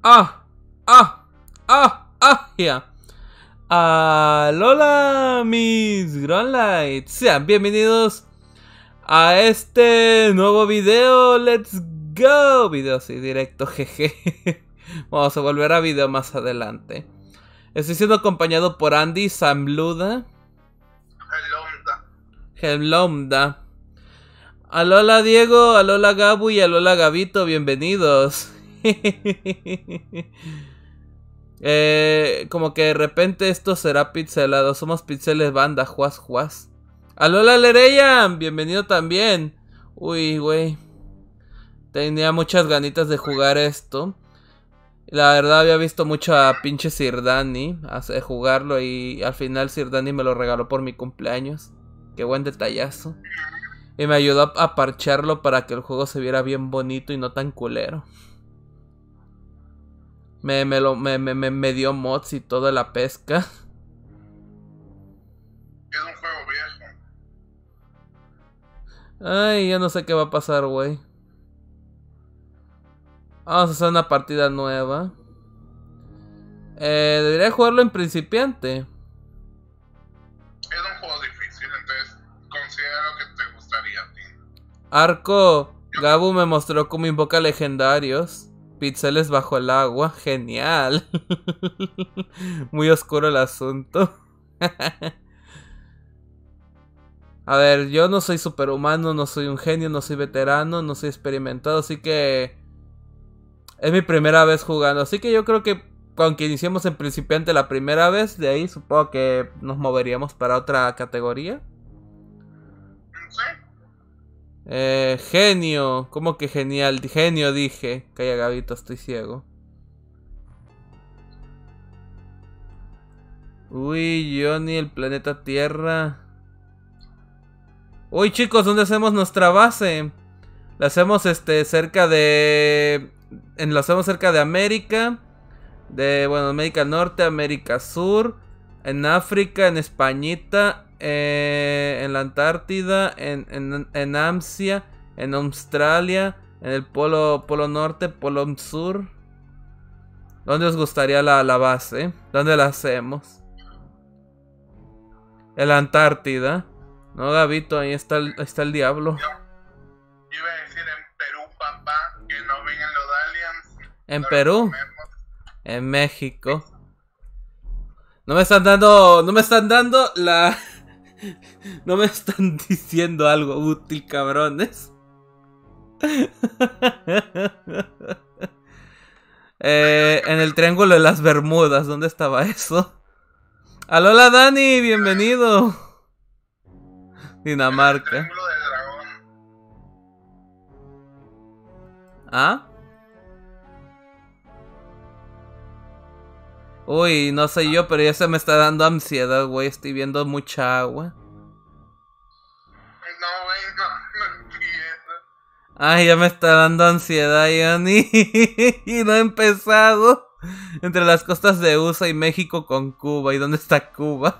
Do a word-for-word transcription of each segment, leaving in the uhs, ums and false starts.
Ah, ah, ah, ah, ya. Alola, mis Grunlights. Sean bienvenidos a este nuevo video. Let's go. Video así directo, jeje. Vamos a volver a video más adelante. Estoy siendo acompañado por Andy, Samluda, Helomda. Helomda. Alola Diego, Alola Gabu y Alola Gabito, bienvenidos. eh, como que de repente esto será pixelado. Somos pixeles banda, juas juas. Alola Lereyan, bienvenido también. Uy, güey. Tenía muchas ganitas de jugar esto. La verdad había visto mucho a pinche Sirdani hace jugarlo y al final Sirdani me lo regaló por mi cumpleaños. Qué buen detallazo. Y me ayudó a parcharlo para que el juego se viera bien bonito y no tan culero. Me, me, lo, me, me, me dio mods y toda la pesca. Es un juego viejo. Ay, yo no sé qué va a pasar, güey. Vamos a hacer una partida nueva. Eh, debería jugarlo en principiante. Es un juego difícil, entonces considero que te gustaría a ti. Arco, Gabu me mostró cómo invoca legendarios. Pixeles bajo el agua, genial. Muy oscuro el asunto. A ver, yo no soy superhumano, no soy un genio, no soy veterano, no soy experimentado, así que es mi primera vez jugando. Así que yo creo que aunque iniciemos en principiante la primera vez, de ahí supongo que nos moveríamos para otra categoría. ¿Sí? Eh, genio, ¿cómo que genial? Genio dije. Calla Gabito, estoy ciego. Uy, Johnny, el planeta Tierra. Uy, chicos, ¿dónde hacemos nuestra base? La hacemos este cerca de... En, la hacemos cerca de América. De, bueno, América Norte, América Sur. En África, en Españita. Eh, en la Antártida, en, en, en Asia, en Australia, en el polo, polo norte, polo sur. ¿Dónde os gustaría la, la base? ¿Dónde la hacemos? En la Antártida. No, Gabito, ahí está el, ahí está el diablo. Yo, yo iba a decir en Perú, papá, que no vengan los aliens. ¿En No Perú? los comemos. En México. No me están dando, no me están dando la... No me están diciendo algo útil, cabrones. eh, en el Triángulo de las Bermudas, ¿dónde estaba eso? Alola Dani, bienvenido. El Dinamarca. triángulo del dragón. ¿Ah? Uy, no sé yo, pero ya se me está dando ansiedad, güey. Estoy viendo mucha agua. No, güey, no, no empiezo. Ay, ya me está dando ansiedad, Johnny. Y no he empezado. Entre las costas de U S A y México con Cuba. ¿Y dónde está Cuba?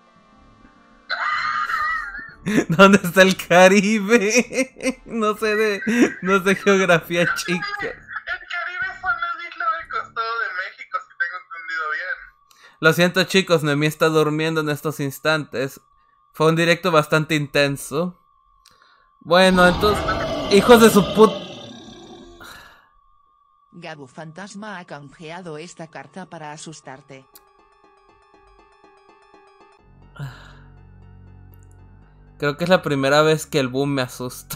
¿Dónde está el Caribe? No sé de... No sé geografía, chica. El Caribe son las islas del costado de México, si tengo entendido bien. Lo siento, chicos, Noemí está durmiendo en estos instantes. Fue un directo bastante intenso. Bueno, entonces... Hijos de su put... Gabu Fantasma ha canjeado esta carta para asustarte. Creo que es la primera vez que el boom me asusta.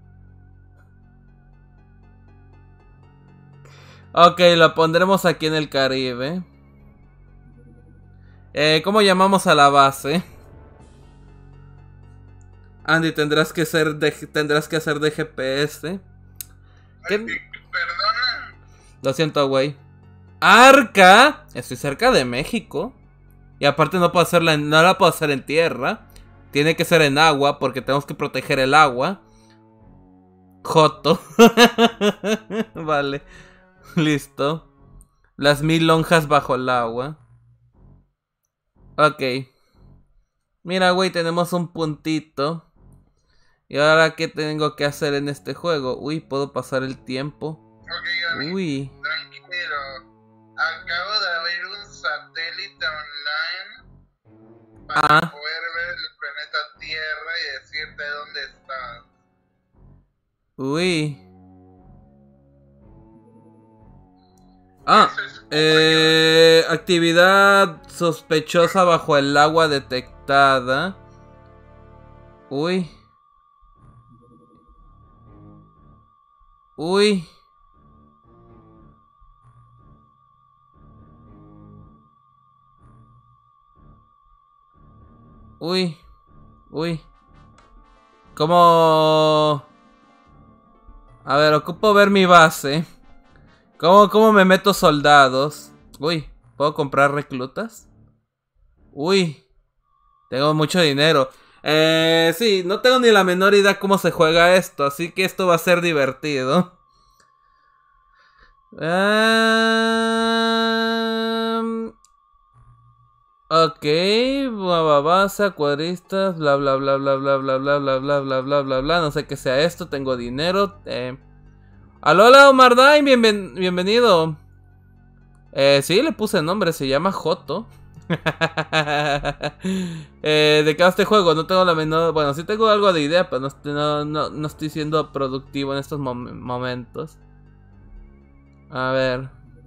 Ok, lo pondremos aquí en el Caribe. Eh, ¿cómo llamamos a la base? Andy, tendrás que ser de, tendrás que hacer de G P S. ¿Qué? Ay, perdona. Lo siento, güey. Arca. Estoy cerca de México. Y aparte no puedo hacerla en, no la puedo hacer en tierra. Tiene que ser en agua porque tenemos que proteger el agua. Joto. Vale. Listo. Las mil lonjas bajo el agua. Ok. Mira, güey, tenemos un puntito. ¿Y ahora qué tengo que hacer en este juego? Uy, puedo pasar el tiempo. Ok, Gaby, Uy. tranquilo. acabo de abrir un satélite online para Ah. poder ver el planeta Tierra y decirte dónde estás. Uy. Ah, Eso es eh, actividad sospechosa bajo el agua detectada. Uy. Uy. Uy. Uy. ¿Cómo? A ver, ocupo ver mi base. ¿Cómo, cómo me meto soldados? Uy, ¿puedo comprar reclutas? Uy, tengo mucho dinero. Eh, sí, no tengo ni la menor idea cómo se juega esto, así que esto va a ser divertido. Um, ok, base, acuadristas, bla bla bla bla bla bla bla bla bla bla bla bla bla. No sé qué sea esto, tengo dinero. Eh. Alola Omar Dain, bienven bienvenido. Eh, sí, le puse nombre, se llama Joto. eh, ¿De qué va este juego? No tengo la menor... Bueno, sí tengo algo de idea, pero no, no, no, no estoy siendo productivo en estos mom momentos. A ver.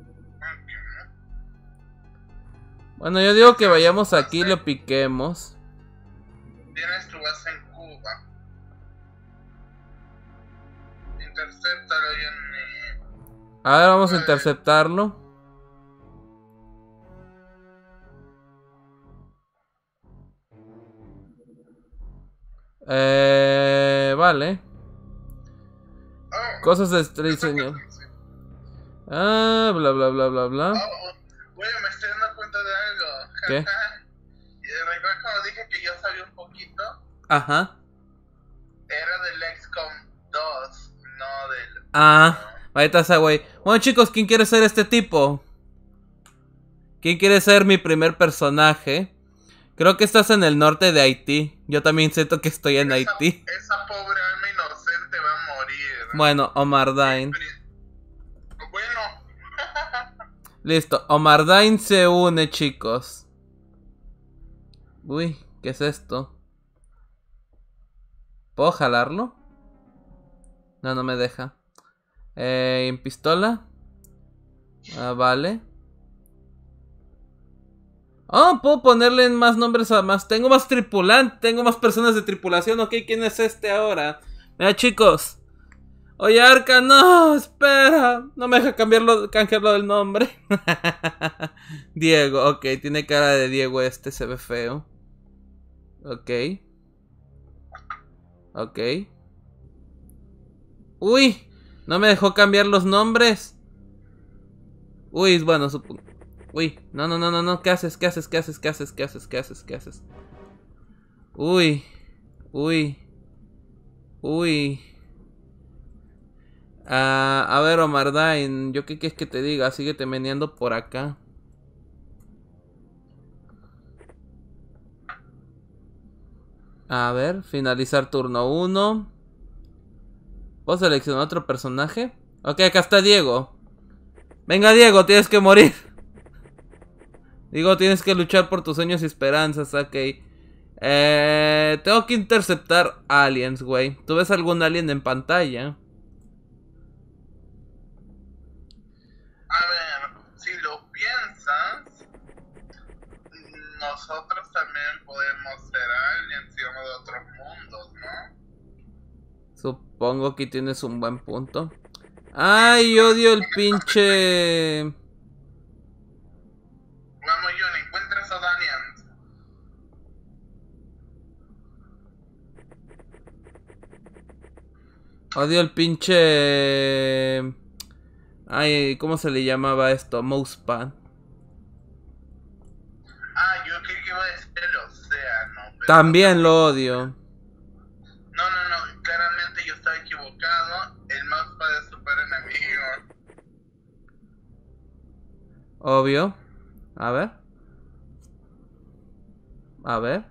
Bueno, yo digo que vayamos aquí y lo piquemos. Tienes tu base en Cuba. Intercéptalo, Johnny. A ver, vamos a interceptarlo. Eh, vale. Oh, Cosas de diseño. Ah, bla bla bla bla bla. oh, güey, me estoy dando cuenta de algo. ¿Qué? ¿Recuerdas cuando dije que yo sabía un poquito? Ajá. Era del X COM dos, no del... Ah, ahí está esa güey. Bueno, chicos, ¿quién quiere ser este tipo? ¿Quién quiere ser mi primer personaje? Creo que estás en el norte de Haití. Yo también siento que estoy en esa, Haití. Esa pobre alma inocente va a morir. Bueno, Omar Dain. Bueno. Listo, Omar Dain se une, chicos. Uy, ¿qué es esto? ¿Puedo jalarlo? No, no me deja. Eh, ¿en pistola? Ah, vale. Oh, puedo ponerle más nombres a más. Tengo más tripulante, tengo más personas de tripulación. Ok, ¿quién es este ahora? Mira, chicos. Oye, Arca, no, espera. No me deja cambiarlo, canjearlo del nombre. Diego, ok, tiene cara de Diego este, se ve feo. Ok. Ok. Uy, no me dejó cambiar los nombres. Uy, bueno, supongo. Uy, no, no, no, no, no, ¿qué haces? ¿Qué haces? ¿Qué haces? ¿Qué haces? ¿Qué haces? ¿Qué haces? ¿Qué haces? Uy, uy, uy. Ah, a ver, Omar Dain, ¿yo qué quieres que te diga? Síguete meneando por acá. A ver, finalizar turno uno. ¿Puedo seleccionar otro personaje? Ok, acá está Diego. Venga, Diego, tienes que morir. Digo, tienes que luchar por tus sueños y esperanzas, ok. Eh, tengo que interceptar aliens, güey. ¿Tú ves algún alien en pantalla? A ver, si lo piensas, nosotros también podemos ser aliens y vamos de otros mundos, ¿no? Supongo que tienes un buen punto. Ay, odio el pinche... Vamos, Johnny, encuentra esos aliens. Odio el pinche... Ay, ¿cómo se le llamaba esto? Mousepad. Ah, yo creí que iba a decir el océano. Pero También lo odio. No, no, no, claramente yo estaba equivocado. El Mousepad es super enemigo. Obvio. A ver. A ver.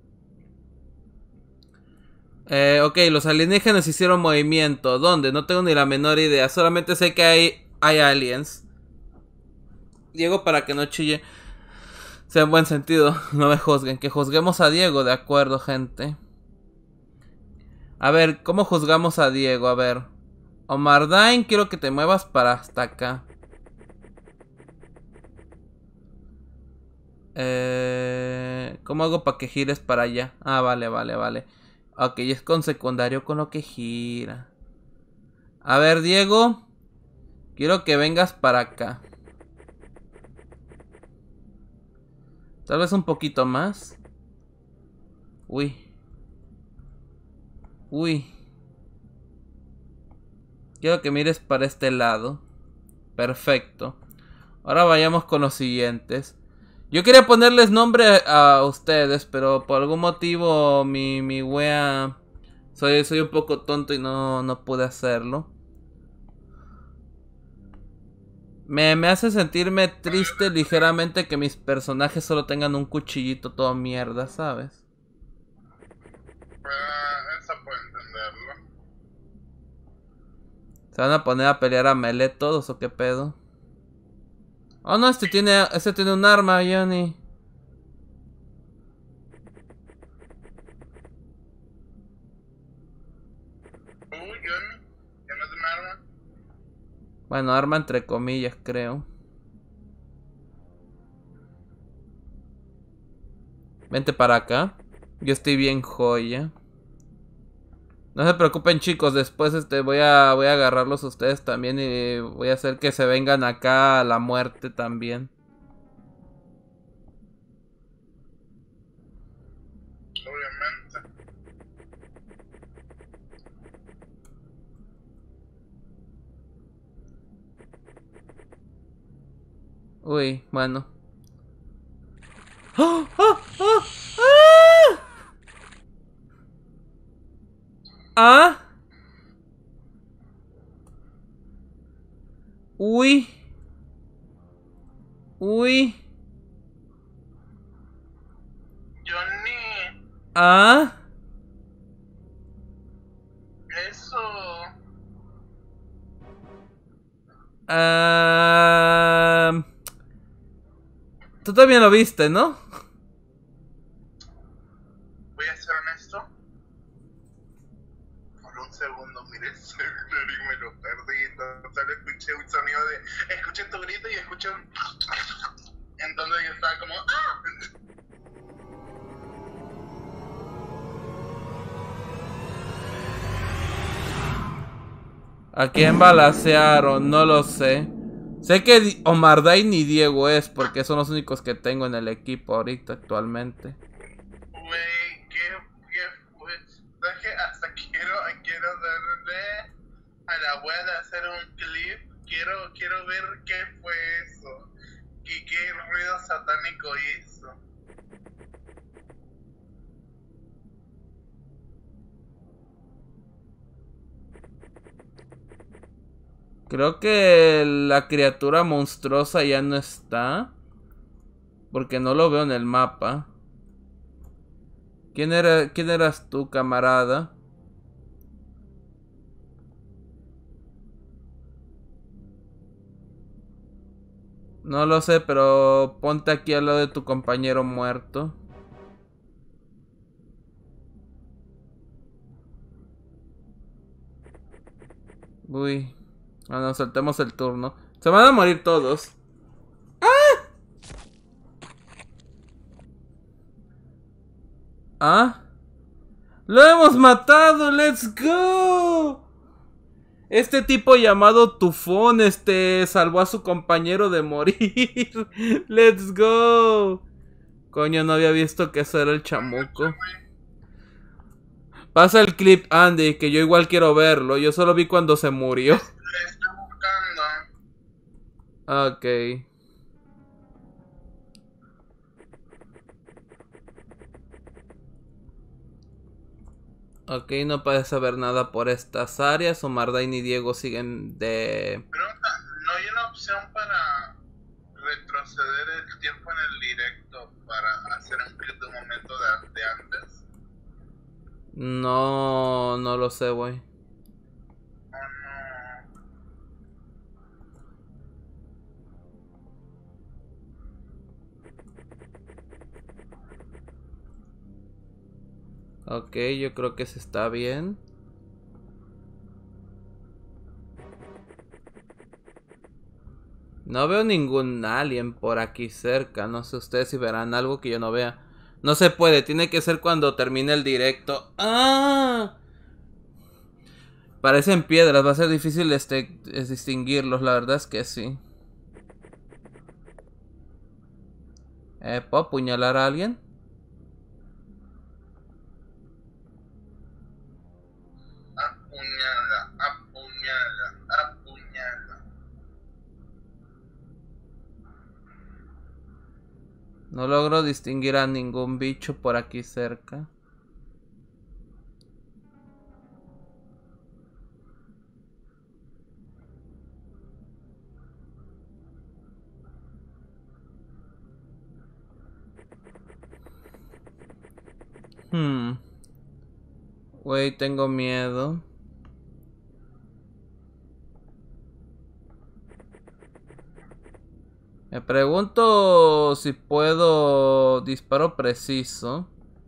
Eh, ok, los alienígenas hicieron movimiento. ¿Dónde? No tengo ni la menor idea. Solamente sé que hay, hay aliens. Diego para que no chille. Sea en buen sentido, no me juzguen. Que juzguemos a Diego, de acuerdo, gente. A ver, ¿cómo juzgamos a Diego? A ver. Omar Dain, quiero que te muevas para hasta acá. Eh, ¿Cómo hago para que gires para allá? Ah, vale, vale, vale. Ok, es con secundario con lo que gira. A ver, Diego. Quiero que vengas para acá. Tal vez un poquito más. Uy. Uy. Quiero que mires para este lado. Perfecto. Ahora vayamos con los siguientes. Yo quería ponerles nombre a ustedes, pero por algún motivo mi, mi wea... Soy, soy un poco tonto y no, no pude hacerlo. Me, me hace sentirme triste ligeramente que mis personajes solo tengan un cuchillito todo mierda, ¿sabes? Uh, eso puedo entenderlo. ¿Se van a poner a pelear a melee todos o qué pedo? Oh no, este tiene, este tiene un arma, Johnny. Uh, Johnny, ¿ya no es un arma? Bueno, arma entre comillas, creo. Vente para acá. Yo estoy bien joya. No se preocupen, chicos, después este voy a voy a agarrarlos a ustedes también y voy a hacer que se vengan acá a la muerte también. Obviamente. Uy, bueno. ¡Ah! ¡Ah! ¡Ah! ¡Ah! ¿Ah? Uy. Uy. Johnny, ¿Ah? eso. Ah... Tú también lo viste, ¿no? Voy a ser honesto. Por un segundo miré el celular y me lo perdí. Solo escuché un sonido de. Escuché tu grito y escuché un. Entonces yo estaba como. ¡Ah! ¿A quién balacearon? No lo sé. Sé que Omar Dain y Diego es, porque son los únicos que tengo en el equipo ahorita actualmente. Güey, ¿qué, qué fue? ¿Sabes qué? Hasta quiero, quiero darle a la wea de hacer un clip. Quiero, quiero ver qué fue eso. Y qué ruido satánico hizo. Creo que la criatura monstruosa ya no está. Porque no lo veo en el mapa. ¿Quién era, quién eras tú, camarada? No lo sé, pero ponte aquí al lado de tu compañero muerto. Uy. Ah, no, saltemos el turno. Se van a morir todos. ¡Ah! ¿Ah? ¡Lo hemos matado! ¡Let's go! Este tipo llamado Tufón, este, salvó a su compañero de morir. ¡Let's go! Coño, no había visto que eso era el chamuco. Pasa el clip, Andy, que yo igual quiero verlo. Yo solo vi cuando se murió. Estoy buscando. Ok. Ok, no parece haber nada por estas áreas. Omar Dain y Diego siguen de... Pregunta, ¿no hay una opción para retroceder el tiempo en el directo para hacer un clip de un momento de, de antes? No, no lo sé, güey. Oh no. Ok, yo creo que se está bien. No veo ningún alien por aquí cerca. No sé ustedes si verán algo que yo no vea. No se puede, tiene que ser cuando termine el directo. ¡Ah! Parecen piedras, va a ser difícil este, es distinguirlos, la verdad es que sí. Eh, ¿puedo apuñalar a alguien? Apuñala, apuñala, apuñala. No logro distinguir a ningún bicho por aquí cerca. Hmm. Güey, tengo miedo. Me pregunto si puedo disparo preciso.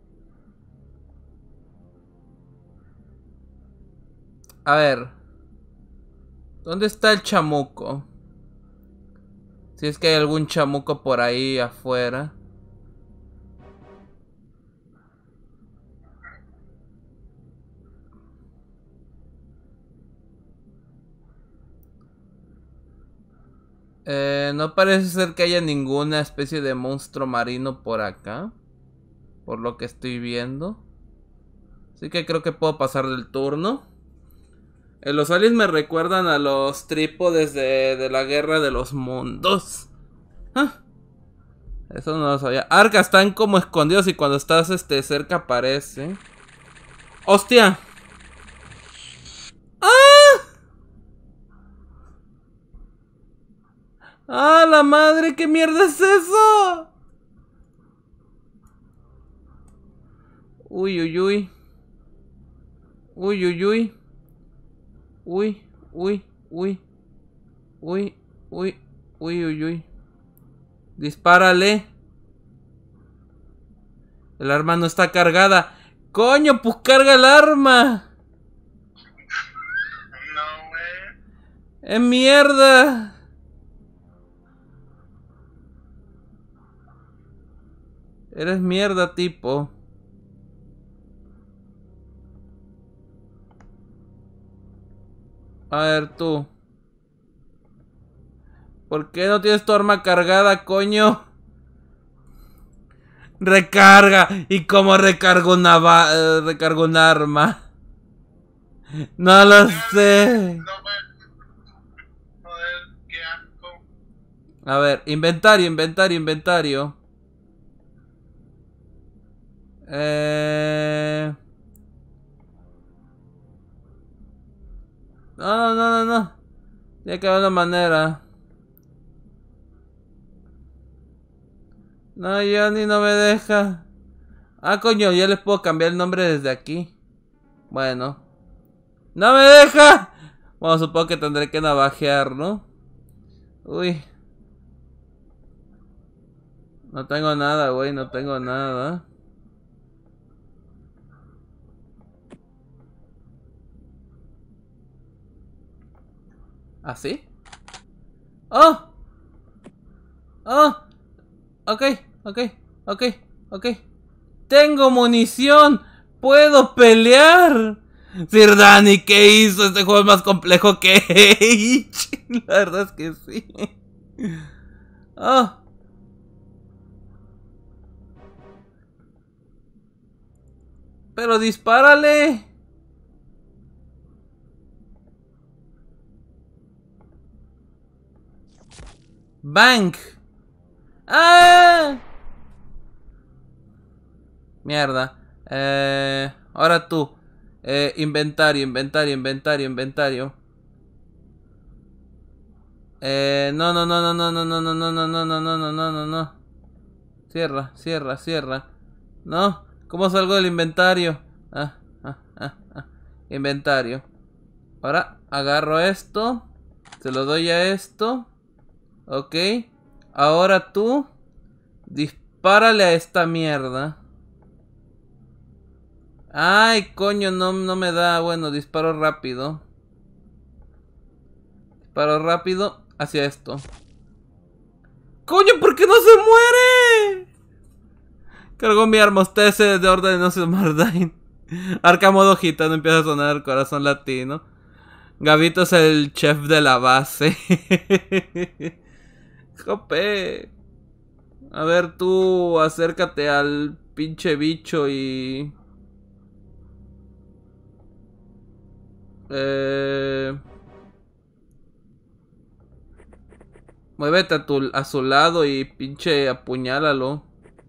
A ver. ¿Dónde está el chamuco? Si es que hay algún chamuco por ahí afuera. Eh, no parece ser que haya ninguna especie de monstruo marino por acá. Por lo que estoy viendo. Así que creo que puedo pasar del turno. Eh, los aliens me recuerdan a los trípodes de, de la guerra de los mundos. Ah, eso no lo sabía. Arca, están como escondidos y cuando estás este, cerca aparece. ¡Hostia! ¡Ah! ¡Ah, la madre! ¿Qué mierda es eso? Uy, uy, uy. Uy, uy, uy. Uy, uy, uy. Uy, uy, uy, uy, uy. Dispárale. El arma no está cargada. ¡Coño, pues carga el arma! No, güey. ¡Es mierda! Eres mierda, tipo. A ver, tú. ¿Por qué no tienes tu arma cargada, coño? Recarga. ¿Y cómo recargo una va eh, recargo un arma? No lo sé. No, güey. Joder, qué asco. A ver, inventario, inventario, inventario. Eh... No, no, no, no, no. Tiene que haber una manera. No, Johnny no me deja. Ah, coño, ya les puedo cambiar el nombre desde aquí. Bueno. ¡No me deja! Bueno, supongo que tendré que navajear, ¿no? Uy. No tengo nada, güey, no tengo nada. ¿Así? ¡Oh! ¡Oh! Ok, ok, ok, ok. ¡Tengo munición! ¡Puedo pelear! Sir Danny, ¿qué hizo? Este juego es más complejo que Age. La verdad es que sí. ¡Oh! ¡Pero dispárale! ¡Bank! ¡Ah! Mierda. Eh, ahora tú. Eh, inventario, inventario, inventario, inventario. Eh, no, no, no, no, no, no, no, no, no, no, no, no, no, no, no, no, no. Cierra, cierra, cierra. No, ¿cómo salgo del inventario? Ah, ah, ah, ah. Inventario. Ahora agarro esto. Se lo doy a esto. Ok. Ahora tú. Dispárale a esta mierda. Ay, coño, no, no me da. Bueno, disparo rápido. Disparo rápido hacia esto. ¡Coño, por qué no se muere! Cargó mi arma, usted se de orden no se Mardain. Arca modo gitano, empieza a sonar el corazón latino. Gabito es el chef de la base. Jope. A ver, tú acércate al pinche bicho y... Eh... Muévete a, tu, a su lado y pinche apuñálalo.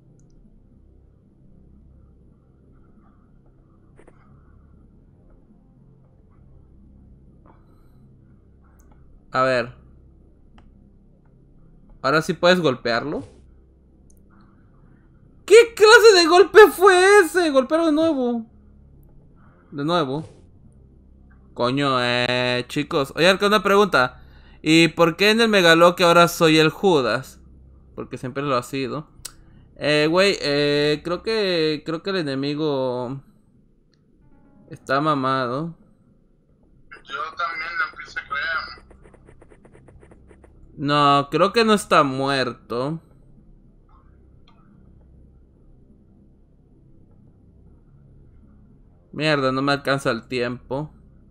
A ver. Ahora sí puedes golpearlo. ¿Qué clase de golpe fue ese? Golpearlo de nuevo. De nuevo. Coño, eh, chicos. Oye, una pregunta. ¿Y por qué en el Megaloque ahora soy el Judas? Porque siempre lo ha sido. Eh, güey, eh, creo que... Creo que el enemigo... Está mamado. Yo también lo empecé a creer. No, creo que no está muerto. Mierda, no me alcanza el tiempo.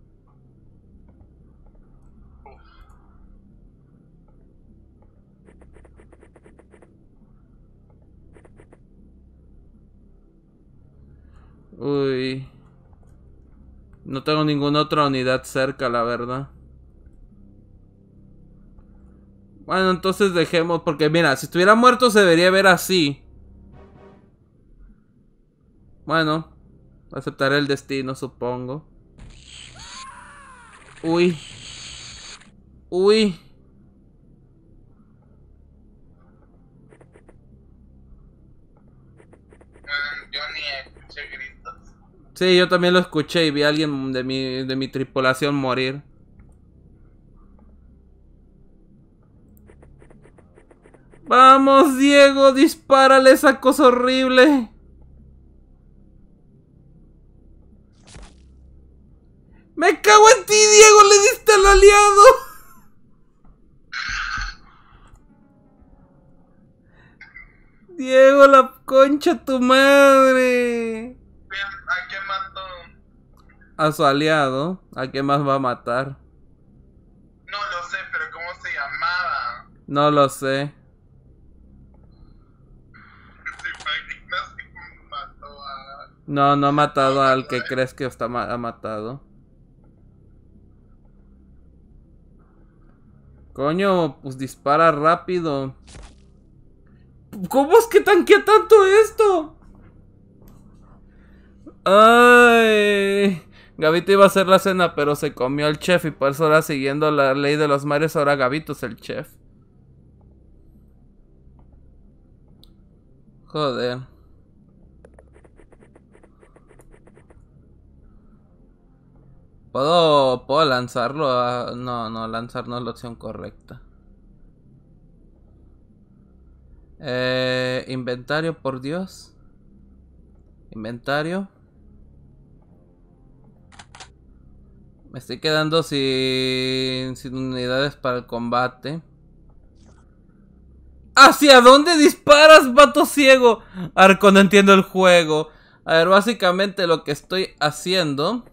Uy. No tengo ninguna otra unidad cerca, la verdad. Bueno, entonces dejemos, porque mira, si estuviera muerto se debería ver así. Bueno, aceptaré el destino, supongo. Uy. Uy. Yo ni escuché gritos. Sí, yo también lo escuché y vi a alguien de mi, de mi tripulación morir. Vamos, Diego, dispárale esa cosa horrible. ¡Me cago en ti, Diego! ¡Le diste al aliado! Diego, la concha tu madre. ¿A quién mató? A su aliado. ¿A qué más va a matar? No lo sé, pero ¿cómo se llamaba? No lo sé. ¿Te imaginas que mató a...? No, no ha matado al que crees que está ma ha matado. Coño, pues dispara rápido. ¿Cómo es que tanquea tanto esto? Ay, Gabito iba a hacer la cena, pero se comió al chef y por eso ahora siguiendo la ley de los mares, ahora Gabito es el chef. Joder. ¿Puedo, puedo lanzarlo? A... No, no, lanzar no es la opción correcta. Eh, inventario, por Dios. Inventario. Me estoy quedando sin, sin unidades para el combate. ¿Hacia dónde disparas, vato ciego? Arco, no entiendo el juego. A ver, básicamente lo que estoy haciendo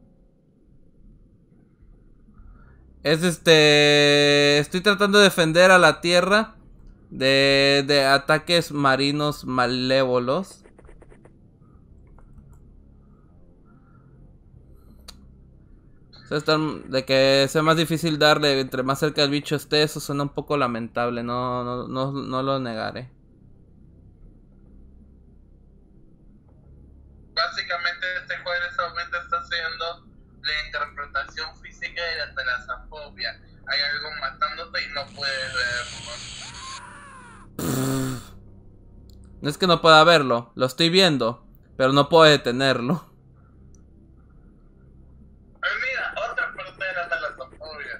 es este... Estoy tratando de defender a la tierra de, de ataques marinos malévolos. O sea, están, de que sea más difícil darle entre más cerca del bicho esté, eso suena un poco lamentable, no, no, no, no lo negaré. Básicamente este juego en este momento está haciendo la interpretación física de la talasofobia. Hay algo matándote y no puedes verlo. No es que no pueda verlo, lo estoy viendo, pero no puedo detenerlo. Ay, mira, otra parte de la talasofobia.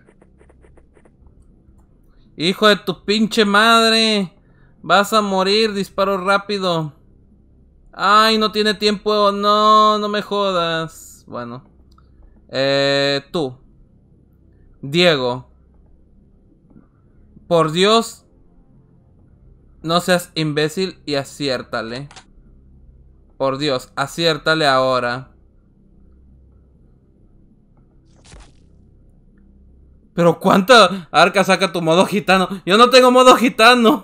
Hijo de tu pinche madre, vas a morir, disparo rápido. Ay, no tiene tiempo. No, no me jodas. Bueno. Eh, tú. Diego. Por Dios. No seas imbécil y aciértale. Por Dios, aciértale ahora. Pero cuánta arca saca tu modo gitano. Yo no tengo modo gitano.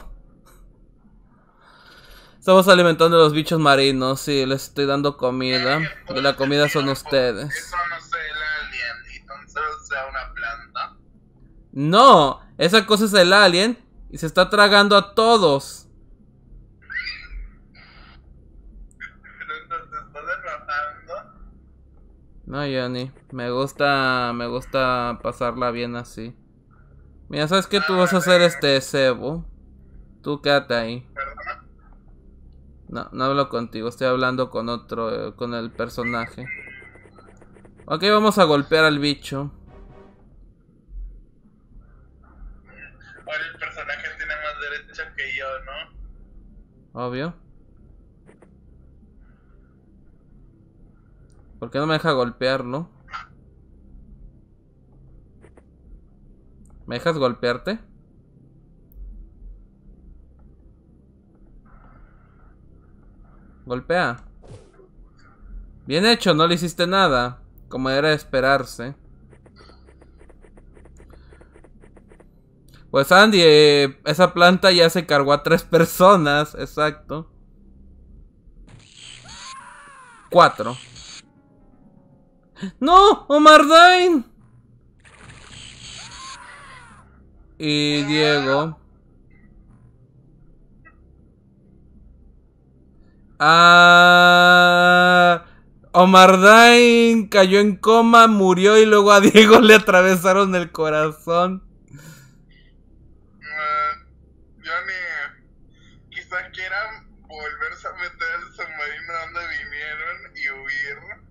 Estamos alimentando a los bichos marinos. Sí, les estoy dando comida. Y la comida son ustedes. Eso no sea el alien, entonces sea una planta. No, esa cosa es el alien y se está tragando a todos. Pero no te estás enojando. No, Johnny, me gusta, me gusta pasarla bien así. Mira, ¿sabes qué? Tú vas a hacer este cebo. Tú quédate ahí. ¿Perdona? No, no hablo contigo, estoy hablando con otro, eh, con el personaje. Ok, vamos a golpear al bicho. Ahora el personaje tiene más derechos que yo, ¿no? Obvio. ¿Por qué no me deja golpearlo? ¿Me dejas golpearte? Golpea. Bien hecho, no le hiciste nada. Como era de esperarse. Pues Andy, eh, esa planta ya se cargó a tres personas. Exacto. Cuatro. ¡No! ¡Omar Dine! Y Diego. Ah, Omar Dine cayó en coma, murió y luego a Diego le atravesaron el corazón. Uh, Johnny, quizás quieran volverse a meter al submarino donde vinieron y huir.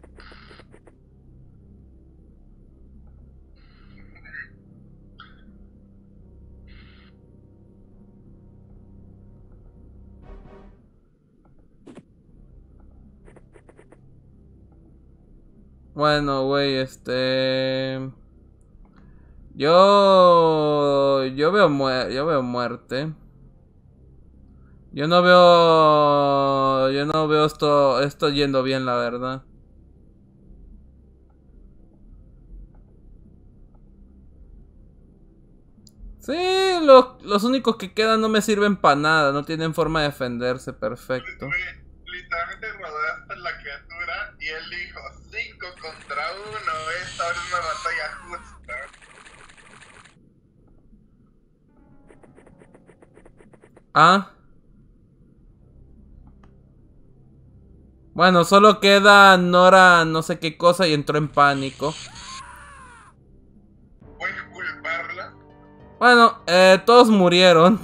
Bueno, güey, este... Yo... Yo veo, muer yo veo muerte. Yo no veo... Yo no veo esto, esto yendo bien, la verdad. Sí, lo, los únicos que quedan no me sirven para nada. No tienen forma de defenderse, perfecto. Güey, literalmente rodeaste la criatura y él dijo cinco contra uno. Esta ahora es una batalla justa. Ah. Bueno, solo queda Nora no sé qué cosa y entró en pánico. ¿Puedes culparla? Bueno, eh, todos murieron.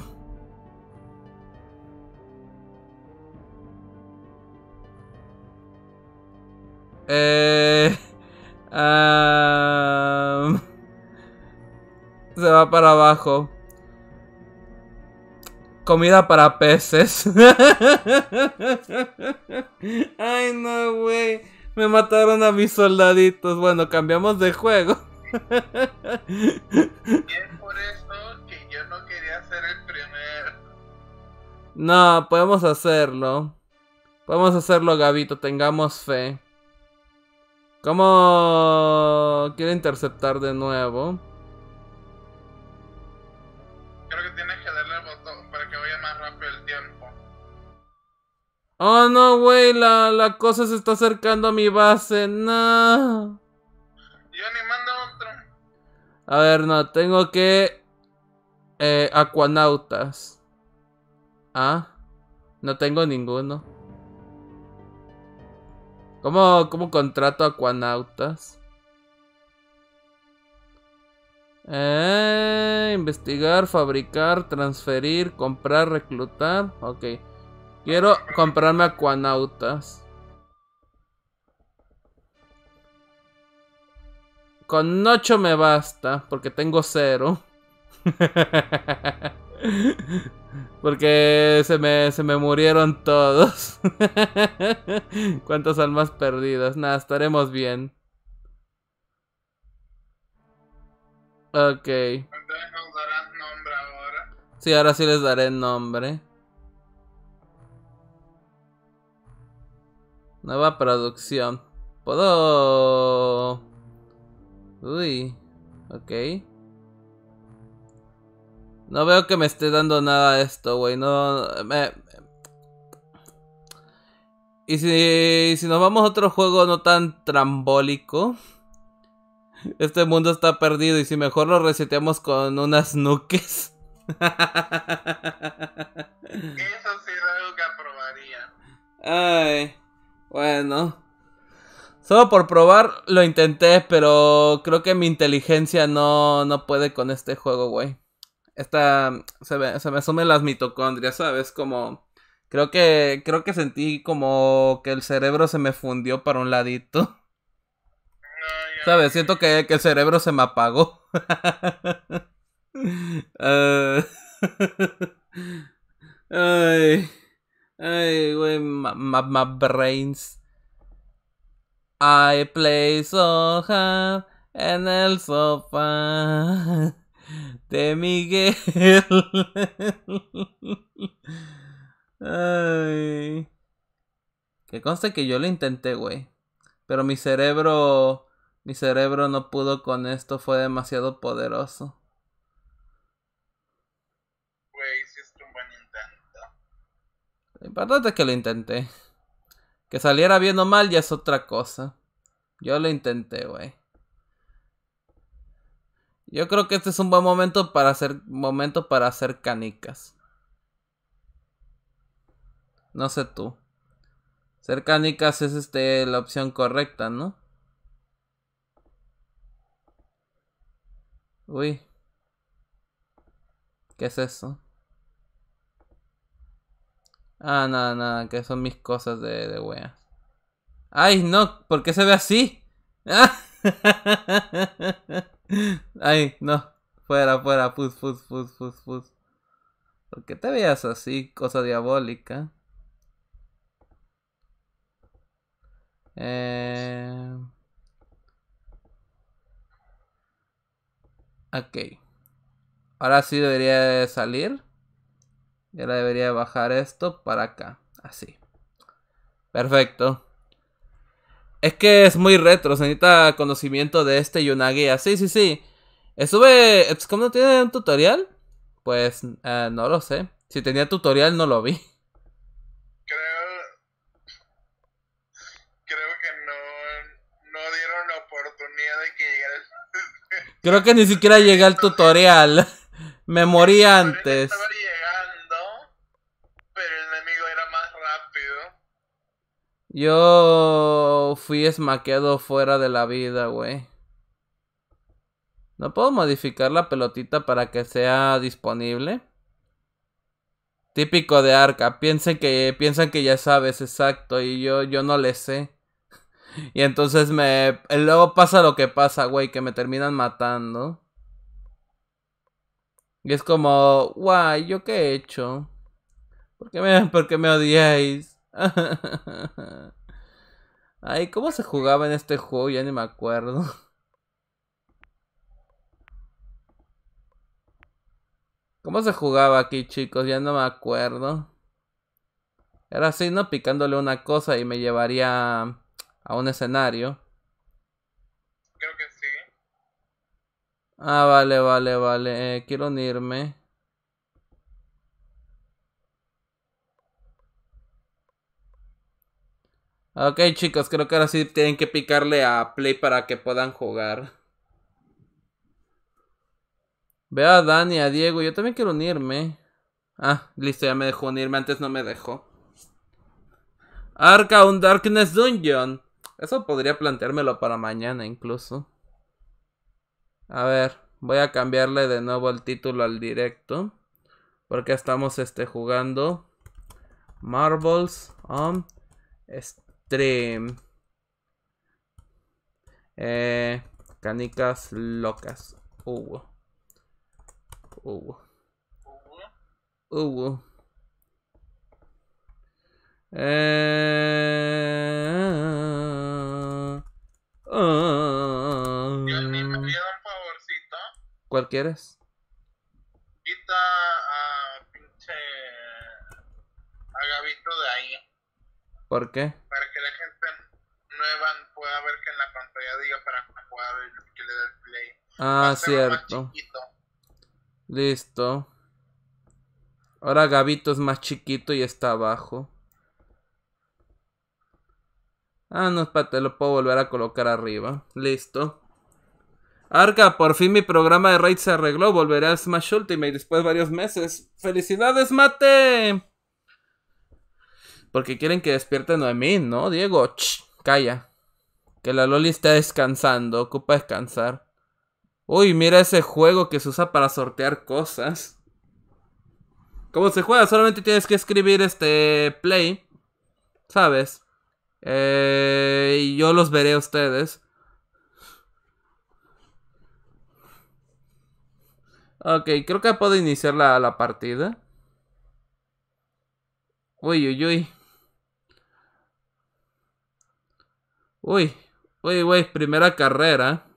Eh... ah, se va para abajo. Comida para peces. Ay, no, güey. Me mataron a mis soldaditos. Bueno, cambiamos de juego. Y es por eso que yo no quería ser el primero. No, podemos hacerlo. Podemos hacerlo, Gabito. Tengamos fe. ¿Cómo quiero interceptar de nuevo? Creo que tienes que darle al botón para que vaya más rápido el tiempo. Oh, no, güey. La, la cosa se está acercando a mi base. No. Johnny, manda otro. A ver, no. Tengo que... Eh, Aquanautas. Ah. No tengo ninguno. ¿Cómo, cómo contrato Aquanautas? Eh, investigar, fabricar, transferir, comprar, reclutar. Ok. Quiero comprarme Aquanautas. Con ocho me basta, porque tengo cero. Porque se me, se me murieron todos. ¿Cuántas almas perdidas? Nada, estaremos bien. Ok. Entonces nos darás nombre ahora. Sí, ahora sí les daré nombre. Nueva producción. Puedo... Uy. Ok. No veo que me esté dando nada esto, güey. No... Me... Y si, si nos vamos a otro juego no tan trambólico. Este mundo está perdido. Y si mejor lo reseteamos con unas nuques. Eso sí es algo que aprobaría. Ay, bueno. Solo por probar lo intenté, pero creo que mi inteligencia no, no puede con este juego, güey. Esta, se me, se me sumen las mitocondrias, ¿sabes? Como, creo que, creo que sentí como que el cerebro se me fundió para un ladito. No, ya. ¿Sabes? Siento que, que el cerebro se me apagó. uh, ay, ay, güey, my, my, my brains. I play so hard en el sofá de Miguel. Ay. Que conste que yo lo intenté, güey. Pero mi cerebro... Mi cerebro no pudo con esto. Fue demasiado poderoso. Güey, hiciste un buen intento. Lo importante es que lo intenté. Que saliera bien o mal ya es otra cosa. Yo lo intenté, güey. Yo creo que este es un buen momento para hacer momento para hacer canicas. No sé tú. Hacer canicas es este la opción correcta, ¿no? Uy. ¿Qué es eso? Ah, nada, nada, que son mis cosas de, de weas. Ay, no, ¿por qué se ve así? ¡Ah! Ay, no. Fuera, fuera, pus, pus, pus, pus, pus. ¿Por qué te veas así, cosa diabólica? Eh... Ok. Ahora sí debería de salir. Y ahora debería bajar esto para acá. Así. Perfecto. Es que es muy retro. Se necesita conocimiento de este y una guía. Sí, sí, sí. Estuve... ¿Cómo no tiene un tutorial? Pues uh, no lo sé. Si tenía tutorial no lo vi. Creo... Creo que no... No dieron la oportunidad de que llegara el... Creo que ni siquiera llegué al tutorial. Me morí antes. Estaba llegando, pero el enemigo era más rápido. Yo fui esmaqueado fuera de la vida, güey. ¿No puedo modificar la pelotita para que sea disponible? Típico de Arca. Piensen que, piensan que ya sabes, exacto. Y yo, yo no le sé. Y entonces me... Luego pasa lo que pasa, güey. Que me terminan matando. Y es como... Guay, ¿yo qué he hecho? ¿Por qué me, por qué me odiáis? Ay, ¿cómo se jugaba en este juego? Ya ni me acuerdo. ¿Cómo se jugaba aquí, chicos? Ya no me acuerdo. Era así, ¿no? Picándole una cosa y me llevaría a un escenario. Creo que sí. Ah, vale, vale, vale. Eh, quiero unirme. Ok, chicos, creo que ahora sí tienen que picarle a play para que puedan jugar. Veo a Dani, a Diego. Yo también quiero unirme. Ah, listo, ya me dejó unirme. Antes no me dejó. Arca, un Darkness Dungeon. Eso podría planteármelo para mañana incluso. A ver, voy a cambiarle de nuevo el título al directo. Porque estamos este, jugando Marbles on Stream. Eh, canicas locas. Uh. Uh. hubo. Eh... Uh... Yo ni me pido un favorcito. ¿Cuál quieres? Quita a pinche a Gabito de ahí. ¿Por qué? Para que la gente nueva pueda ver que en la pantalla diga para que pueda ver que le dé el play. Ah, Más cierto. chiquito. Listo. Ahora Gabito es más chiquito y está abajo. Ah, no, espérate, lo puedo volver a colocar arriba. Listo. Arca, por fin mi programa de raid se arregló. Volveré a Smash Ultimate después de varios meses. ¡Felicidades, Mate! Porque quieren que despierte Noemí, ¿no, Diego? Ch, calla. Que la Loli está descansando. Ocupa descansar. Uy, mira ese juego que se usa para sortear cosas. ¿Cómo se juega? Solamente tienes que escribir este play. ¿Sabes? Eh, y yo los veré a ustedes. Ok, creo que puedo iniciar la, la partida. Uy, uy, uy. Uy, uy, uy, primera carrera.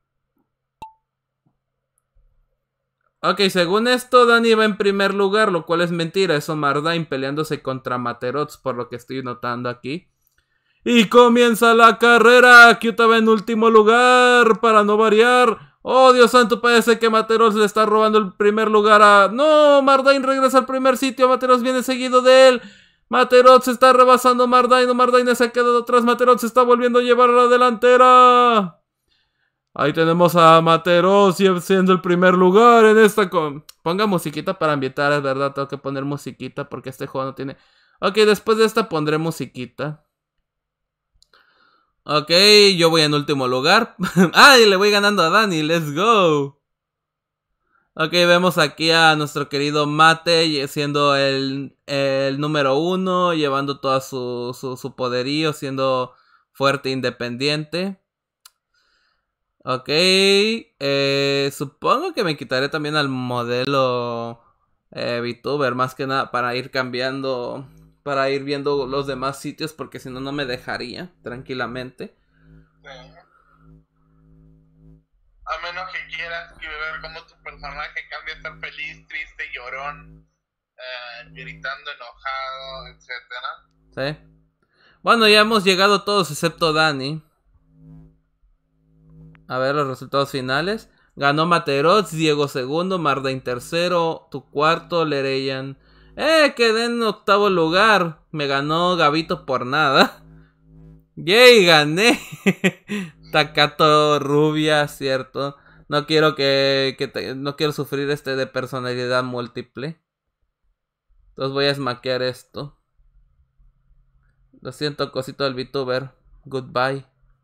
Ok, según esto, Dani va en primer lugar, lo cual es mentira. Es Omardain peleándose contra Materots, por lo que estoy notando aquí. Y comienza la carrera. Kyuta va en último lugar, para no variar. Oh, Dios santo, parece que Materos le está robando el primer lugar a... ¡No! Mardain regresa al primer sitio. Materos viene seguido de él. Materos se está rebasando a Mardain. Mardain se ha quedado atrás. Materos se está volviendo a llevar a la delantera. Ahí tenemos a Materos siendo el primer lugar en esta... Con... Ponga musiquita para ambientar, es verdad. Tengo que poner musiquita porque este juego no tiene... Ok, después de esta pondré musiquita. Ok, yo voy en último lugar. ¡Ay! Le voy ganando a Dani. ¡Let's go! Ok, vemos aquí a nuestro querido Mate siendo el, el número uno, llevando todo su, su, su poderío, siendo fuerte e independiente. Ok, eh, supongo que me quitaré también al modelo eh, VTuber, más que nada para ir cambiando... Para ir viendo los demás sitios, porque si no, no me dejaría tranquilamente. Sí. A menos que quieras ver cómo tu personaje cambia a estar feliz, triste, llorón, eh, gritando, enojado, etcétera. Sí. Bueno, ya hemos llegado todos excepto Dani. A ver los resultados finales. Ganó Materots, Diego segundo, Mardain tercero, tu cuarto, Lereyan... Eh, quedé en octavo lugar. Me ganó Gabito por nada. Yay, gané. Takato rubia, cierto. No quiero que, que te, no quiero sufrir este de personalidad múltiple. Entonces voy a smaquear esto. Lo siento, cosito del VTuber. Goodbye.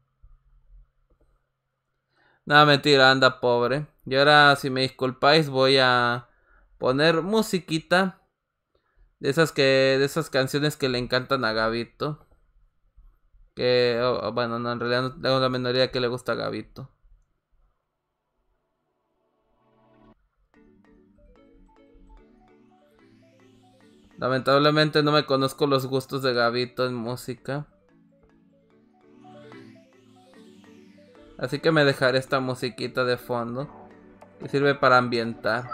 Nada, mentira, anda pobre. Y ahora, si me disculpáis, voy a poner musiquita. De esas que. De esas canciones que le encantan a Gabito. Que. Oh, bueno, no, en realidad no tengo la menor idea que le gusta a Gabito. Lamentablemente no me conozco los gustos de Gabito en música. Así que me dejaré esta musiquita de fondo. Que sirve para ambientar.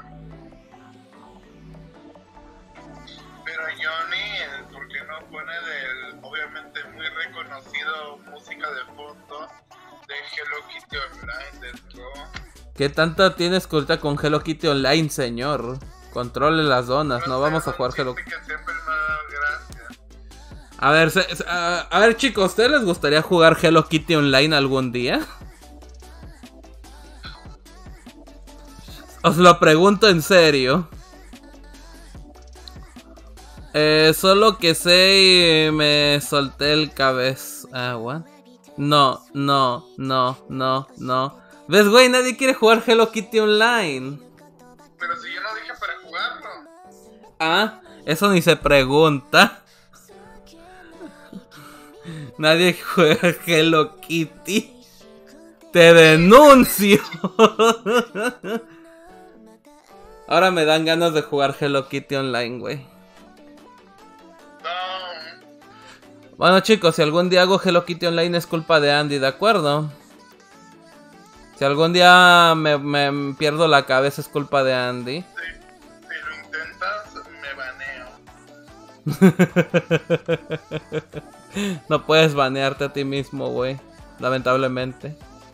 Pero Johnny, ¿por qué no pone del obviamente muy reconocido música de fondo de Hello Kitty Online dentro? ¿Qué tanta tienes culta con Hello Kitty Online, señor? Controle las zonas, no, no vamos a jugar Hello Kitty. A ver, se, se, a, a ver chicos, ¿a ustedes les gustaría jugar Hello Kitty Online algún día? Os lo pregunto en serio. Eh, solo que sé y me solté el cabeza. Ah, what? No, no, no, no, no. ¿Ves, güey? Nadie quiere jugar Hello Kitty Online. Pero si yo no dije para jugarlo. Ah, eso ni se pregunta. Nadie juega Hello Kitty. Te denuncio. Ahora me dan ganas de jugar Hello Kitty Online, güey. No. Bueno, chicos, si algún día hago Hello Kitty Online es culpa de Andy, ¿de acuerdo? Si algún día me, me pierdo la cabeza es culpa de Andy. Si, si lo intentas, me baneo. No puedes banearte a ti mismo, güey. Lamentablemente.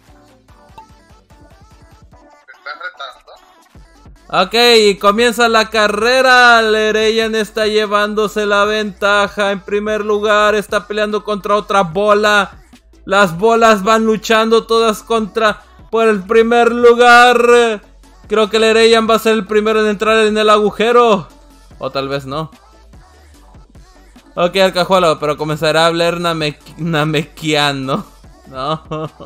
¿Me estás retando? Ok, y comienza la carrera. Lereyan está llevándose la ventaja. En primer lugar, está peleando contra otra bola. Las bolas van luchando todas contra... por el primer lugar. Creo que Lereyan va a ser el primero en entrar en el agujero. O tal vez no. Ok, Alcajuelo, pero comenzará a hablar name namequiano. No.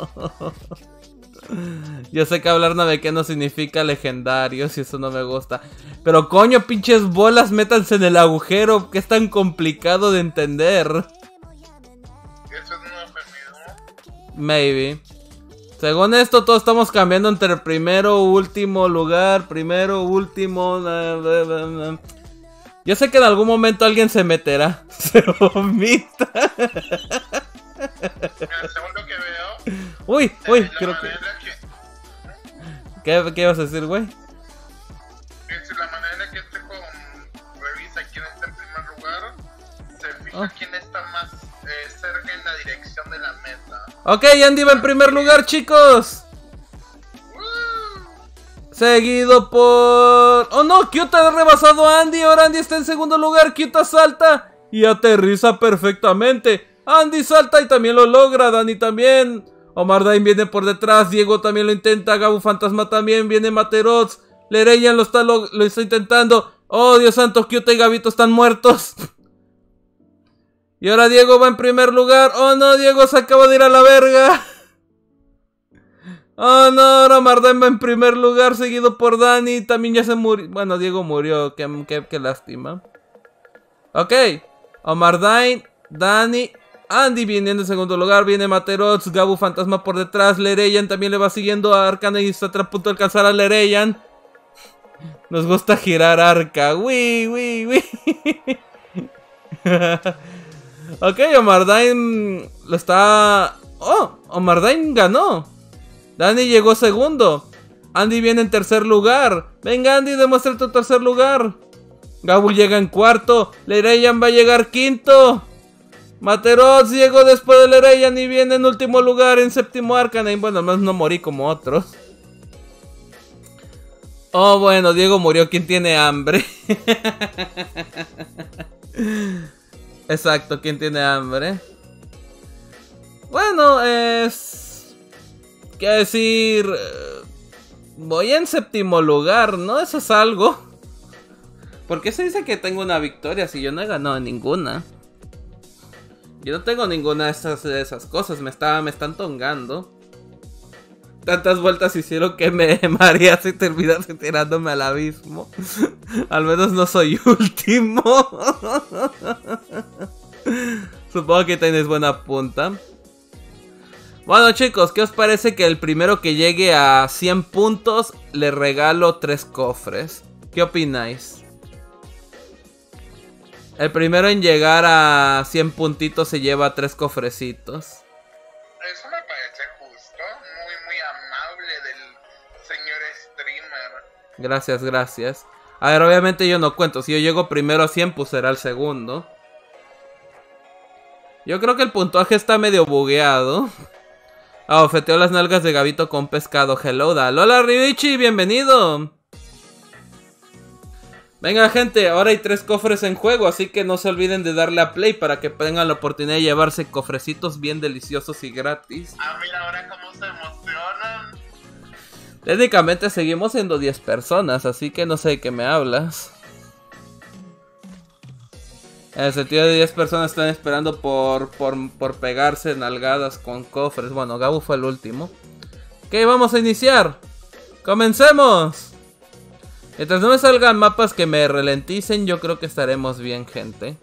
Yo sé que hablar namequiano significa legendarios y eso no me gusta. Pero coño, pinches bolas, métanse en el agujero. Que es tan complicado de entender. ¿Eso es un eufemismo? Maybe. Según esto, todos estamos cambiando entre primero, último lugar, primero, último. Yo sé que en algún momento alguien se meterá. Se vomita. Mira, según lo que veo, Uy, uy, eh, la creo que... manera que... ¿Qué, qué ibas a decir, güey? Es la manera en la que este juego revisa quién está en primer lugar, se fija Oh. quién está más eh, cerca en la dirección de la meta. Ok, Andy va en primer lugar, chicos. ¡Woo! Seguido por... ¡Oh no! Kyuta ha rebasado a Andy. Ahora Andy está en segundo lugar. Kyuta salta y aterriza perfectamente. Andy salta y también lo logra. Dani también. Omar Dain viene por detrás. Diego también lo intenta. Gabu Fantasma también. Viene Materoz. Lereyan lo está, lo, lo está intentando. Oh, Dios santo. Kyuta y Gabito están muertos. Y ahora Diego va en primer lugar. Oh no, Diego se acaba de ir a la verga. Oh no, ahora Marden va en primer lugar, seguido por Dani. También ya se murió. Bueno, Diego murió, qué, qué, qué lástima. Ok, Omar Dain, Dani, Andy viniendo en segundo lugar. Viene Materoz, Gabu Fantasma por detrás. Lereyan también le va siguiendo a Arcana y está a punto de alcanzar a Lereyan. Nos gusta girar Arca. Uy, uy, uy. Ok, Omar Dain lo está... Oh, Omar Dain ganó. Dani llegó segundo. Andy viene en tercer lugar. Venga, Andy, demuestra tu tercer lugar. Gabu llega en cuarto. Lereyan va a llegar quinto. Materoz llegó después de Lereyan y viene en último lugar en séptimo Arcanine. Bueno, al menos no morí como otros. Oh, bueno, Diego murió. ¿Quién tiene hambre? Exacto, ¿quién tiene hambre? Bueno, es... ¿qué decir? Voy en séptimo lugar, ¿no? Eso es algo. ¿Por qué se dice que tengo una victoria si yo no he ganado ninguna? Yo no tengo ninguna de esas, de esas cosas, me, está, me están tongando. Tantas vueltas hicieron que me mareas y terminaste tirándome al abismo. Al menos no soy último. Supongo que tienes buena punta. Bueno, chicos, ¿qué os parece que el primero que llegue a cien puntos le regalo tres cofres? ¿Qué opináis? El primero en llegar a cien puntitos se lleva tres cofrecitos. Eso me parece justo, muy muy amable del señor streamer. Gracias, gracias. A ver, obviamente yo no cuento. Si yo llego primero a cien, pues será el segundo. Yo creo que el puntaje está medio bugueado. Ah, ofeteó las nalgas de Gabito con pescado. Hello, da. Hola, Ryuichi, bienvenido. Venga, gente, ahora hay tres cofres en juego, así que no se olviden de darle a play para que tengan la oportunidad de llevarse cofrecitos bien deliciosos y gratis. Ah, mira ahora cómo se emocionan. Técnicamente seguimos siendo diez personas, así que no sé de qué me hablas. En el sentido de diez personas están esperando por, por, por pegarse nalgadas con cofres. Bueno, Gabu fue el último. Ok, vamos a iniciar. ¡Comencemos! Mientras no me salgan mapas que me ralenticen, yo creo que estaremos bien, gente.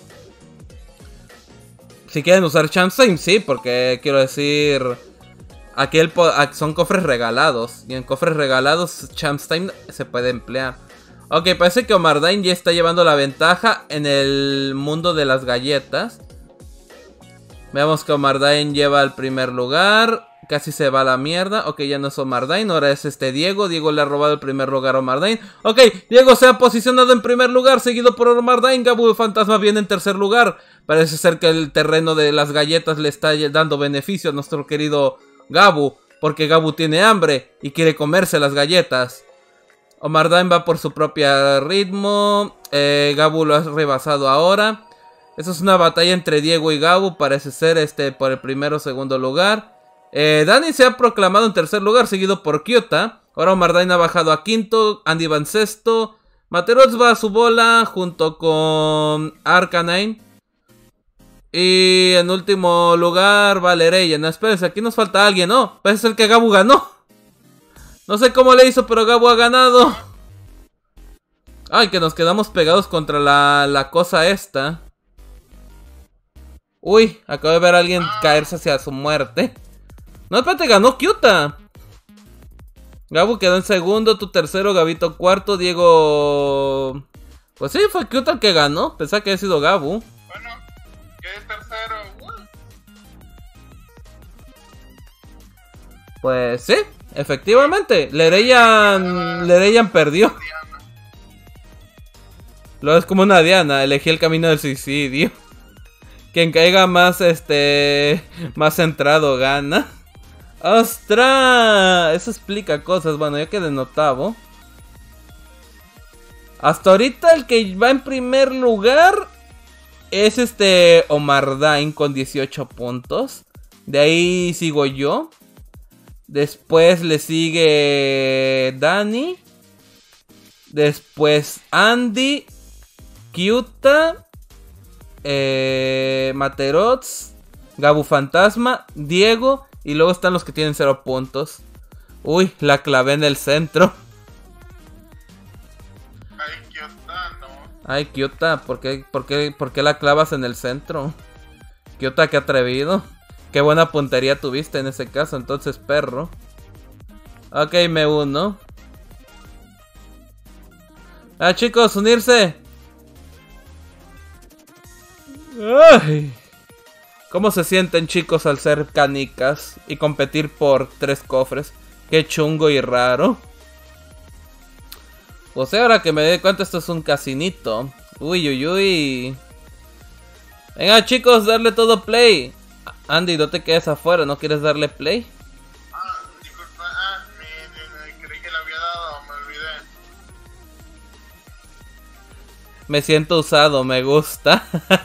Si quieren usar Chance Time, sí, porque quiero decir... Aquí el son cofres regalados. Y en cofres regalados, Champs Time se puede emplear. Ok, parece que Omardine ya está llevando la ventaja en el mundo de las galletas. Veamos que Omardine lleva el primer lugar. Casi se va a la mierda. Ok, ya no es Omardine, ahora es este Diego. Diego le ha robado el primer lugar a Omardine. Ok, Diego se ha posicionado en primer lugar, seguido por Omardine. Gabu Fantasma viene en tercer lugar. Parece ser que el terreno de las galletas le está dando beneficio a nuestro querido Gabu, porque Gabu tiene hambre y quiere comerse las galletas. Omardine va por su propio ritmo. eh, Gabu lo ha rebasado ahora. Esa es una batalla entre Diego y Gabu. Parece ser este por el primero o segundo lugar. Eh, Dani se ha proclamado en tercer lugar, seguido por Kyota. Ahora Omardine ha bajado a quinto. Andy va en sexto. Materots va a su bola junto con Arcanine. Y en último lugar va Lereya. No, espérense, aquí nos falta alguien, ¿no? Parece ser que Gabu ganó. No sé cómo le hizo, pero Gabu ha ganado. Ay, que nos quedamos pegados contra la, la cosa esta. Uy, acabo de ver a alguien caerse hacia su muerte. No, espérate, ganó Kyota. Gabu quedó en segundo, tu tercero, Gabito cuarto, Diego... Pues sí, fue Kyota el que ganó. Pensaba que había sido Gabu. Bueno, quedé tercero. Uh. Pues sí, efectivamente. Lereyan... Lereyan perdió. Lo es como una Diana, elegí el camino del suicidio. Quien caiga más, este... más centrado gana. ¡Ostras! Eso explica cosas. Bueno, yo quedé en octavo. Hasta ahorita el que va en primer lugar es este Omardine con dieciocho puntos. De ahí sigo yo. Después le sigue Dani. Después Andy. Kyota. Eh, Materots. Gabu Fantasma. Diego. Y luego están los que tienen cero puntos. Uy, la clavé en el centro. Ay, Kyota, no. Ay, Kyota, ¿por qué, por qué, por qué la clavas en el centro? Kyota, qué atrevido. Qué buena puntería tuviste en ese caso, entonces, perro. Ok, me uno. Ah, chicos, unirse. Ay. ¿Cómo se sienten, chicos, al ser canicas y competir por tres cofres? Qué chungo y raro. Pues ahora que me doy cuenta, esto es un casinito. Uy, uy, uy. Venga, chicos, darle todo play. Andy, no te quedes afuera, ¿no quieres darle play? Ah, disculpa, ah, me, me, me creí que le había dado, me olvidé. Me siento usado, me gusta.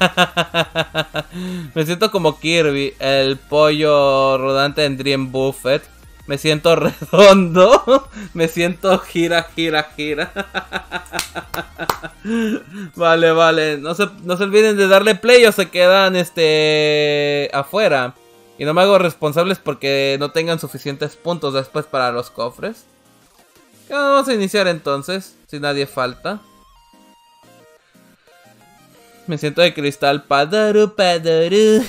Me siento como Kirby, el pollo rodante en Dream Buffet. Me siento redondo. Me siento gira, gira, gira. Vale, vale. No se, no se olviden de darle play o se quedan este afuera. Y no me hago responsables porque no tengan suficientes puntos después para los cofres. Vamos a iniciar entonces, si nadie falta. Me siento de cristal. Padaru, padaru.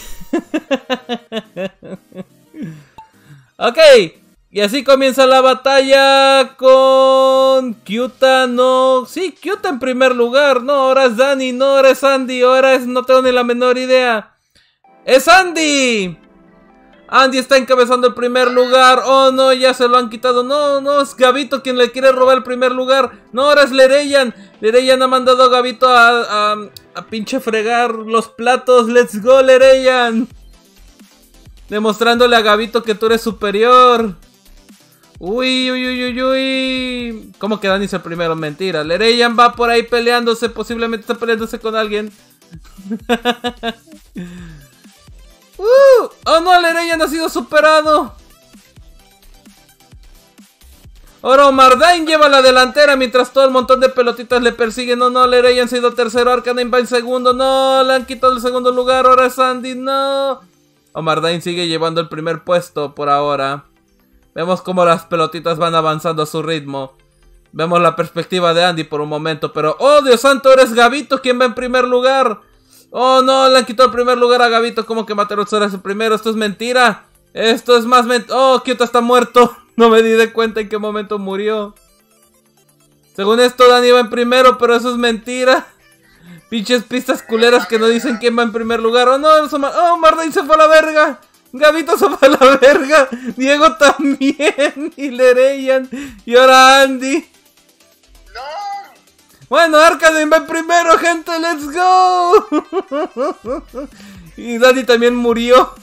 Ok. Y así comienza la batalla con Kyota, no... Sí, Kyota en primer lugar. No, ahora es Dani, no, ahora es Andy. Ahora es... No tengo ni la menor idea. ¡Es Andy! Andy está encabezando el primer lugar. Oh, no, ya se lo han quitado. No, no, es Gabito quien le quiere robar el primer lugar. No, ahora es Lereyan. Lereyan ha mandado a Gabito a, a, a pinche fregar los platos. Let's go, Lereyan. Demostrándole a Gabito que tú eres superior. Uy, uy, uy, uy, uy. ¿Cómo que Dani es el primero? Mentira. Lereyan va por ahí peleándose. Posiblemente está peleándose con alguien. uh, ¡Oh no! Lereyan ha sido superado. Ahora Omardine lleva la delantera mientras todo el montón de pelotitas le persiguen. No, no, Lereyan ha sido tercero. Arcanine va en segundo. No, le han quitado el segundo lugar. Ahora es Andy. No. Omardine sigue llevando el primer puesto por ahora. Vemos cómo las pelotitas van avanzando a su ritmo. Vemos la perspectiva de Andy por un momento, pero... ¡Oh, Dios santo! Eres Gabito quien va en primer lugar. ¡Oh, no! Le han quitado el primer lugar a Gabito. ¿Cómo que Materots era el primero? ¡Esto es mentira! Esto es más ment... Oh, Kyuta está muerto. No me di de cuenta en qué momento murió. Según esto, Dani va en primero, pero eso es mentira. Pinches pistas culeras que no dicen quién va en primer lugar. Oh, no, oh, Mardain se fue a la verga. Gabito se fue a la verga. Diego también. Y Lereyan. Y ahora Andy. No. Bueno, Arcanine va en primero, gente. ¡Let's go! Y Dani también murió.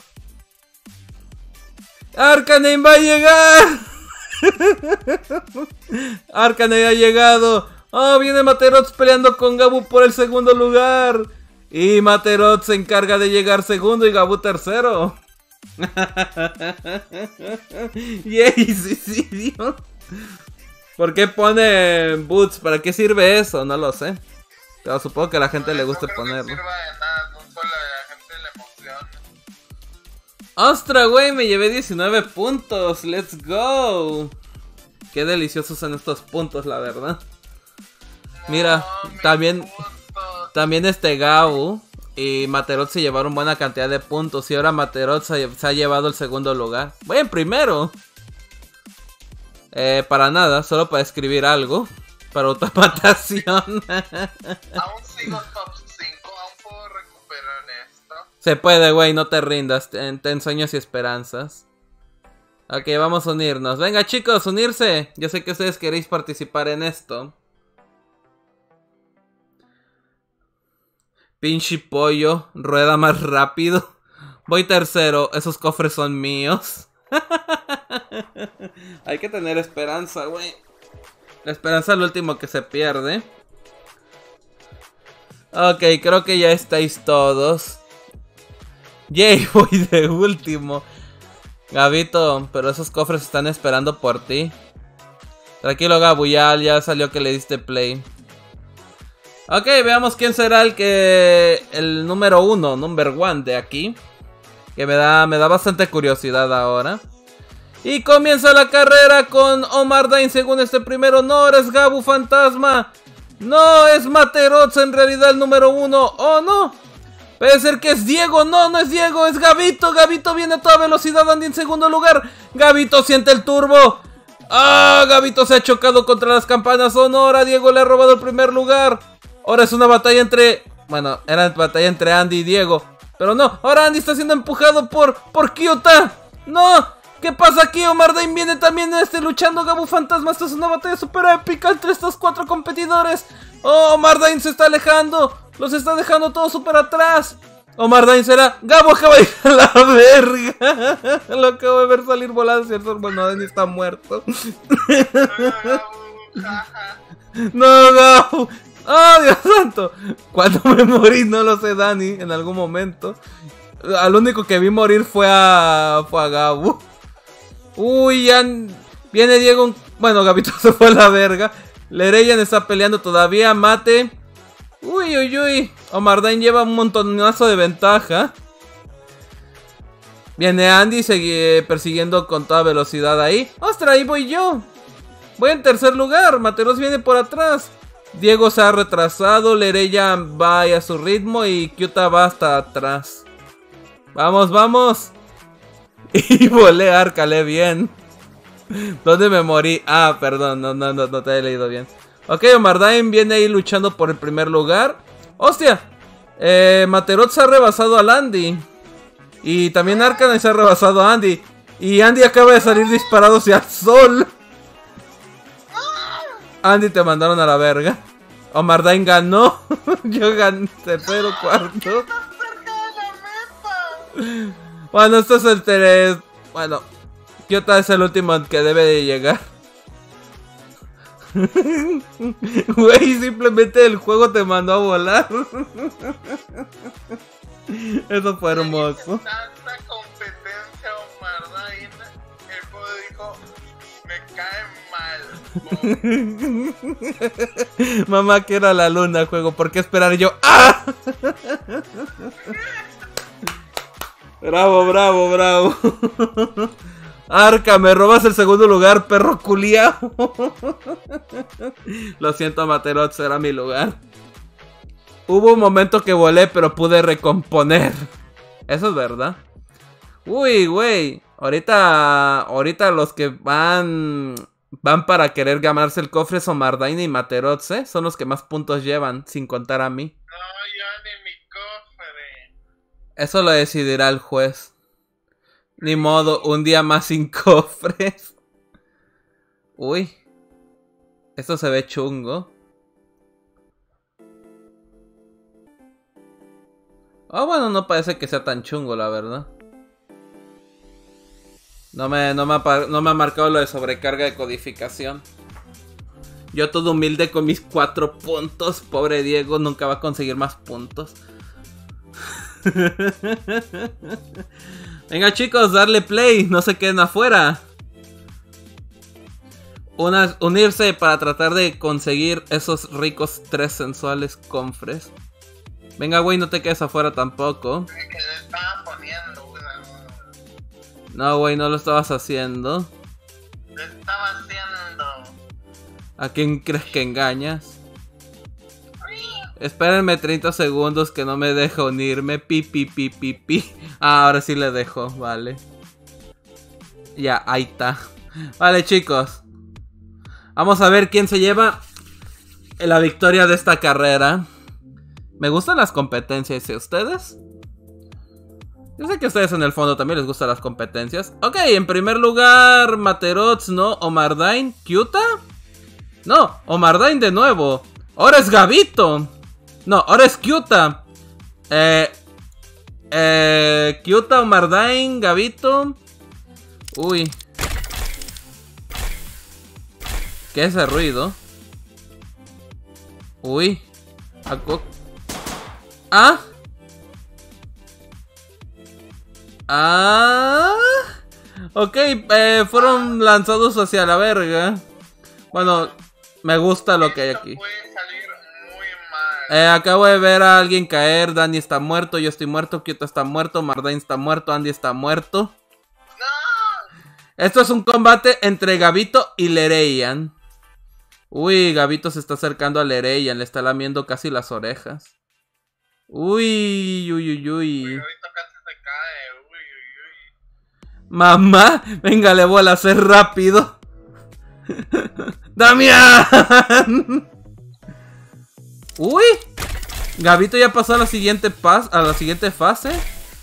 Arcanine va a llegar. Arcanine ha llegado. Oh, viene Materots peleando con Gabu por el segundo lugar. Y Materots se encarga de llegar segundo y Gabu tercero. Yay, sí, sí, Dios. ¿Por qué pone boots? ¿Para qué sirve eso? No lo sé. Pero supongo que a la gente No, le no gusta creo ponerlo. que sirva de nada, no solo a la gente le emociona. ¡Ostras, güey! Me llevé diecinueve puntos. ¡Let's go! Qué deliciosos son estos puntos, la verdad. Mira, No, mis también, puntos. también este Gabu y Materots se llevaron buena cantidad de puntos. Y ahora Materots se, se ha llevado el segundo lugar. Voy en primero. Eh, para nada, solo para escribir algo. Para automatación. Aún sigo top cinco, aún puedo recuperar esto. Se puede, güey, no te rindas. Ten, ten sueños y esperanzas. Ok, vamos a unirnos. Venga, chicos, unirse. Yo sé que ustedes queréis participar en esto. Pinche pollo, rueda más rápido. Voy tercero, esos cofres son míos. Hay que tener esperanza, güey. La esperanza es lo último que se pierde. Ok, creo que ya estáis todos. Yay, voy de último. Gabito, pero esos cofres están esperando por ti. Tranquilo, Gabu, ya, ya salió que le diste play. Ok, veamos quién será el que... El número uno, number one de aquí. Que me da, me da bastante curiosidad ahora. Y comienza la carrera con Omardain según este primero. No, eres Gabu Fantasma. No, es Materots en realidad el número uno. Oh, no. Puede ser que es Diego. No, no es Diego, es Gabito. Gabito viene a toda velocidad, Andy en segundo lugar. Gabito siente el turbo. Ah, Gabito se ha chocado contra las campanas. Oh, no, ahora Diego le ha robado el primer lugar. Ahora es una batalla entre... Bueno, era batalla entre Andy y Diego. Pero no, ahora Andy está siendo empujado por... Por Kyuta. No. ¿Qué pasa aquí? Omardain viene también este, luchando Gabu Fantasma. Esto es una batalla super épica entre estos cuatro competidores. Oh, Omardain se está alejando. Los está dejando todos súper atrás. Omardain será... Gabu acaba de ir a la verga. Lo acabo de ver salir volando, ¿cierto? Bueno, Dani está muerto. No, Gabu. ¡Oh, Dios santo! Cuando me morí, no lo sé, Dani, en algún momento. Al único que vi morir fue a... Fue a Gabu. Uy, ya... Viene Diego... Bueno, Gabito se fue a la verga. Lereyan está peleando todavía. Mate. Uy, uy, uy. Omardain lleva un montonazo de ventaja. Viene Andy y sigue persiguiendo con toda velocidad ahí. ¡Ostras! Ahí voy yo. Voy en tercer lugar. Materos viene por atrás. Diego se ha retrasado. Lereyan va a su ritmo. Y Kyuta va hasta atrás. Vamos, vamos. Y volé, Arcale, bien. ¿Dónde me morí? Ah, perdón, no, no, no, no te he leído bien. Ok, Omardain viene ahí luchando por el primer lugar. ¡Hostia! Eh, Materots ha rebasado al Andy. Y también Arcanine se ha rebasado a Andy. Y Andy acaba de salir disparado hacia el sol. Andy, te mandaron a la verga. Omardain ganó. Yo gané tercero, cuarto. Bueno, esto es el tres. Bueno, Kyuta es el último que debe de llegar. Güey, simplemente el juego te mandó a volar. Eso fue hermoso. Tanta competencia, Omardain. El juego dijo: me cae mal. Mamá, que era la luna, juego. ¿Por qué esperar yo? ¡Ah! Bravo, bravo, bravo. Arca, me robas el segundo lugar, perro culiao. Lo siento, Materots, era mi lugar. Hubo un momento que volé, pero pude recomponer. Eso es verdad. Uy, güey. Ahorita, ahorita los que van van para querer ganarse el cofre son Mardain y Materoz, ¿eh? Son los que más puntos llevan, sin contar a mí. No, yo ni mi cofre. Eso lo decidirá el juez. Ni modo, un día más sin cofres. Uy. Esto se ve chungo. Ah, oh, bueno, no parece que sea tan chungo, la verdad. No me, no, me ha, no me ha marcado lo de sobrecarga de codificación. Yo todo humilde con mis cuatro puntos. Pobre Diego, nunca va a conseguir más puntos. Venga chicos, darle play. No se queden afuera. Una, unirse para tratar de conseguir esos ricos tres sensuales cofres. Venga güey, no te quedes afuera tampoco. Que le estaba poniendo una... No, güey, no lo estabas haciendo. Lo estaba haciendo. ¿A quién crees que engañas? Espérenme treinta segundos que no me deja unirme. Pi, pi, pi, pi, pi. Ah, ahora sí le dejo, vale. Ya, ahí está. Vale, chicos. Vamos a ver quién se lleva la victoria de esta carrera. Me gustan las competencias, ¿y ustedes? Yo sé que a ustedes en el fondo también les gustan las competencias. Ok, en primer lugar, Materoz, ¿no? Omardain, Kyuta. No, Omardain de nuevo. Ahora es Gabito. No, ahora es Kyuta. Eh... Eh... Kyuta, Omardain, Gabito. Uy. ¿Qué es ese ruido? Uy. Aco... Ah. Ah. Ok, eh, fueron lanzados hacia la verga. Bueno, me gusta lo que hay aquí. Puede salir muy mal. Eh, acabo de ver a alguien caer. Dani está muerto, yo estoy muerto, Kyuta está muerto, Mardain está muerto, Andy está muerto. ¡No! Esto es un combate entre Gabito y Lereian. Uy, Gabito se está acercando a Lereian, le está lamiendo casi las orejas. Uy, uy, uy, uy. Ahorita casi se cae. Uy, uy, uy. Mamá, venga, le voy a hacer rápido. ¡Damián! Uy, Gabito ya pasó a la siguiente pas a la siguiente fase.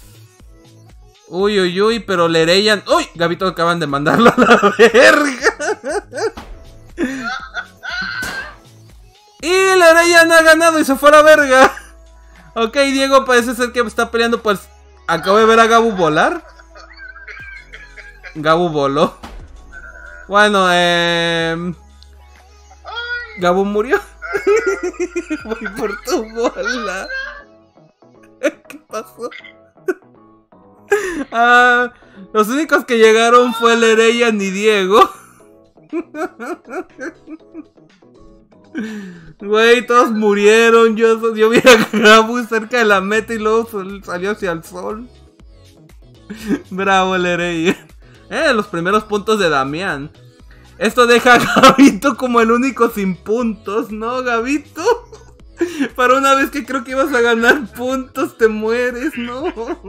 Uy, uy, uy, pero Lereian. Uy, Gabito acaban de mandarlo a la verga. Y Lereian ha ganado y se fue a la verga. Ok, Diego parece ser que está peleando. Pues acabo de ver a Gabu volar. Gabu voló. Bueno, eh... Gabu murió. Voy por tu bola. ¿Qué pasó? Ah, los únicos que llegaron fue Lereian y Diego. Güey, todos murieron. Yo, yo vi a Gabu cerca de la meta y luego salió hacia el sol. Bravo, Lereian. Eh, los primeros puntos de Damián. Esto deja a Gabito como el único sin puntos, ¿no, Gabito? Para una vez que creo que ibas a ganar puntos, te mueres, ¿no?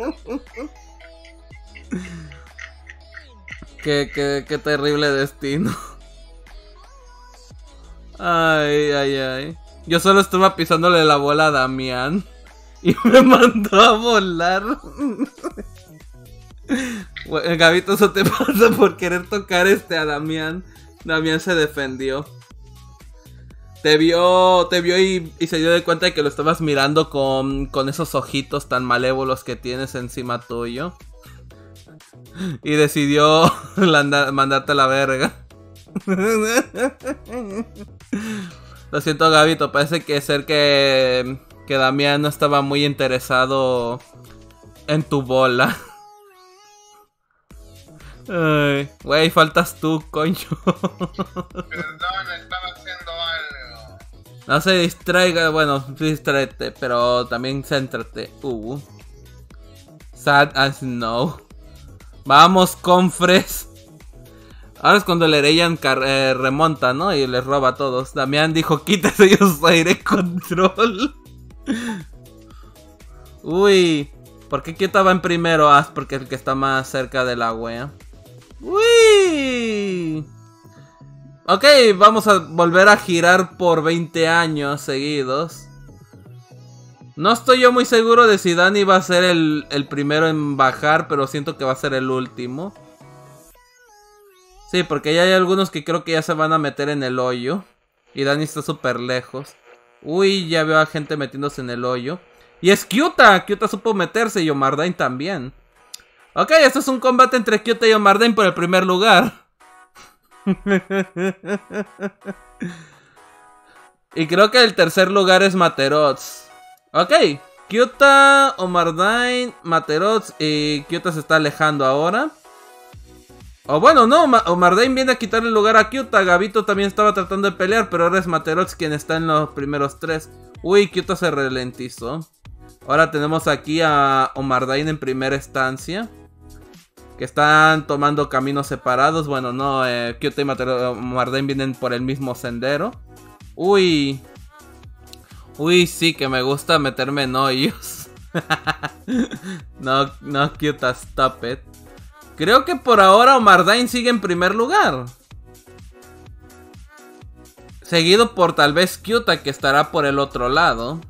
Qué, qué, qué terrible destino. Ay, ay, ay. Yo solo estuve pisándole la bola a Damián y me mandó a volar. Gabito, eso te pasa por querer tocar este a Damián. Damián se defendió. Te vio, te vio y, y se dio de cuenta de que lo estabas mirando con, con esos ojitos tan malévolos que tienes encima tuyo. Y decidió mandarte a la verga. Lo siento, Gabito, parece que ser que, que Damián no estaba muy interesado en tu bola. Ay, güey, faltas tú, coño. Perdón, estaba haciendo algo. No se distraiga, bueno, distráete, pero también céntrate. Uh. Sad as no. Vamos, confres. Ahora es cuando Lereian eh, remonta, ¿no? Y les roba a todos. Damián dijo, quítese, yo soy de control. Uy. ¿Por qué Kyuta va en primero? Ah, porque es el que está más cerca de la wea. ¡Uy! Ok, vamos a volver a girar por veinte años seguidos. No estoy yo muy seguro de si Dani va a ser el, el primero en bajar, pero siento que va a ser el último. Sí, porque ya hay algunos que creo que ya se van a meter en el hoyo. Y Dani está súper lejos. Uy, ya veo a gente metiéndose en el hoyo. Y es Kyuta, Kyuta supo meterse y Omardain también. Ok, esto es un combate entre Kyuta y Omardain por el primer lugar. Y creo que el tercer lugar es Materots. Ok, Kyuta, Omardain, Materots y Kyuta se está alejando ahora. O bueno, no, Omardain viene a quitarle el lugar a Kyuta. Gabito también estaba tratando de pelear, pero ahora es Materots quien está en los primeros tres. Uy, Kyuta se ralentizó. Ahora tenemos aquí a Omardain en primera instancia, que están tomando caminos separados. Bueno, no, eh, Kyuta y Omardain vienen por el mismo sendero. Uy. Uy, sí, que me gusta meterme en hoyos. No, no, Kyuta, stop it. Creo que por ahora Omardain sigue en primer lugar, seguido por tal vez Kyuta, que estará por el otro lado.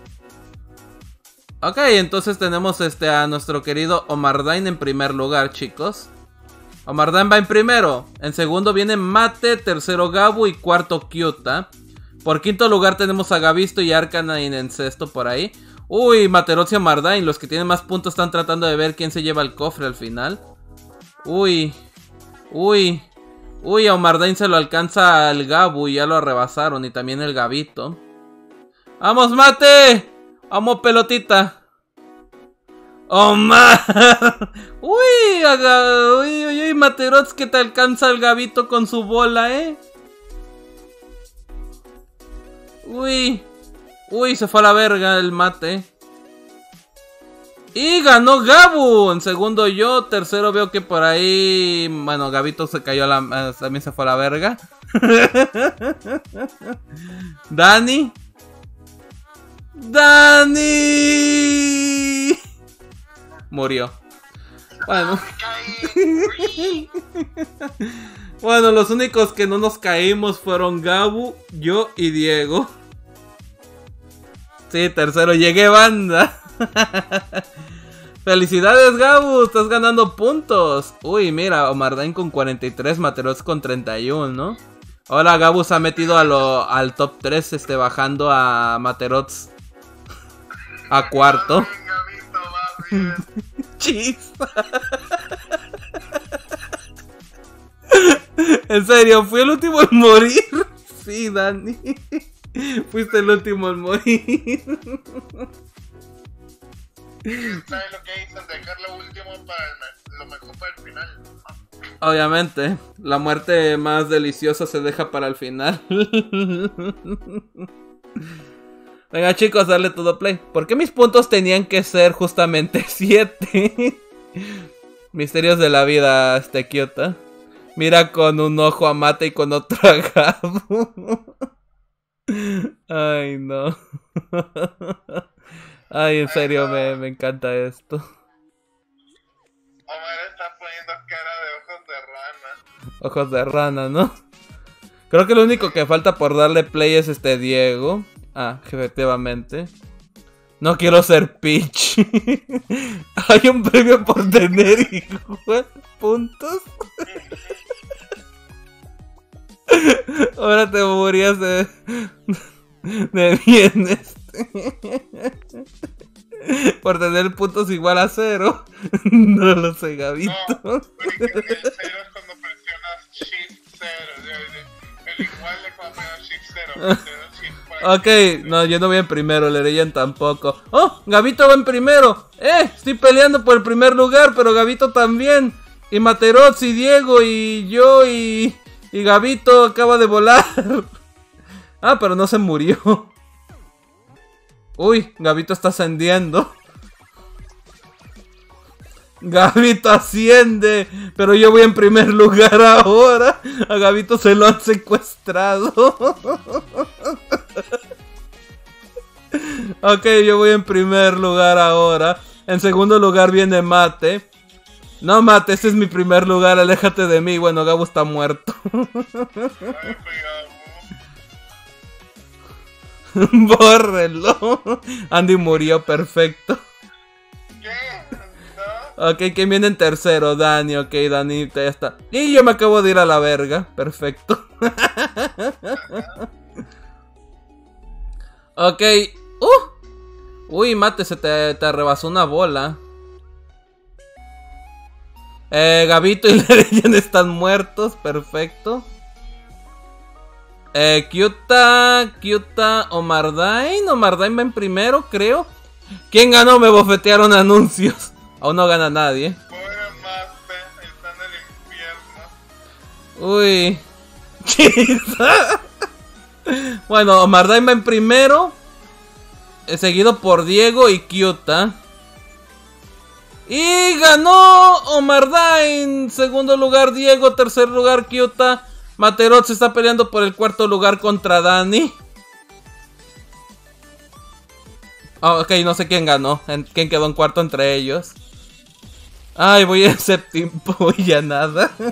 Ok, entonces tenemos este a nuestro querido Omardain en primer lugar, chicos. Omardain va en primero. En segundo viene Mate, tercero Gabu y cuarto Kyuta. Por quinto lugar tenemos a Gabisto y Arcanine en sexto por ahí. Uy, Materots y Omardain, los que tienen más puntos, están tratando de ver quién se lleva el cofre al final. Uy, uy, uy, a Omardain se lo alcanza el Gabu y ya lo rebasaron, y también el Gabito. ¡Vamos, Mate! ¡Vamos, pelotita! ¡Omar! ¡Uy! Aga, uy, uy, uy, Materots, que te alcanza el Gabito con su bola, ¿eh? Uy, uy, se fue a la verga el Mate. Y ganó Gabu. En segundo yo. Tercero veo que por ahí... Bueno, Gabito se cayó a la... También se fue a la verga. Dani. Dani. Murió. Bueno. Bueno, los únicos que no nos caímos fueron Gabu, yo y Diego. Sí, tercero llegué, banda. Felicidades, Gabu, estás ganando puntos. Uy, mira, Omardain con cuarenta y tres, Materots con treinta y uno, ¿no? Ahora Gabu se ha metido a lo, al top tres, este, bajando a Materots a cuarto. Chis. En serio, fui el último en morir. Sí, Dani. Fuiste el último en morir. ¿Sabes lo que hizo? Dejar lo último para el, lo mejor para el final. Obviamente, la muerte más deliciosa se deja para el final. Venga, chicos, darle todo play. ¿Por qué mis puntos tenían que ser justamente siete? Misterios de la vida, este Kyuta. Mira con un ojo a Mate y con otro a Gabu. Ay, no. Ay, en serio, me, me encanta esto. Omar está poniendo cara de ojos de rana. Ojos de rana, ¿no? Creo que lo único que falta por darle play es este Diego. Ah, efectivamente. No quiero ser Peach. Hay un premio por tener igual puntos. Ahora te morías de... de bien este. Por tener puntos igual a cero. No lo sé, Gabito. No, porque el cero es cuando presionas Shift cero. El igual es cuando presionas Shift cero. Ok, no, yo no voy en primero, Lereyan tampoco. ¡Oh! Gabito va en primero. ¡Eh! Estoy peleando por el primer lugar, pero Gabito también. Y Materots y Diego y yo y... Y Gabito acaba de volar. Ah, pero no se murió. Uy, Gabito está ascendiendo. Gabito asciende. Pero yo voy en primer lugar ahora. A Gabito se lo han secuestrado. Ok, yo voy en primer lugar ahora. En segundo lugar viene Mate. No, Mate, este es mi primer lugar, aléjate de mí. Bueno, Gabo está muerto. Bórrenlo. Andy murió, perfecto. ¿Qué? ¿No? Ok, ¿quién viene en tercero? Dani, ok, Dani, ya está. Y yo me acabo de ir a la verga, perfecto. Ok. Uh. Uy, Mate, se te, te rebasó una bola. Eh, Gabito y Lereyan están muertos, perfecto. Eh, Kyuta, Kyuta, Omardain. Omardain va en primero, creo. ¿Quién ganó? Me bofetearon anuncios. Aún no gana nadie. Pobre Mate, está en el infierno. Uy. Quizá. Bueno, Omardain va en primero. eh, Seguido por Diego y Kyuta. Y ganó Omardain. Segundo lugar Diego, tercer lugar Kyuta. Materot se está peleando por el cuarto lugar contra Dani. Oh, ok, no sé quién ganó. ¿Quién quedó en cuarto entre ellos? Ay, voy en séptimo y ya nada. Eso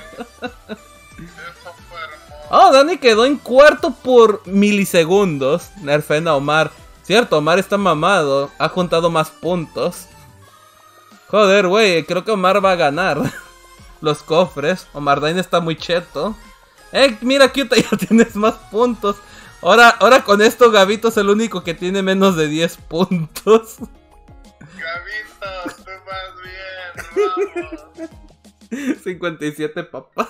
fue hermoso. Oh, Dani quedó en cuarto por milisegundos. Nerfen a Omar. Cierto, Omar está mamado. Ha juntado más puntos. Joder, güey, creo que Omar va a ganar los cofres. Omardain está muy cheto. Eh, mira, Kyuta, ya tienes más puntos. Ahora, ahora con esto Gabito es el único que tiene menos de diez puntos. Gabito, tú vas bien, vamos. cincuenta y siete, papá.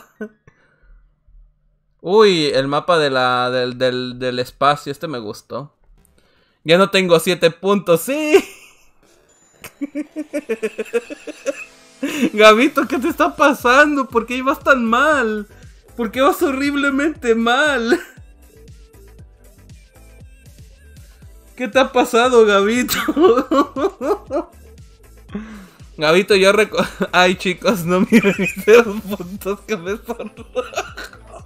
Uy, el mapa de la, del, del, del espacio, este me gustó. Ya no tengo siete puntos, sí. Gabito, ¿qué te está pasando? ¿Por qué ibas tan mal? ¿Por qué vas horriblemente mal? ¿Qué te ha pasado, Gabito? Gabito, yo reco... Ay, chicos, no miren mis dedos puntos que me son rojos.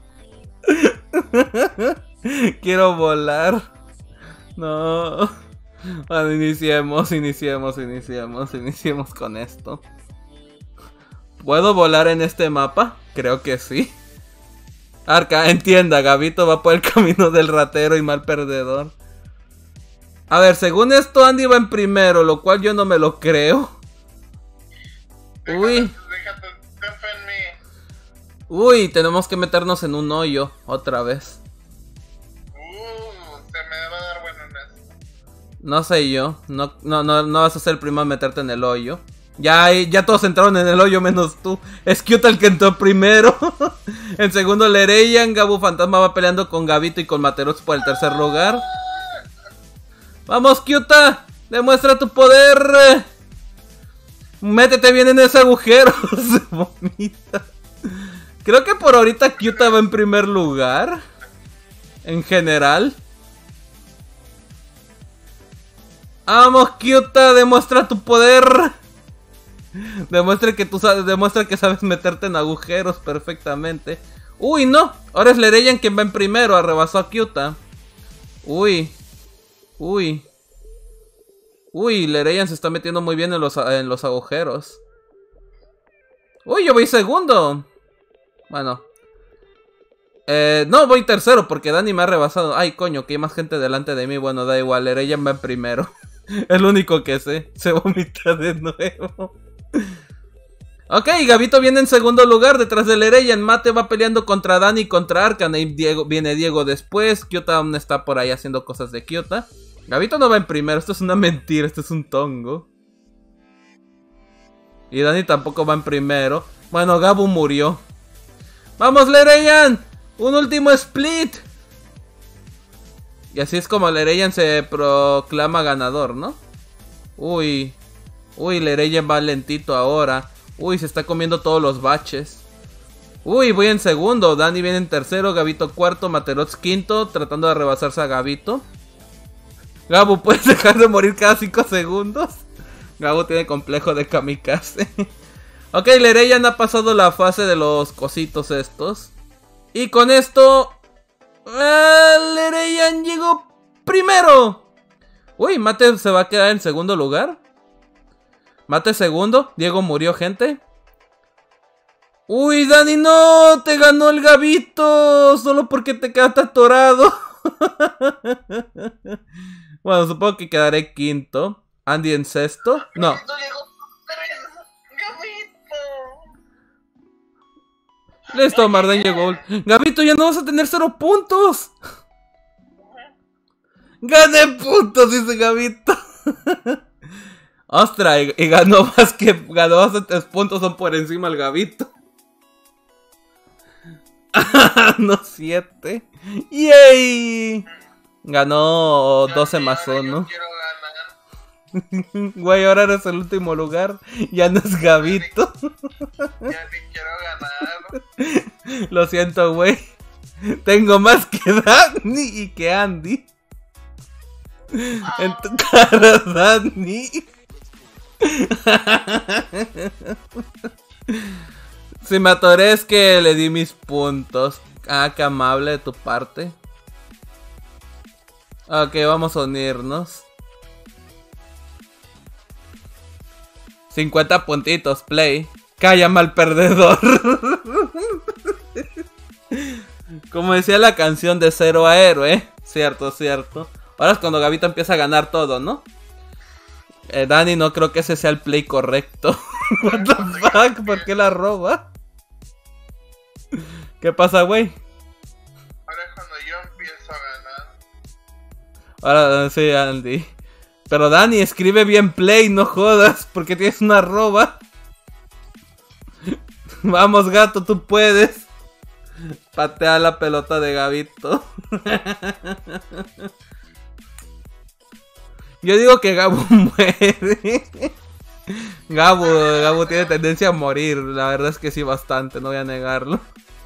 Quiero volar. No. Bueno, iniciemos, iniciemos, iniciemos, iniciemos con esto. ¿Puedo volar en este mapa? Creo que sí. Arca, entienda, Gabito va por el camino del ratero y mal perdedor. A ver, según esto Andy va en primero, lo cual yo no me lo creo. Uy. Déjate, confía en mí. Uy, tenemos que meternos en un hoyo otra vez. Uh, se me va a dar bueno en esto. No sé yo, no, no, no, no vas a ser el primero a meterte en el hoyo. Ya, ya todos entraron en el hoyo menos tú. Es Kyuta el que entró primero. En segundo Lereyan. Gabu Fantasma va peleando con Gabito y con Materox por el tercer lugar. Vamos, Kyuta, demuestra tu poder. Métete bien en ese agujero. Se vomita. Creo que por ahorita Kyuta va en primer lugar. En general. Vamos, Kyuta, demuestra tu poder. Demuestra que tú sabes, demuestra que sabes meterte en agujeros perfectamente. Uy, no. Ahora es Lereyan quien va en primero. Arrebasó a Kyuta. Uy. Uy. Uy, Lereyan se está metiendo muy bien en los, en los agujeros. Uy, yo voy segundo. Bueno. Eh, no, voy tercero porque Dani me ha rebasado. Ay, coño, que hay más gente delante de mí. Bueno, da igual, Lereyan va en primero. El único que sé. Se vomita de nuevo. Ok, Gabito viene en segundo lugar detrás de Lereyan. Mate va peleando contra Dani y contra Arcan. Ahí Diego, viene Diego después. Kyuta aún está por ahí haciendo cosas de Kyuta. Gabito no va en primero. Esto es una mentira. Esto es un tongo. Y Dani tampoco va en primero. Bueno, Gabu murió. ¡Vamos, Lereyan! ¡Un último split! Y así es como Lereyan se proclama ganador, ¿no? Uy. Uy, Lereyan va lentito ahora. Uy, se está comiendo todos los baches. Uy, voy en segundo. Dani viene en tercero. Gabito cuarto. Materox quinto. Tratando de rebasarse a Gabito. Gabu, ¿puedes dejar de morir cada cinco segundos? Gabu tiene complejo de kamikaze. Ok, Lereyan ha pasado la fase de los cositos estos. Y con esto... ¡Eh, Lereyan llegó primero! Uy, Mate se va a quedar en segundo lugar. Mate segundo. Diego murió, gente. Uy, Dani, no. Te ganó el Gabito. Solo porque te quedaste atorado. Bueno, supongo que quedaré quinto. Andy en sexto. No. Listo, Marden llegó. Gabito, ya no vas a tener cero puntos. Gané puntos, dice Gabito. Ostras, y, y ganó más que... Ganó bastantes puntos, son por encima el Gabito. No, siete. ¡Yay! Ganó doce más uno. Güey, ahora eres el último lugar. Ya no es Gabito. Ya ni quiero ganar. Lo siento, güey. Tengo más que Dani y que Andy. En tu cara, Dani. Si me atoré es que le di mis puntos. Ah, qué amable de tu parte. Ok, vamos a unirnos. cincuenta puntitos, play. Cállame al perdedor. Como decía la canción de Cero a Héroe. Cierto, cierto. Ahora es cuando Gabito empieza a ganar todo, ¿no? Eh, Dani, no creo que ese sea el play correcto. What the fuck, ¿por qué la roba? ¿Qué pasa, güey? Ahora es cuando yo empiezo a ganar. Ahora sí, Andy. Pero Dani, escribe bien play, no jodas, porque tienes una arroba. Vamos, gato, tú puedes. Patea la pelota de Gabito. Yo digo que Gabo muere. Gabo, Gabo tiene tendencia a morir. La verdad es que sí, bastante, no voy a negarlo.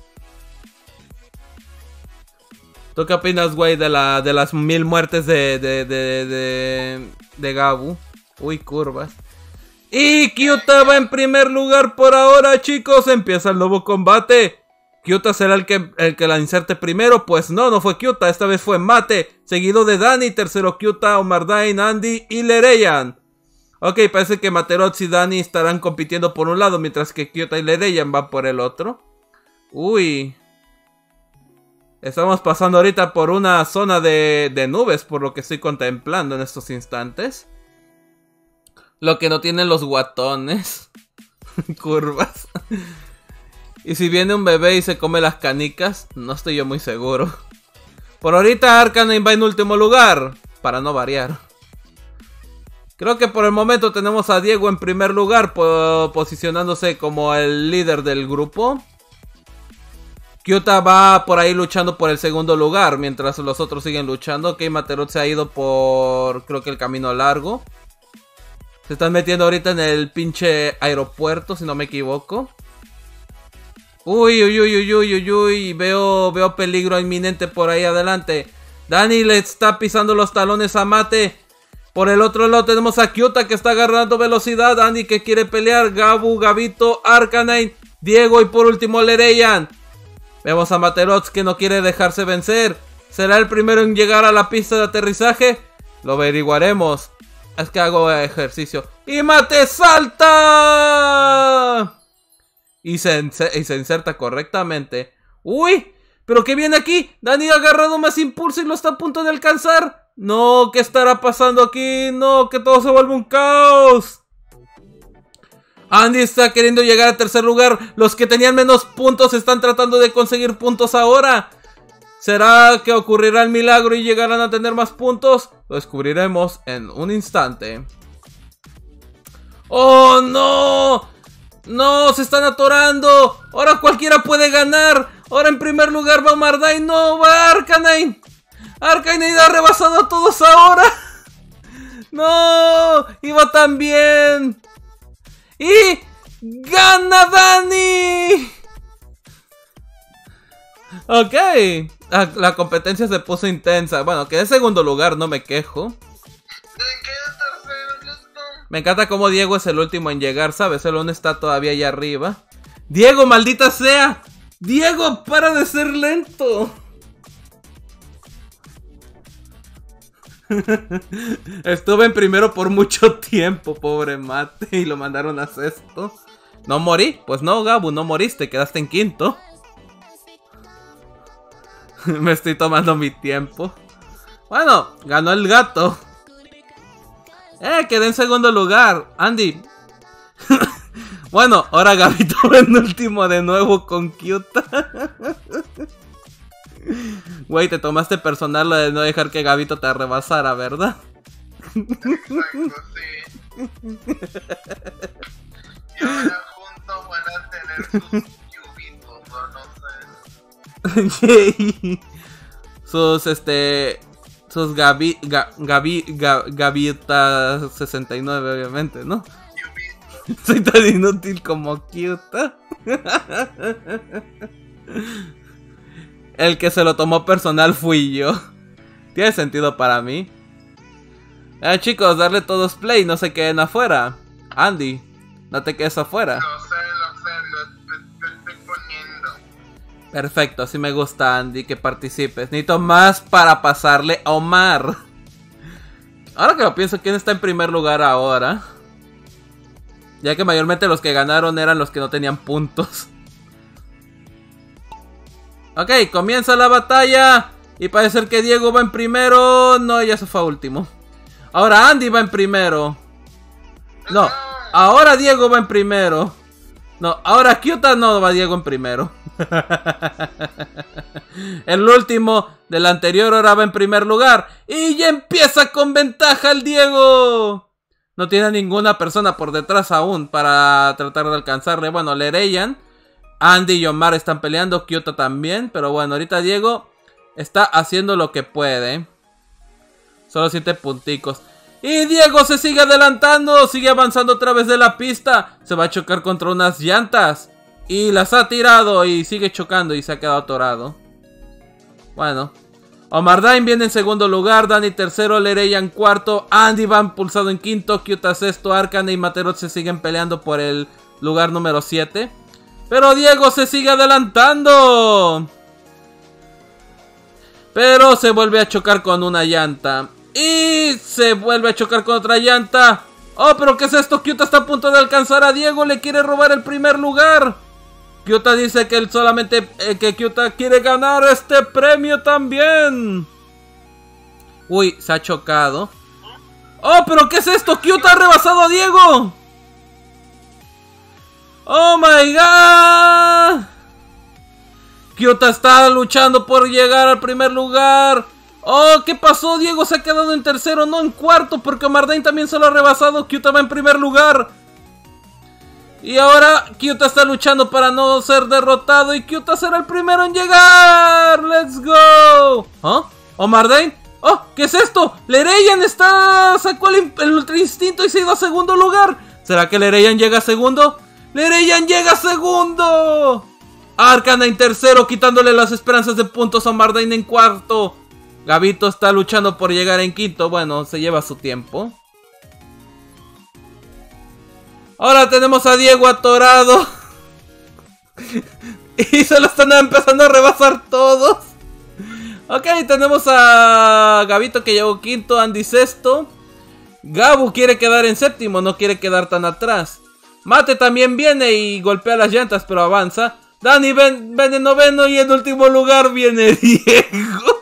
¿Tú qué opinas, güey, de, la, de las mil muertes de, de, de, de, de Gabu? Uy, curvas. Y Kyuta va en primer lugar por ahora, chicos. Empieza el nuevo combate. Kyuta será el que, el que la inserte primero. Pues no, no fue Kyuta, esta vez fue Mate. Seguido de Dani, tercero Kyuta, Omardain, Andy y Lereyan. Ok, parece que Materots y Dani estarán compitiendo por un lado, mientras que Kyuta y Lereyan van por el otro. Uy... Estamos pasando ahorita por una zona de, de nubes, por lo que estoy contemplando en estos instantes. Lo que no tienen los guatones. Curvas. Y si viene un bebé y se come las canicas, no estoy yo muy seguro. Por ahorita Arcanine va en último lugar, para no variar. Creo que por el momento tenemos a Diego en primer lugar, po- posicionándose como el líder del grupo. Kyuta va por ahí luchando por el segundo lugar, mientras los otros siguen luchando. Ok, Materot se ha ido por, creo que el camino largo. Se están metiendo ahorita en el pinche aeropuerto, si no me equivoco. Uy, uy, uy, uy, uy, uy, uy. Veo, veo peligro inminente por ahí adelante. Dani le está pisando los talones a Mate. Por el otro lado tenemos a Kyuta que está agarrando velocidad. Dani que quiere pelear. Gabu, Gabito, Arcanine, Diego y por último Lereyan. Vemos a Materots que no quiere dejarse vencer. ¿Será el primero en llegar a la pista de aterrizaje? Lo averiguaremos. Es que hago ejercicio. ¡Y Mate salta! Y se, y se inserta correctamente. ¡Uy! ¿Pero qué viene aquí? Dani ha agarrado más impulso y lo está a punto de alcanzar. No, ¿qué estará pasando aquí? No, que todo se vuelve un caos. Andy está queriendo llegar a tercer lugar. Los que tenían menos puntos están tratando de conseguir puntos ahora. ¿Será que ocurrirá el milagro y llegarán a tener más puntos? Lo descubriremos en un instante. ¡Oh, no! ¡No! ¡Se están atorando! ¡Ahora cualquiera puede ganar! ¡Ahora en primer lugar va Mardain! ¡No! ¡Va Arcanine! ¡Arcanine ha rebasado a todos ahora! ¡No! ¡Iba tan bien! ¡Y gana Dani! Ok, la competencia se puso intensa. Bueno, quedé en segundo lugar, no me quejo. Me encanta cómo Diego es el último en llegar, ¿sabes? El uno está todavía allá arriba. ¡Diego, maldita sea! ¡Diego, para de ser lento! Estuve en primero por mucho tiempo, pobre Mate, y lo mandaron a sexto. ¿No morí? Pues no, Gabu, no moriste, quedaste en quinto. Me estoy tomando mi tiempo. Bueno, ganó el gato. Eh, quedé en segundo lugar, Andy. Bueno, ahora Gabito va en último de nuevo con Kyuta. Güey, te tomaste personal lo de no dejar que Gabito te rebasara, ¿verdad? Exacto, sí. Y ahora juntos van a tener sus cubitos, o no sé. Yay. Sus, este... Sus Gabi... Ga, Gabi... Ga, Gavita sesenta y nueve, obviamente, ¿no? Cubitos. Soy tan inútil como Kyuta. El que se lo tomó personal fui yo. Tiene sentido para mí. Eh, chicos, darle todos play, no se queden afuera. Andy, no te quedes afuera. Lo sé, lo sé, lo te, te estoy poniendo. Perfecto, así me gusta, Andy, que participes. Necesito más para pasarle a Omar. Ahora que lo pienso, ¿quién está en primer lugar ahora? Ya que mayormente los que ganaron eran los que no tenían puntos. Ok, comienza la batalla. Y parece ser que Diego va en primero. No, ya se fue a último. Ahora Andy va en primero. No, ahora Diego va en primero. No, ahora Kyuta no va Diego en primero. El último del anterior ahora va en primer lugar. Y ya empieza con ventaja el Diego. No tiene ninguna persona por detrás aún para tratar de alcanzarle. Bueno, Lereyan, Andy y Omar están peleando, Kyuta también. Pero bueno, ahorita Diego está haciendo lo que puede. Solo siete punticos. Y Diego se sigue adelantando, sigue avanzando a través de la pista. Se va a chocar contra unas llantas. Y las ha tirado y sigue chocando y se ha quedado atorado. Bueno. Omar Dain viene en segundo lugar, Dani tercero, Lereya en cuarto, Andy va impulsado en quinto, Kyuta sexto, Arcane y Materot se siguen peleando por el lugar número siete. Pero Diego se sigue adelantando. Pero se vuelve a chocar con una llanta. Y se vuelve a chocar con otra llanta. Oh, pero ¿qué es esto? Kyuta está a punto de alcanzar a Diego, le quiere robar el primer lugar. Kyuta dice que él solamente, eh, que Kyuta quiere ganar este premio también. Uy, se ha chocado. Oh, pero ¿qué es esto? Kyuta ha rebasado a Diego. Oh my god. Kyuta está luchando por llegar al primer lugar. Oh, ¿qué pasó? Diego se ha quedado en tercero, no en cuarto, porque Omar Dain también se lo ha rebasado. Kyuta va en primer lugar. Y ahora Kyuta está luchando para no ser derrotado. Y Kyuta será el primero en llegar. ¡Let's go! ¿Oh? ¿Omar Dain? ¡Oh! ¿Qué es esto? Lereyan está... sacó el, el ultra instinto y se ha ido a segundo lugar. ¿Será que Lereyan llega a segundo? ¡Lereyan llega a segundo! Arcane en tercero, quitándole las esperanzas de puntos a Omar Dain en cuarto. Gabito está luchando por llegar en quinto. Bueno, se lleva su tiempo. Ahora tenemos a Diego atorado. Y se lo están empezando a rebasar todos. Ok, tenemos a Gabito que llegó quinto, Andy sexto. Gabu quiere quedar en séptimo, no quiere quedar tan atrás. Mate también viene y golpea las llantas, pero avanza. Dani ven, ven en noveno y en último lugar viene Diego.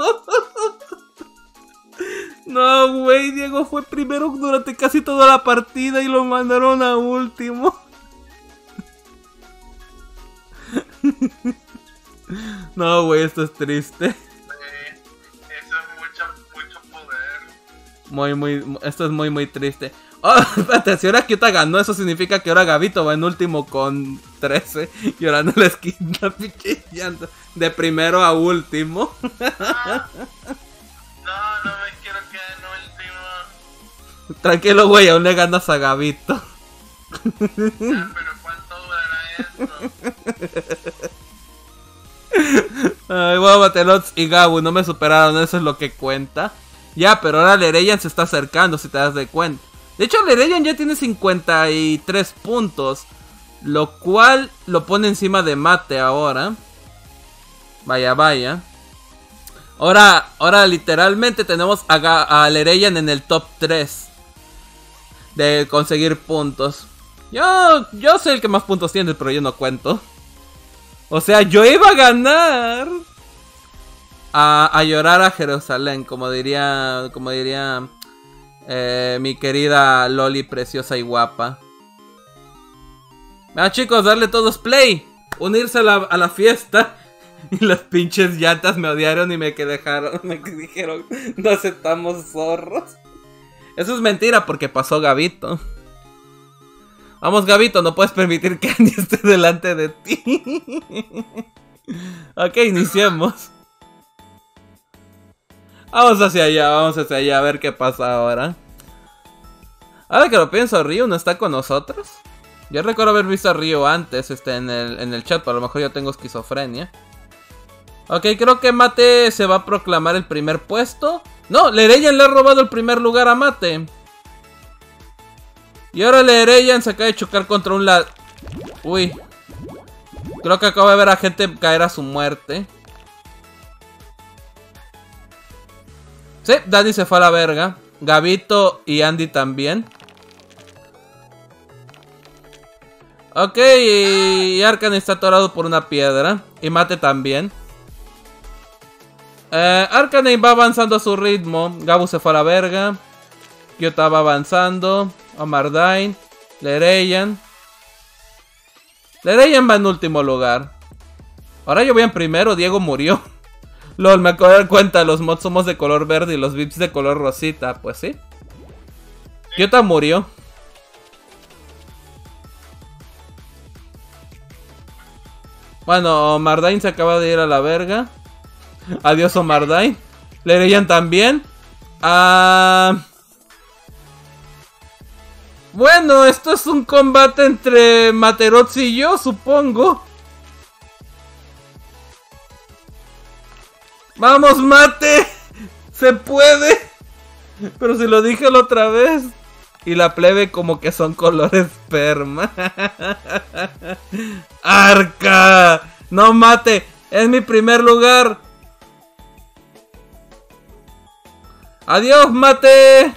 No, güey, Diego fue primero durante casi toda la partida y lo mandaron a último. No, güey, esto es triste. Sí, eso es mucho, mucho poder. Muy, muy, esto es muy, muy triste. Oh, espérate, si ahora Kyuta ganó, eso significa que ahora Gabito va en último con trece. Y ahora no les quita pinche llanta. De primero a último. Ah, no, no me quiero quedar en último. Tranquilo, güey, aún le ganas a Gabito. Ah, pero ¿cuánto durará esto? Ay, bueno, Matelots y Gabu no me superaron, eso es lo que cuenta. Ya, pero ahora Lereyan se está acercando, si te das de cuenta. De hecho, Lereyan ya tiene cincuenta y tres puntos, lo cual lo pone encima de Mate ahora. Vaya, vaya. Ahora, ahora literalmente tenemos a, Ga a Lereyan en el top tres de conseguir puntos. Yo, yo soy el que más puntos tiene, pero yo no cuento. O sea, yo iba a ganar. A, a llorar a Jerusalén, como diría, como diría eh, mi querida Loli preciosa y guapa. Ah, chicos, darle todos play. Unirse a la, a la fiesta. Y las pinches llantas me odiaron y me que dejaron, me dijeron, no aceptamos zorros. Eso es mentira porque pasó Gabito. Vamos, Gabito, no puedes permitir que Andy esté delante de ti. Ok, iniciemos. Vamos hacia allá, vamos hacia allá a ver qué pasa ahora. Ahora que lo pienso, Ryu no está con nosotros. Yo recuerdo haber visto a Ryu antes este, en, el, en el chat, pero a lo mejor yo tengo esquizofrenia. Ok, creo que Mate se va a proclamar el primer puesto. No, Lereyan le ha robado el primer lugar a Mate. Y ahora Lereyan se acaba de chocar contra un lado. Uy. Creo que acabo de ver a gente caer a su muerte. Sí, Dani se fue a la verga. Gabito y Andy también. Ok, y Arkan está atorado por una piedra. Y Mate también. Eh, Arcanine va avanzando a su ritmo. Gabu se fue a la verga. Kyota va avanzando. Omardain. Lereyan. Lereyan va en último lugar. Ahora yo voy en primero. Diego murió. Lol, me acabo de dar cuenta. Los mods somos de color verde y los V I Ps de color rosita. Pues sí. Kyota murió. Bueno, Omardain se acaba de ir a la verga. Adiós, Omardain. Lereyan también. Ah... Bueno, esto es un combate entre Materots y yo, supongo. ¡Vamos, Mate! ¡Se puede! Pero si lo dije la otra vez. Y la plebe como que son color esperma. ¡Arca! ¡No, Mate! ¡Es mi primer lugar! ¡Adiós, Mate!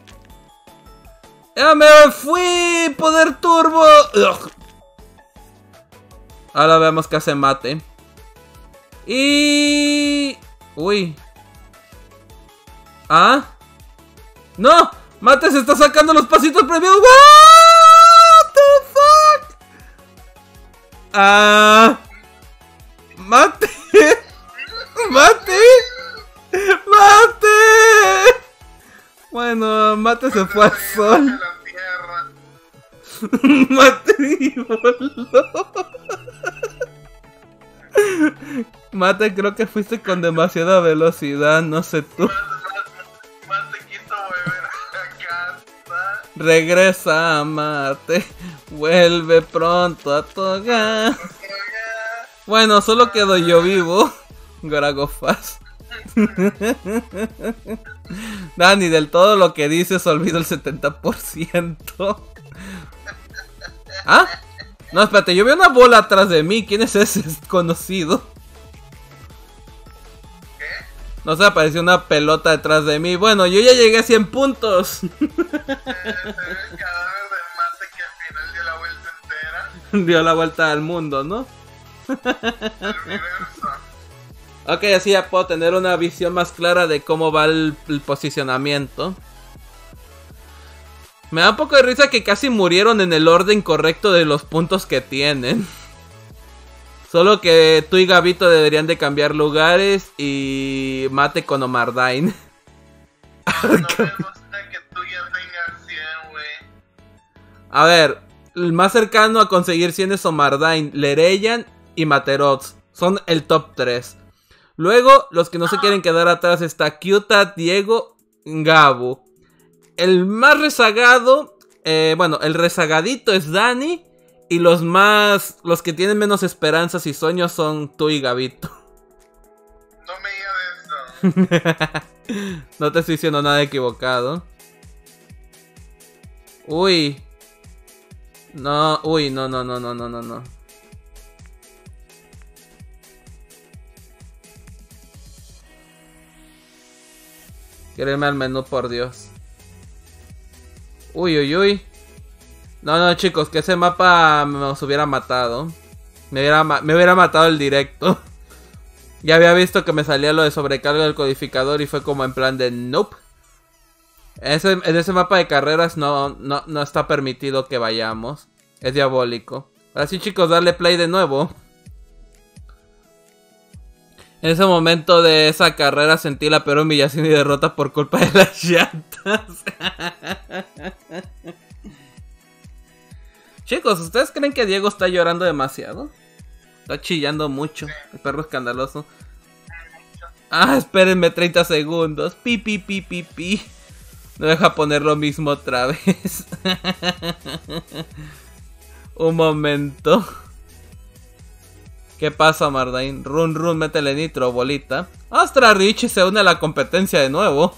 ¡Ya me fui! ¡Poder turbo! Ugh. Ahora veamos qué hace Mate. Y... Uy. ¿Ah? ¡No! ¡Mate se está sacando los pasitos prohibidos! ¡What the fuck! ¡Ah! ¡Mate! ¡Mate! ¡Mate! Bueno, Mate se fue al sol. Mate voló. Mate, creo que fuiste con demasiada velocidad, no sé tú. Mate quiso volver a casa. Regresa, Mate. Vuelve pronto a tu hogar. Bueno, solo quedo yo vivo. Gotta go fast. Dani, del todo lo que dices olvido el setenta por ciento. ¿Ah? No, espérate, yo veo una bola atrás de mí. ¿Quién es ese? ¿Es conocido? ¿Qué? No sé, apareció una pelota detrás de mí. Bueno, yo ya llegué a cien puntos. Eh, se ve el cadáver del Mate que al final dio la vuelta entera. Dio la vuelta al mundo, ¿no? El universo. Ok, así ya puedo tener una visión más clara de cómo va el, el posicionamiento. Me da un poco de risa que casi murieron en el orden correcto de los puntos que tienen. Solo que tú y Gabito deberían de cambiar lugares y Mate con Omardain. No me gusta que tú ya tengas cien, güey. A ver, el más cercano a conseguir cien es Omardain, Lereyan y Materots. Son el top tres. Luego, los que no se quieren quedar atrás está Kyota, Diego, Gabu. El más rezagado, eh, bueno, el rezagadito es Dani. Y los más, los que tienen menos esperanzas y sueños son tú y Gabito. No me digas eso. No te estoy diciendo nada equivocado. Uy. No, uy, no, no, no, no, no, no, no. Quiero irme al menú, por Dios. Uy, uy, uy. No, no, chicos, que ese mapa nos hubiera matado. Me hubiera, ma me hubiera matado el directo. Ya había visto que me salía lo de sobrecarga del codificador y fue como en plan de nope. En ese, en ese mapa de carreras no, no, no está permitido que vayamos. Es diabólico. Ahora sí, chicos, darle play de nuevo. En ese momento de esa carrera sentí la peor humillación y derrota por culpa de las llantas. Chicos, ¿ustedes creen que Diego está llorando demasiado? Está chillando mucho, el perro escandaloso. Ah, espérenme treinta segundos. Pi, pi, pi, pi, pi. No deja poner lo mismo otra vez. Un momento. ¿Qué pasa, Mardain? Run, run, métele nitro, bolita. ¡Ostras! Richie se une a la competencia de nuevo.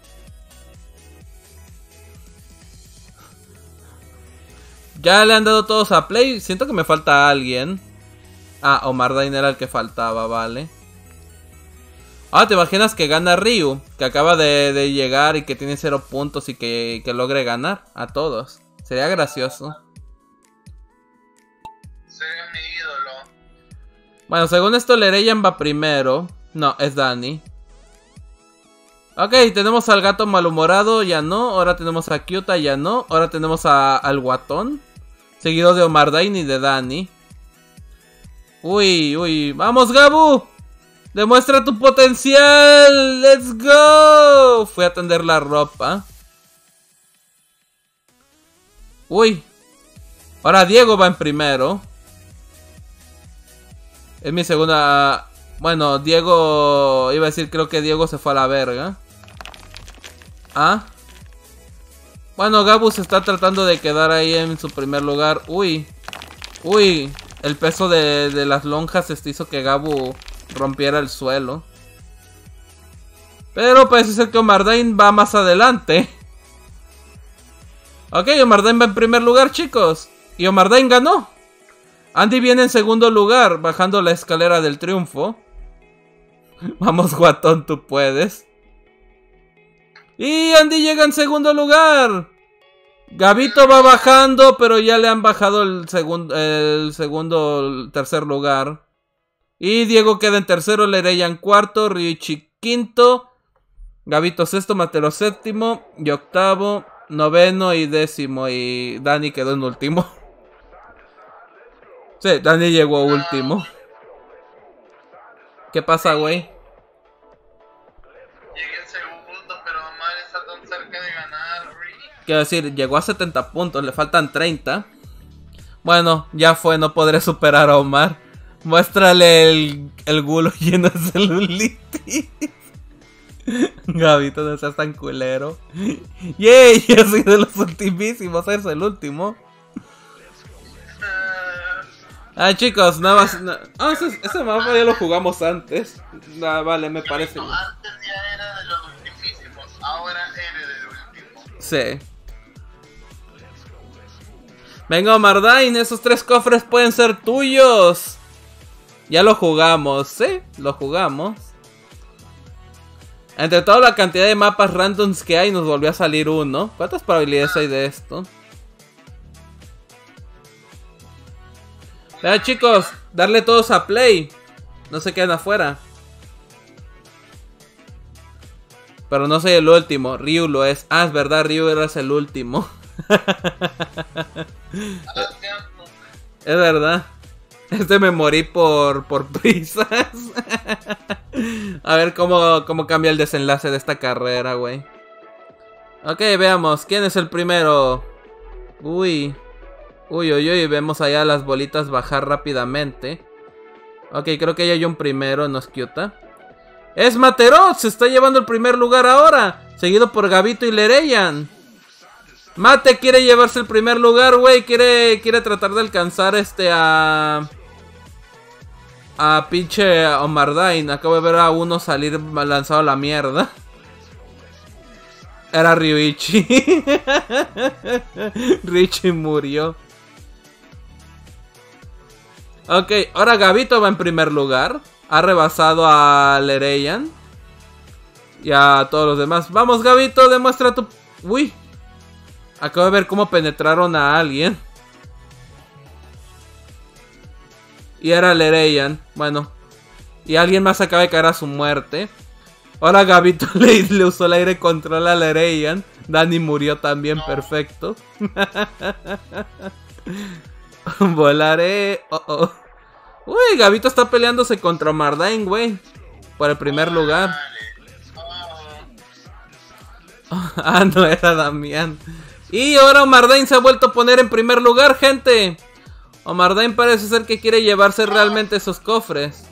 Ya le han dado todos a play. Siento que me falta alguien. Ah, o Mardain era el que faltaba, vale. Ah, ¿te imaginas que gana Ryu? Que acaba de, de llegar y que tiene cero puntos y que, que logre ganar a todos. Sería gracioso. Sería mi ídolo. Bueno, según esto, Lereyan va primero. No, es Dani. Ok, tenemos al gato malhumorado, ya no. Ahora tenemos a Kyuta, ya no. Ahora tenemos a, al guatón. Seguido de Omardain y de Dani. Uy, uy. ¡Vamos, Gabu! ¡Demuestra tu potencial! ¡Let's go! Fui a tender la ropa. Uy. Ahora Diego va en primero. Es mi segunda... Bueno, Diego... Iba a decir, creo que Diego se fue a la verga. Ah. Bueno, Gabu se está tratando de quedar ahí en su primer lugar. Uy. Uy. El peso de, de las lonjas este hizo que Gabu rompiera el suelo. Pero parece ser que Omardain va más adelante. Ok, Omardain va en primer lugar, chicos. Y Omardain ganó. Andy viene en segundo lugar, bajando la escalera del triunfo. Vamos, guatón, tú puedes. Y Andy llega en segundo lugar. Gabito va bajando, pero ya le han bajado el segundo, el segundo, el tercer lugar. Y Diego queda en tercero, Lereyan cuarto, Ryuichi quinto, Gabito sexto, Matero séptimo, y octavo, noveno y décimo. Y Dani quedó en último. Sí, Dani llegó último. ¿Qué pasa, güey? Llegué en segundo, pero Omar está tan cerca de ganar, Rick. Quiero decir, llegó a setenta puntos, le faltan treinta. Bueno, ya fue, no podré superar a Omar. Muéstrale el, el gulo lleno de celulitis. Gabito, no seas tan culero. ¡Yay! Yo soy de los ultimísimos, eres el último. Ah, chicos, nada más. No. Ah, ese, ese mapa ya lo jugamos antes. Ah, vale, me parece. No, antes ya era de los ultimísimos, ahora eres del último. Sí. Venga, Omardain, esos tres cofres pueden ser tuyos. Ya lo jugamos, sí, lo jugamos. Entre toda la cantidad de mapas randoms que hay, nos volvió a salir uno. ¿Cuántas probabilidades hay de esto? Vea, chicos, darle todos a play. No se queden afuera. Pero no soy el último, Ryu lo es. Ah, es verdad, Ryu eras el último. Es verdad. Este me morí por, por prisas. A ver cómo, cómo cambia el desenlace de esta carrera, güey. Ok, veamos. ¿Quién es el primero? Uy. Uy, uy, uy. Vemos allá las bolitas bajar rápidamente. Ok, creo que ya hay un primero. No es Kyuta. ¡Es Materot! Se está llevando el primer lugar ahora. Seguido por Gabito y Lereyan. Mate quiere llevarse el primer lugar, güey. Quiere, quiere tratar de alcanzar este a... A pinche Omardain. Acabo de ver a uno salir lanzado a la mierda. Era Ryuichi. Richie murió. Ok, ahora Gabito va en primer lugar. Ha rebasado a Lereyan. Y a todos los demás. Vamos, Gabito, demuestra tu... Uy. Acabo de ver cómo penetraron a alguien. Y era Lereian. Bueno. Y alguien más acaba de caer a su muerte. Ahora Gabito le, le usó el aire control a Lereian. Dani murió también, no. Perfecto. Volaré. Oh, oh. Uy, Gabito está peleándose contra Mardain, güey. Por el primer lugar. Ah, no era Damián. Y ahora Omardain se ha vuelto a poner en primer lugar, gente. Omardain parece ser que quiere llevarse realmente esos cofres.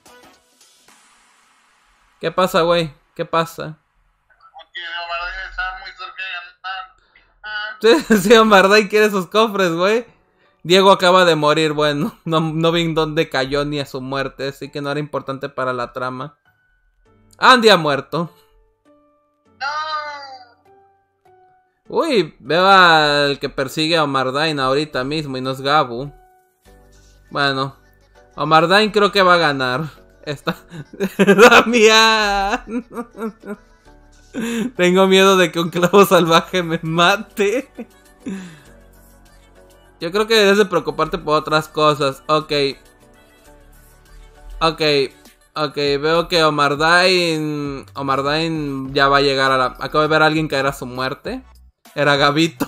¿Qué pasa, güey? ¿Qué pasa? Porque Omardain está muy cerca de ganar. Sí, sí, Omardain quiere esos cofres, güey. Diego acaba de morir, bueno. No, no vi en dónde cayó ni a su muerte, así que no era importante para la trama. Andy ha muerto. Uy, veo al que persigue a Omardain ahorita mismo y no es Gabu. Bueno, Omardain creo que va a ganar. Esta... Damián. Tengo miedo de que un clavo salvaje me mate. Yo creo que debes de preocuparte por otras cosas. Ok. Ok. Ok, veo que Omardain... Omardain ya va a llegar a la... Acabo de ver a alguien caer a su muerte. Era Gabito.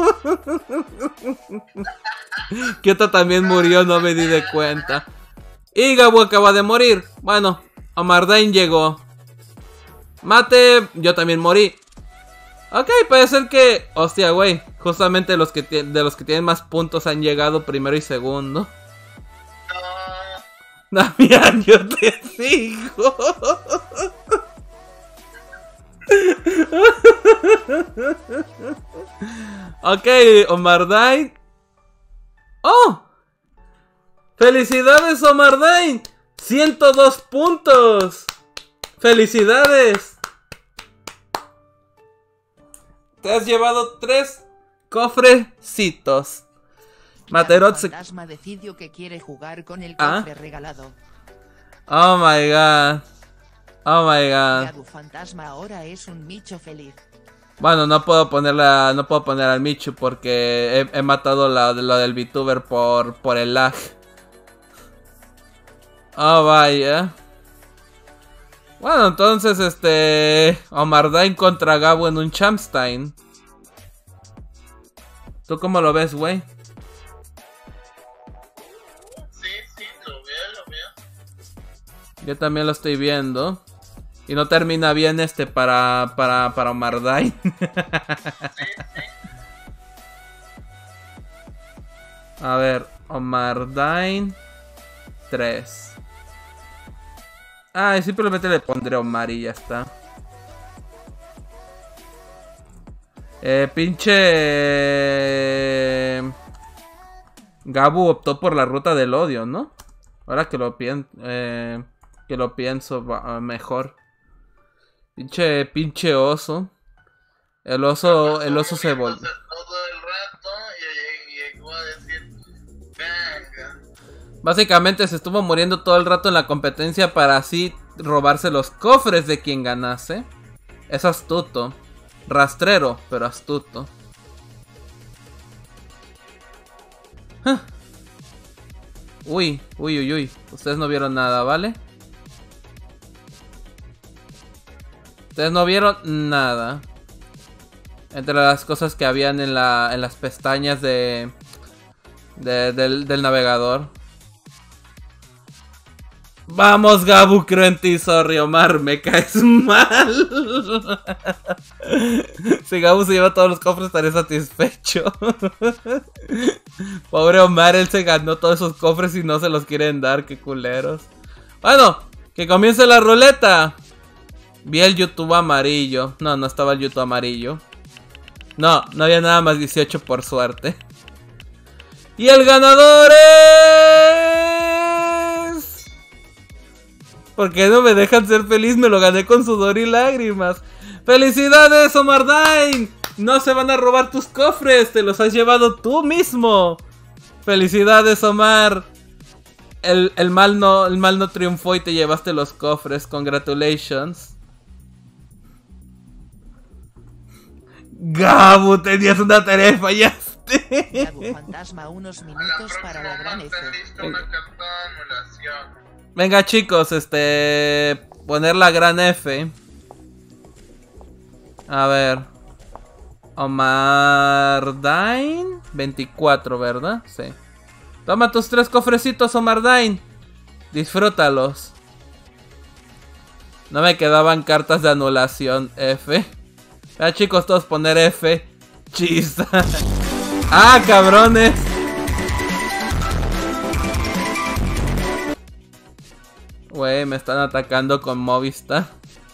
Kyoto también murió, no me di de cuenta. Y Gabu acaba de morir. Bueno, Omardain llegó. Mate, yo también morí. Ok, puede ser que... Hostia, güey. Justamente los que de los que tienen más puntos han llegado primero y segundo. Damián, yo te sigo. Ok, Omardain. ¡Oh! ¡Felicidades, Omardain! ¡ciento dos puntos! ¡Felicidades! Te has llevado tres cofrecitos. Materot se... Fantasma decidió que quiere jugar con el ¿Ah? cofre regalado. Oh my god. Oh my god. Gadu Fantasma ahora es un Micho feliz. Bueno, no puedo ponerla, no puedo poner al Michu porque he, he matado la, lo del VTuber por, por el lag. Oh, vaya. Bueno, entonces, este... Omardain contra Gabu en un Champstein. ¿Tú cómo lo ves, güey? Sí, sí, lo veo, lo veo. Yo también lo estoy viendo. Y no termina bien este para, para, para Omardain. Sí, sí. A ver, Omardain tres. Ah, simplemente le pondré Omar y ya está. Eh, pinche... Gabu optó por la ruta del odio, ¿no? Ahora que lo, pien eh, que lo pienso va, mejor. Pinche, pinche oso. El oso, el oso se volvió. Todo el rato y llegó a decir, venga. Básicamente se estuvo muriendo todo el rato en la competencia para así robarse los cofres de quien ganase. Es astuto. Rastrero, pero astuto. Huh. Uy, uy, uy, uy. Ustedes no vieron nada, ¿vale? Ustedes no vieron nada. Entre las cosas que habían en, la, en las pestañas de, de del, del navegador. Vamos, Gabu, creo en ti, sorry, Omar, me caes mal. Si Gabu se lleva todos los cofres, estaré satisfecho. Pobre Omar, él se ganó todos esos cofres y no se los quieren dar, qué culeros. Bueno, que comience la ruleta. Vi el YouTube amarillo. No, no estaba el YouTube amarillo. No, no había nada más dieciocho por suerte. Y el ganador es... ¿Por qué no me dejan ser feliz? Me lo gané con sudor y lágrimas. ¡Felicidades, Omardain! No se van a robar tus cofres, te los has llevado tú mismo. ¡Felicidades, Omar! El, el, mal no, el mal no triunfó y te llevaste los cofres. Congratulations. Gabu, tenías una tarea y fallaste. Gabu Fantasma, unos A la minutos para la próxima gran F. mantén lista una carta de anulación. Venga, chicos, este... poner la gran F. A ver. Omardain. veinticuatro, ¿verdad? Sí. Toma tus tres cofrecitos, Omardain. Disfrútalos. No me quedaban cartas de anulación. F. Ya, chicos, todos poner F. Chista. ¡Ah, cabrones! Güey, me están atacando con Movistar.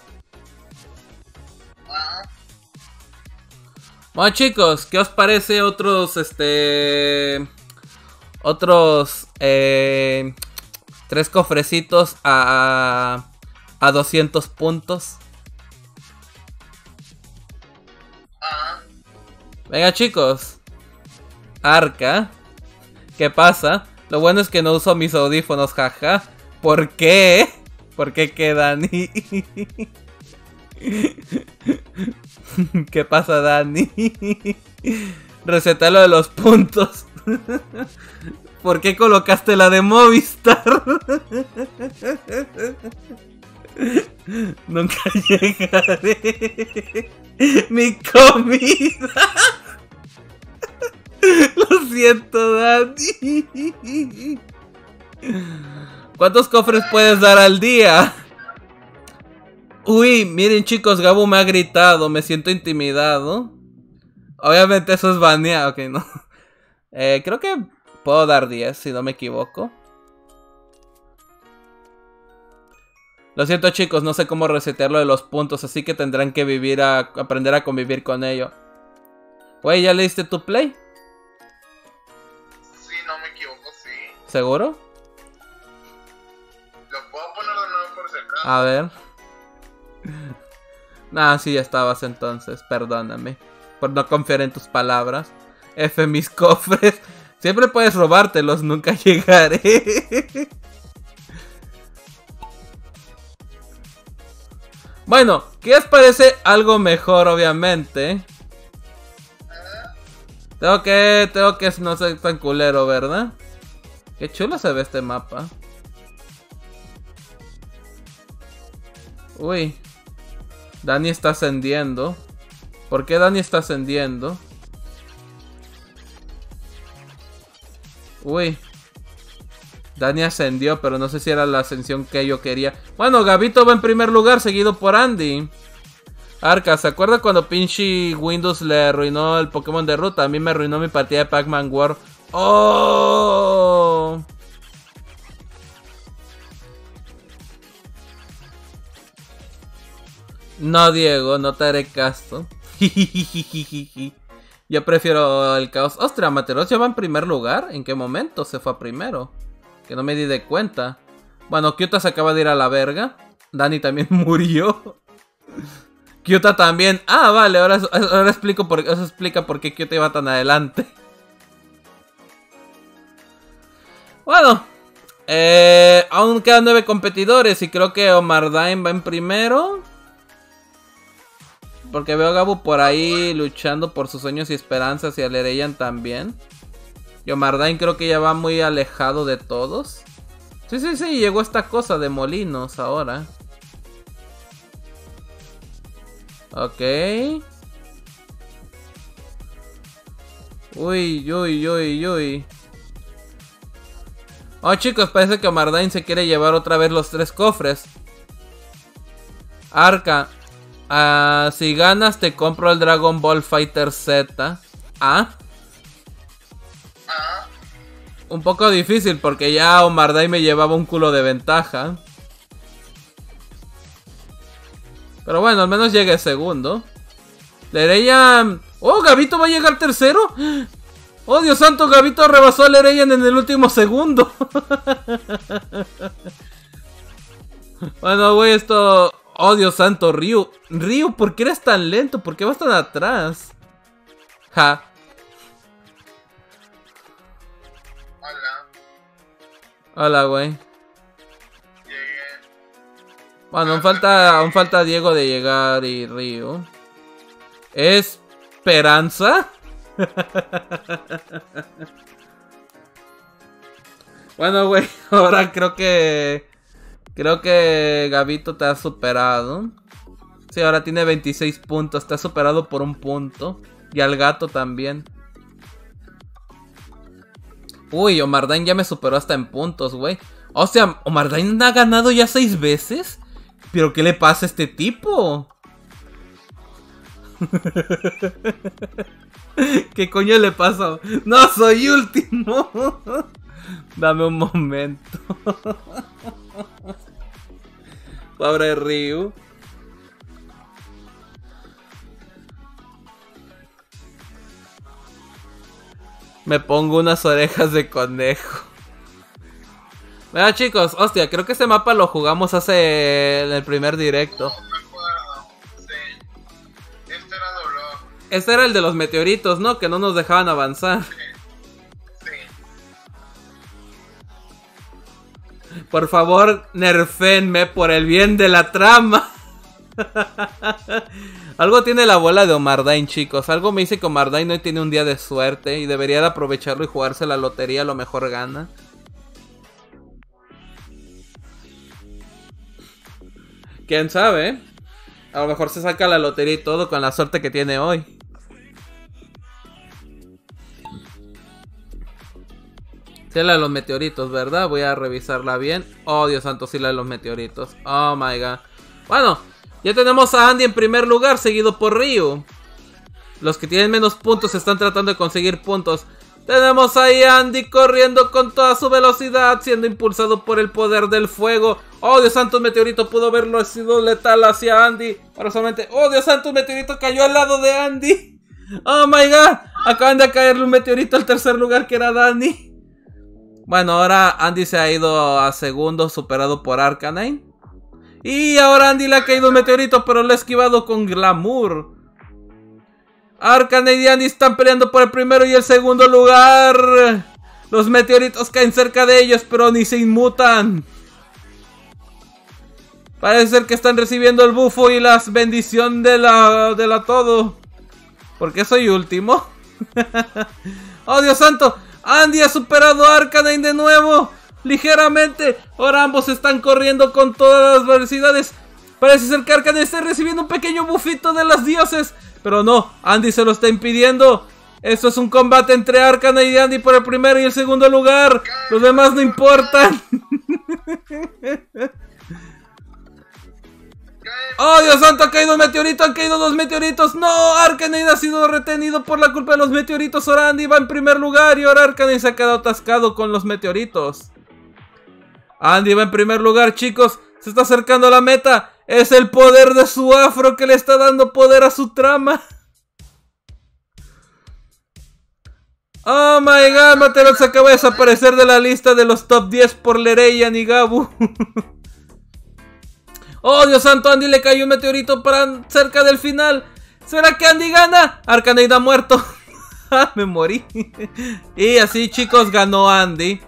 Bueno, chicos, ¿qué os parece otros, este... otros, eh... tres cofrecitos a... a doscientos puntos? Venga, chicos. Arca. ¿Qué pasa? Lo bueno es que no uso mis audífonos, jaja. ¿Por qué? ¿Por qué qué, Dani? ¿Qué pasa, Dani? Receta lo de los puntos. ¿Por qué colocaste la de Movistar? Nunca llegaré. Mi comida. Lo siento, Dani. ¿Cuántos cofres puedes dar al día? Uy, miren, chicos, Gabu me ha gritado. Me siento intimidado. Obviamente eso es baneado. Ok, no. Eh, creo que puedo dar diez, si no me equivoco. Lo siento, chicos, no sé cómo resetearlo de los puntos, así que tendrán que vivir a aprender a convivir con ello. Güey, ¿ya le diste tu play? Sí, no me equivoco, sí. ¿Seguro? Lo puedo poner de nuevo por si acaso. A ver. Nah, sí, ya estabas entonces, perdóname por no confiar en tus palabras. F mis cofres. Siempre puedes robártelos, nunca llegaré. Bueno, ¿qué os parece algo mejor, obviamente? Tengo que, tengo que no ser tan culero, ¿verdad? Qué chulo se ve este mapa. Uy. Dani está ascendiendo. ¿Por qué Dani está ascendiendo? Uy. Dani ascendió, pero no sé si era la ascensión que yo quería. Bueno, Gabito va en primer lugar, seguido por Andy. Arca, ¿se acuerda cuando pinche Windows le arruinó el Pokémon de ruta? A mí me arruinó mi partida de Pac-Man World. ¡Oh! No, Diego, no te haré caso. Yo prefiero el caos. Ostras, Materos ya va en primer lugar. ¿En qué momento se fue a primero? Que no me di de cuenta. Bueno, Kyuta se acaba de ir a la verga. Dani también murió. Kyuta también. Ah, vale, ahora, ahora explico por, eso explica por qué Kyuta iba tan adelante. Bueno. Eh, aún quedan nueve competidores y creo que Omardain va en primero. Porque veo a Gabu por ahí luchando por sus sueños y esperanzas y a Lereyan también. Y Omardain creo que ya va muy alejado de todos. Sí, sí, sí, llegó esta cosa de molinos ahora. Ok. Uy, uy, uy, uy. Oh, chicos, parece que Omardain se quiere llevar otra vez los tres cofres. Arca. Uh, si ganas te compro el Dragon Ball Fighter Z. ¿Ah? Ah, Un poco difícil porque ya Omardain me llevaba un culo de ventaja. Pero bueno, al menos llegue segundo. Lereyan... ¡Oh, Gabito va a llegar tercero! ¡Oh, Dios santo! Gabito rebasó a Lereyan en el último segundo. Bueno, güey, esto... ¡Oh, Dios santo! Ryu. Ryu, ¿por qué eres tan lento? ¿Por qué vas tan atrás? Ja. hola. Hola, güey. Llegué. Bueno, aún falta, aún falta Diego de llegar y Ryu. Es esperanza. Bueno, güey, ahora creo que... Creo que Gabito te ha superado. Sí, ahora tiene veintiséis puntos. Te ha superado por un punto. Y al gato también. Uy, Omardain ya me superó hasta en puntos, güey. O sea, Omardain ha ganado ya seis veces. ¿Pero qué le pasa a este tipo? ¿Qué coño le pasa? ¡No, soy último! Dame un momento. Pobre Ryu. Me pongo unas orejas de conejo. Mira, chicos, hostia, creo que este mapa lo jugamos hace en el primer directo. No me acuerdo. Sí. Este era dolor. Este era el de los meteoritos, ¿no? Que no nos dejaban avanzar. Sí. Por favor, nerfenme por el bien de la trama. Algo tiene la bola de Omardain, chicos. Algo me dice que Omardain hoy tiene un día de suerte y debería de aprovecharlo y jugarse la lotería, a lo mejor gana. ¿Quién sabe? ¿Eh? A lo mejor se saca la lotería y todo con la suerte que tiene hoy. Sí, la de los meteoritos, ¿verdad? Voy a revisarla bien. Oh, Dios santo, sí, la de los meteoritos. Oh, my God. Bueno, ya tenemos a Andy en primer lugar, seguido por Ryu. Los que tienen menos puntos están tratando de conseguir puntos. Tenemos ahí a Andy corriendo con toda su velocidad, siendo impulsado por el poder del fuego. Oh, Dios santo, un meteorito pudo haberlo sido letal hacia Andy. Ahora solamente... Oh, Dios santo, un meteorito cayó al lado de Andy. Oh, my God. Acaban de caerle un meteorito al tercer lugar, que era Danny. Bueno, ahora Andy se ha ido a segundo, superado por Arcanine. Y ahora Andy le ha caído un meteorito, pero lo ha esquivado con glamour. Arcanine y Andy están peleando por el primero y el segundo lugar. Los meteoritos caen cerca de ellos, pero ni se inmutan. Parece ser que están recibiendo el bufo y la bendición de la, de la todo. ¿Por qué soy último? ¡Oh, Dios santo! Andy ha superado a Arcanine de nuevo. Ligeramente. Ahora ambos están corriendo con todas las velocidades. Parece ser que Arcanine está recibiendo un pequeño bufito de los dioses. Pero no, Andy se lo está impidiendo. Esto es un combate entre Arcanine y Andy por el primero y el segundo lugar. Los demás no importan. ¡Oh, Dios santo! Ha caído un meteorito, han caído dos meteoritos. ¡No! Arcanine ha sido retenido por la culpa de los meteoritos. Ahora Andy va en primer lugar y ahora Arcanine se ha quedado atascado con los meteoritos. Andy va en primer lugar, chicos. Se está acercando a la meta. Es el poder de su afro que le está dando poder a su trama. Oh my God, Materos se acaba de desaparecer de la lista de los top diez por Lereian y Gabu. Oh, Dios santo, Andy le cayó un meteorito para cerca del final. ¿Será que Andy gana? Arcanine ha muerto. Me morí. Y así, chicos, ganó Andy.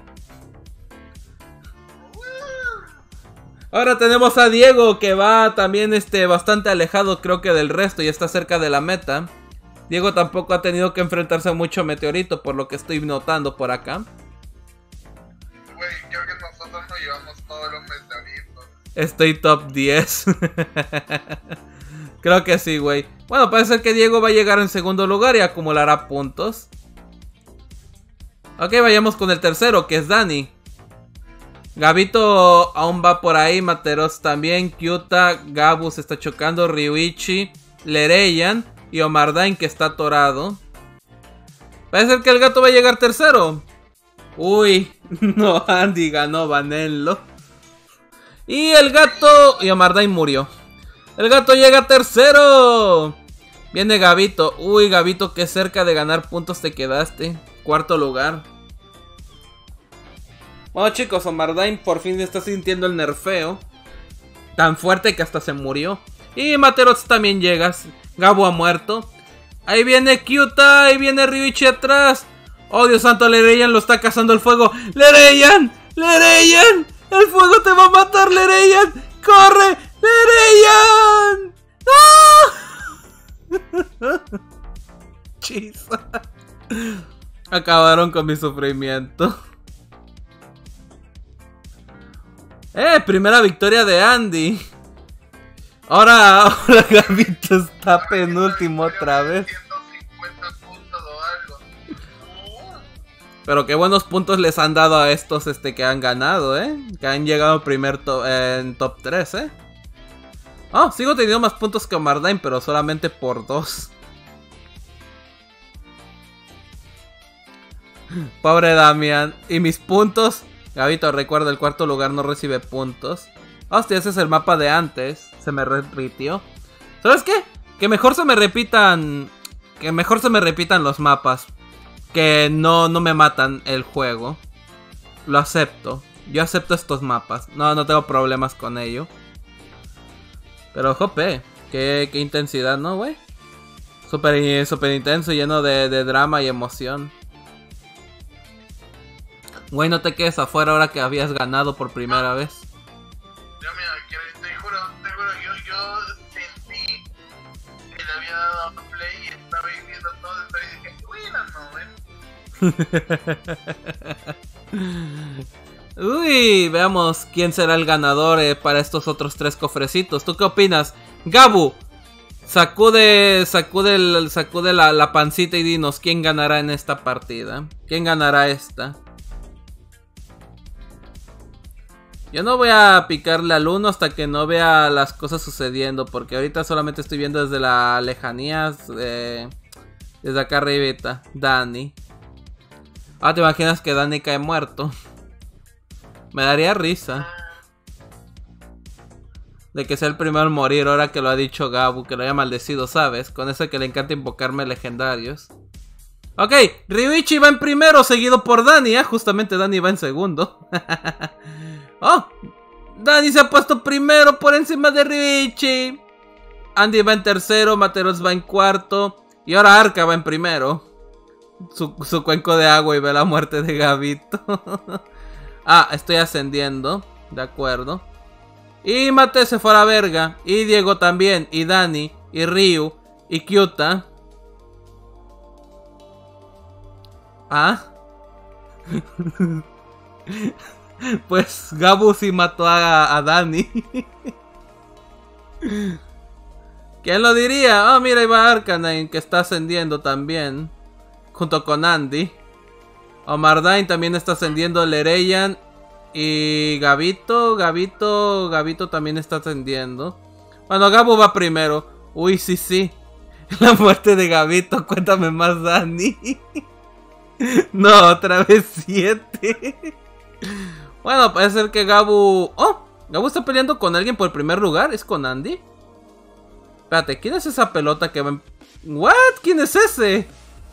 Ahora tenemos a Diego, que va también este, bastante alejado, creo que del resto, y está cerca de la meta. Diego tampoco ha tenido que enfrentarse a mucho meteorito, por lo que estoy notando por acá. Güey, creo que nosotros nos llevamos todos los meteoritos. Estoy top diez. Creo que sí, güey. Bueno, parece que Diego va a llegar en segundo lugar y acumulará puntos. Ok, vayamos con el tercero, que es Dani. Gabito aún va por ahí, Materos también, Kyuta, Gabu se está chocando, Ryuichi, Lereian y Omardain que está atorado. Parece que el gato va a llegar tercero. Uy, no, Andy ganó, banenlo. Y el gato y Omardain murió. El gato llega tercero. Viene Gabito. Uy, Gabito, qué cerca de ganar puntos te quedaste. Cuarto lugar. Bueno, chicos, Omardain por fin está sintiendo el nerfeo. Tan fuerte que hasta se murió. Y Materos también llega. Gabu ha muerto. Ahí viene Kyuta. Ahí viene Ryuichi atrás. Oh, Dios santo, Lereian lo está cazando el fuego. ¡Lereian! ¡Lereian! ¡El fuego te va a matar, Lereian! ¡Corre! ¡Lereian! ¡No! hechizo. Acabaron con mi sufrimiento. Eh, primera victoria de Andy. Ahora, ahora Gabito está penúltimo otra vez. ciento cincuenta puntos o algo. Uh. Pero qué buenos puntos les han dado a estos este que han ganado, eh. Que han llegado primer to en top tres, eh. Oh, sigo teniendo más puntos que Mardain, pero solamente por dos. Pobre Damian. Y mis puntos. Gabito, recuerda, el cuarto lugar no recibe puntos. Hostia, ese es el mapa de antes. Se me repitió. ¿Sabes qué? Que mejor se me repitan. Que mejor se me repitan los mapas. Que no, no me matan el juego. Lo acepto. Yo acepto estos mapas. No, no tengo problemas con ello. Pero jope. Qué, qué intensidad, ¿no, güey? Súper super intenso, lleno de, de drama y emoción. Güey, no te quedes afuera ahora que habías ganado por primera vez. Yo, mira, que te juro, te juro, yo, yo sentí que le había dado play y estaba viendo todo esto y dije, uy, no, ven. Uy, veamos quién será el ganador eh, para estos otros tres cofrecitos. ¿Tú qué opinas? Gabu, sacude, sacude, el, sacude la, la pancita y dinos quién ganará en esta partida. ¿Quién ganará esta? Yo no voy a picarle al uno hasta que no vea las cosas sucediendo, porque ahorita solamente estoy viendo desde la lejanía, eh, desde acá arribita. Dani. Ah, ¿te imaginas que Dani cae muerto? Me daría risa. De que sea el primero en morir ahora que lo ha dicho Gabu, que lo haya maldecido, ¿sabes? Con eso que le encanta invocarme legendarios. Ok, Ryuichi va en primero, seguido por Dani, ¿eh? Justamente Dani va en segundo. Oh, Dani se ha puesto primero por encima de Ryuichi. Andy va en tercero, Materos va en cuarto. Y ahora Arca va en primero. Su, su cuenco de agua y ve la muerte de Gabito. Ah, estoy ascendiendo. De acuerdo. Y Mate se fue a la verga. Y Diego también. Y Dani. Y Ryu. Y Kyuta. Ah. Pues Gabu sí mató a, a Dani. ¿Quién lo diría? Oh, mira, ahí va Arcanine, que está ascendiendo también. Junto con Andy. Omardain también está ascendiendo. Lereyan. Y Gabito, Gabito, Gabito también está ascendiendo. Bueno, Gabu va primero. Uy, sí, sí. La muerte de Gabito, cuéntame más, Dani. No, otra vez siete. Bueno, parece ser que Gabu... Oh, Gabu está peleando con alguien por el primer lugar. ¿Es con Andy? Espérate, ¿quién es esa pelota que va en... ¿What? ¿Quién es ese?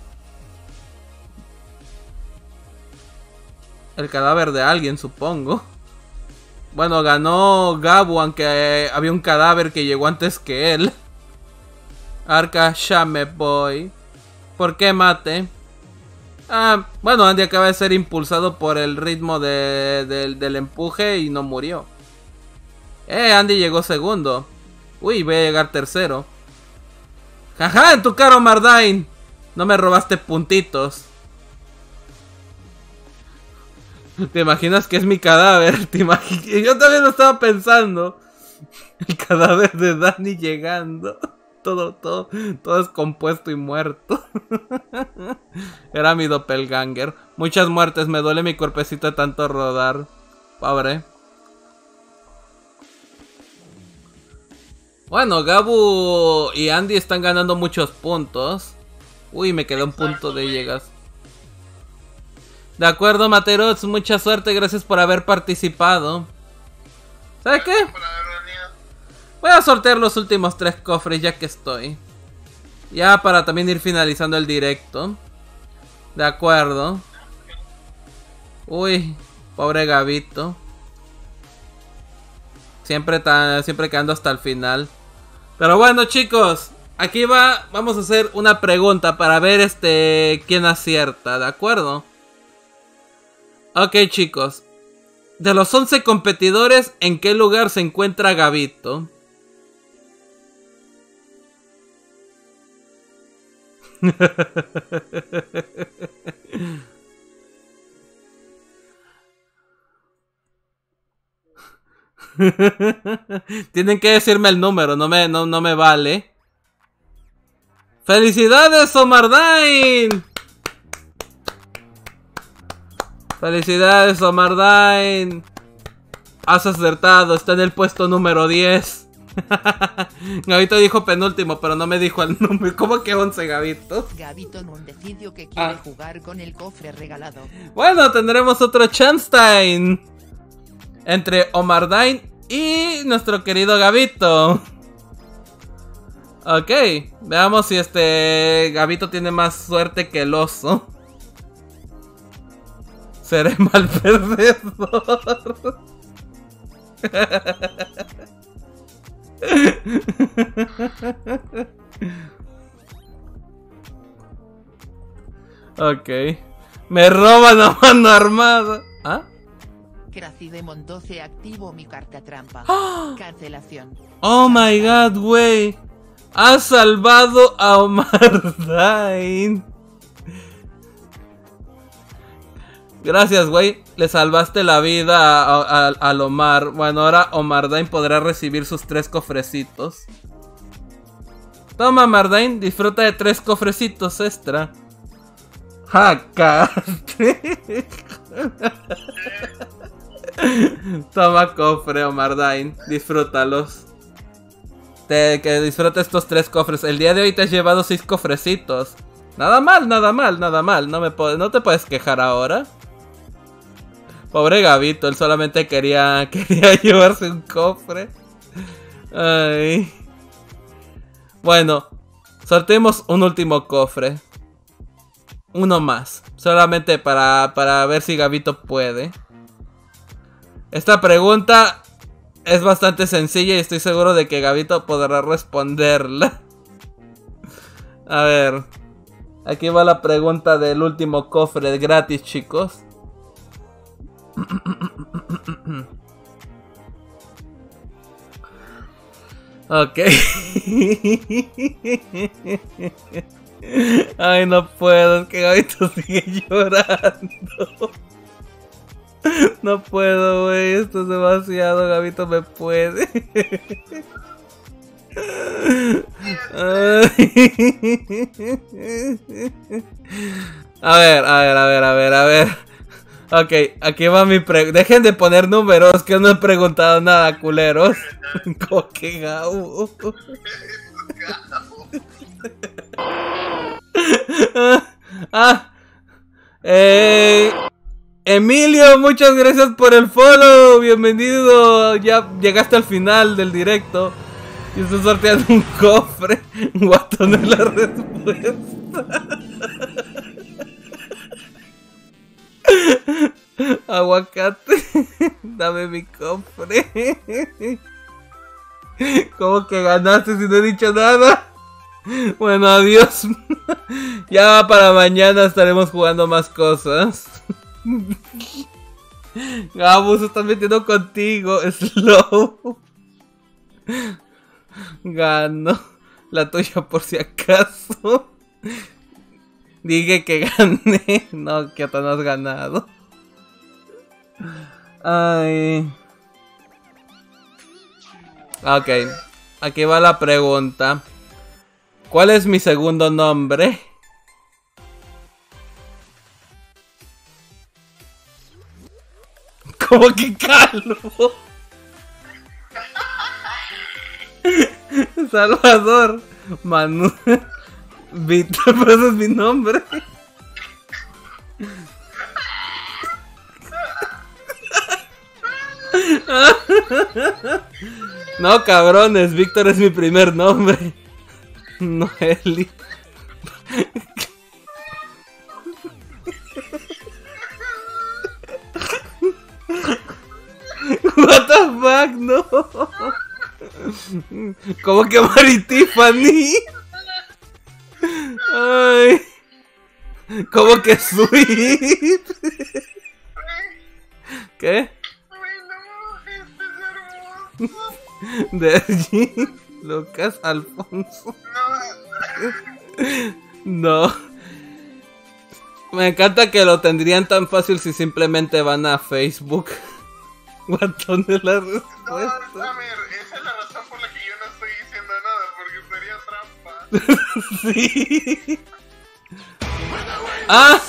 El cadáver de alguien, supongo. Bueno, ganó Gabu, aunque eh, había un cadáver que llegó antes que él. Arca Shame Boy. ¿Por qué Mate? Ah, bueno, Andy acaba de ser impulsado por el ritmo de, de, del empuje y no murió. Eh, Andy llegó segundo. Uy, voy a llegar tercero. Jaja, en tu cara, Mardain. No me robaste puntitos. ¿Te imaginas que es mi cadáver? ¿Te imag... Yo también lo estaba pensando. El cadáver de Dani llegando. Todo, todo, todo descompuesto y muerto. Era mi doppelganger. Muchas muertes, me duele mi cuerpecito de tanto rodar. Pobre. Bueno, Gabu y Andy están ganando muchos puntos. Uy, me quedó un punto de llegas. De acuerdo, Materos, mucha suerte, gracias por haber participado. ¿Sabes qué? Voy a sortear los últimos tres cofres ya que estoy. Ya para también ir finalizando el directo. De acuerdo. Uy, pobre Gabito. Siempre, tan, siempre quedando hasta el final. Pero bueno, chicos, aquí va, vamos a hacer una pregunta para ver este quién acierta, ¿de acuerdo? Ok, chicos. De los once competidores, ¿en qué lugar se encuentra Gabito? Tienen que decirme el número, no me, no, no me vale. ¡Felicidades, Omardain! ¡Felicidades, Omardain! Has acertado, está en el puesto número diez. Gabito dijo penúltimo, pero no me dijo el número. ¿Cómo que once, Gabito? Gabito no decidió que quiere Ah. jugar con el cofre regalado. Bueno, tendremos otro chance time entre Omardain y nuestro querido Gabito. Ok, veamos si este Gabito tiene más suerte que el oso. Seré mal perdedor. Ok. Me roban a mano armada. ¿Ah? Cracidemon doce activo mi carta trampa. Cancelación. Oh my god, güey. Has salvado a Omardain. Gracias, güey. Le salvaste la vida a, a, a, al Omar. Bueno, ahora Omardain podrá recibir sus tres cofrecitos. Toma, Omardain. Disfruta de tres cofrecitos extra. ¡Jaca! Toma cofre, Omardain. Disfrútalos. Te, que disfrutes estos tres cofres. El día de hoy te has llevado seis cofrecitos. Nada mal, nada mal, nada mal. No, me no te puedes quejar ahora. Pobre Gabito, él solamente quería, quería llevarse un cofre. Ay. Bueno, sorteemos un último cofre. Uno más. Solamente para, para ver si Gabito puede. Esta pregunta es bastante sencilla y estoy seguro de que Gabito podrá responderla. A ver. Aquí va la pregunta del último cofre gratis, chicos. Ok. Ay, no puedo, es que Gabito sigue llorando. No puedo, güey, esto es demasiado, Gabito me puede. A ver, a ver, a ver, a ver, a ver. Ok, aquí va mi pregunta. Dejen de poner números, que no he preguntado nada, culeros. Como que Gabo. Ah, eh, Emilio, muchas gracias por el follow. Bienvenido. Ya llegaste al final del directo. Y estoy sorteando un cofre. Guato no es la respuesta. Aguacate. Dame mi cofre. ¿Cómo que ganaste si no he dicho nada? Bueno, adiós. Ya para mañana estaremos jugando más cosas. Gabo, se están metiendo contigo. Slow. Gano. La tuya por si acaso. Dije que gané. No, que tú no has ganado. Ay. Ok. Aquí va la pregunta. ¿Cuál es mi segundo nombre? ¿Cómo que calvo? Salvador. Manu. Víctor, pero ese es mi nombre. No, cabrones, Víctor es mi primer nombre. Noeli. What the fuck, no. ¿Cómo que Mari Tiffany? Ay. ¿Cómo que Sweet? ¿Qué? Dergi, Lucas, Alfonso. No. Me encanta que lo tendrían tan fácil si simplemente van a Facebook. Guatón de la respuesta. No, a ver, esa es la razón por la que yo no estoy diciendo nada, porque sería trampa. Sí. ¡Ah!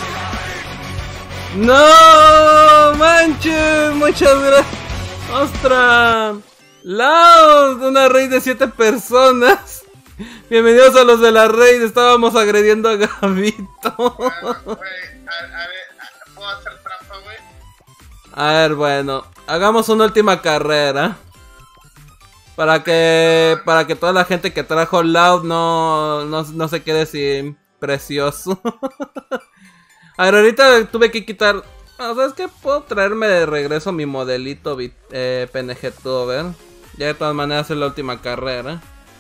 ¡No! ¡Manches! ¡Muchas gracias! ¡Ostras! ¡Loud! Una raid de siete personas. Bienvenidos a los de la raid. Estábamos agrediendo a Gabito. Bueno, güey, a, a ver, a- ¿puedo hacer trampa, güey? A ver, bueno. Hagamos una última carrera. Para que para que toda la gente que trajo Loud no, no, no se quede sin precioso. A ver, ahorita tuve que quitar... Ah, ¿sabes qué? Puedo traerme de regreso mi modelito eh, P N G Tuber. Ya de todas maneras es la última carrera.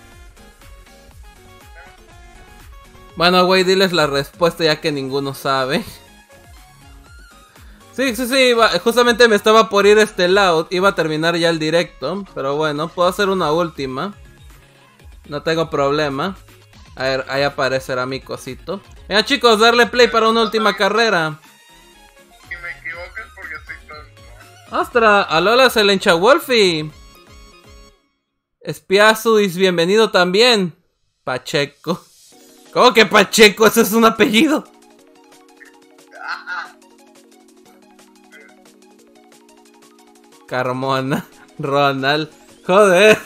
Bueno, güey, diles la respuesta ya que ninguno sabe. Sí, sí, sí, iba, justamente me estaba por ir este Loud. Iba a terminar ya el directo. Pero bueno, puedo hacer una última. No tengo problema. A ver, ahí aparecerá mi cosito. Venga, chicos, darle play para una última carrera. Si me equivoco es porque soy tonto. ¡Ostras! ¡Alola se le hincha Wolfie! Espiazuis, bienvenido también. Pacheco. ¿Cómo que Pacheco? Ese es un apellido. Carmona. Ronald. Joder.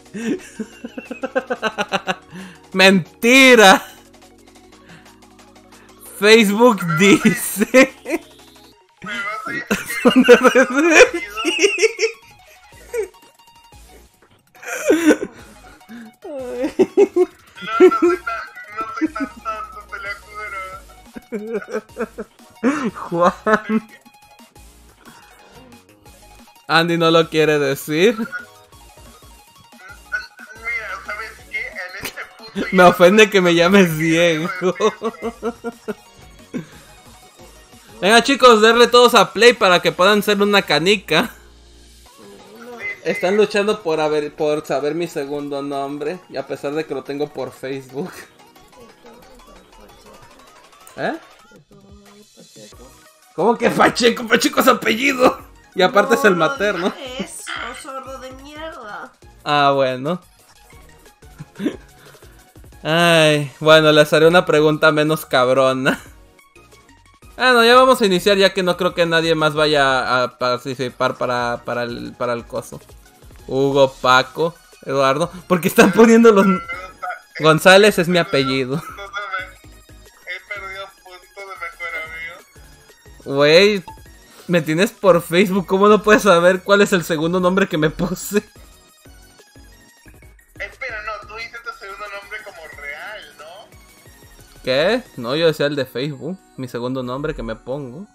Mentira. Facebook dice. Me vas a decir que no, no soy tan, no soy tan tonto, te lo juro. Juan. Andy no lo quiere decir. Mira, ¿sabes qué? En este punto Me ofende que me llames Diego. Venga, chicos, darle todos a play para que puedan ser una canica. Están luchando por, haber, por saber mi segundo nombre. Y a pesar de que lo tengo por Facebook. ¿Eh? ¿Cómo que Pacheco? Pacheco es apellido. Y aparte es el materno. Eso, sordo de mierda. Ah, bueno. Ay, bueno, les haré una pregunta menos cabrona. Bueno, ya vamos a iniciar ya que no creo que nadie más vaya a participar para, para, el, para el coso. Hugo, Paco, Eduardo. Porque están poniendo los... González es mi apellido. He perdido puntos de mejor amigo. Güey, me tienes por Facebook. ¿Cómo no puedes saber cuál es el segundo nombre que me puse? Espera, no, tú dices tu segundo nombre como real, ¿no? ¿Qué? No, yo decía el de Facebook. Mi segundo nombre que me pongo.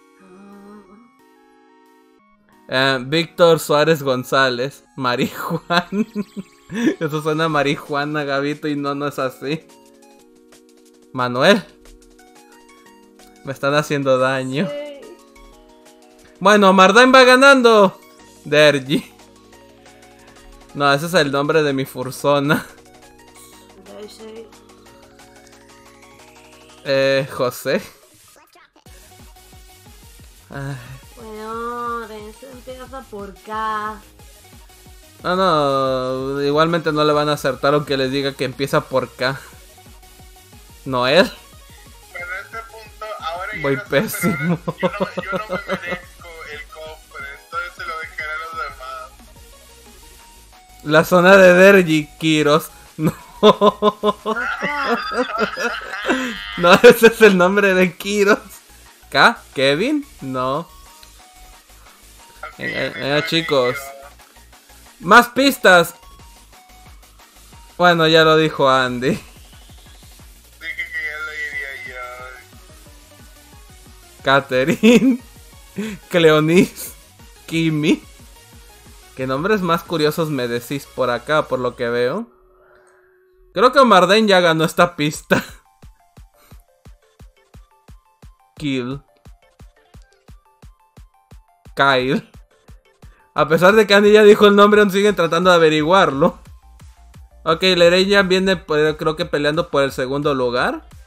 Eh, Víctor Suárez González. Marijuana. Eso suena a marihuana, Gabito, y no, no es así. Manuel. Me están haciendo daño. Sí. Bueno, Mardain va ganando. Dergi. No, ese es el nombre de mi fursona. Daisy. Eh, José. Ay. Bueno, Dense empieza por K. No, no, igualmente no le van a acertar aunque les diga que empieza por K. Noel. Pero en este punto, ahora yo Voy no sé, pésimo. pero yo no, yo no me merezco el cofre, entonces se lo dejaré a los demás. La zona de Dergi, Kiros. No. No, ese es el nombre de Kiros. ¿K? ¿Kevin? No. Venga, venga, chicos. Más pistas. Bueno, ya lo dijo Andy. Dije que ya lo diría yo. Catherine. Cleonis. Kimi. ¿Qué nombres más curiosos me decís por acá, por lo que veo? Creo que Mardain ya ganó esta pista. Kill. Kyle. A pesar de que Andy ya dijo el nombre, aún siguen tratando de averiguarlo. Ok, Lereya viene, creo que peleando por el segundo lugar.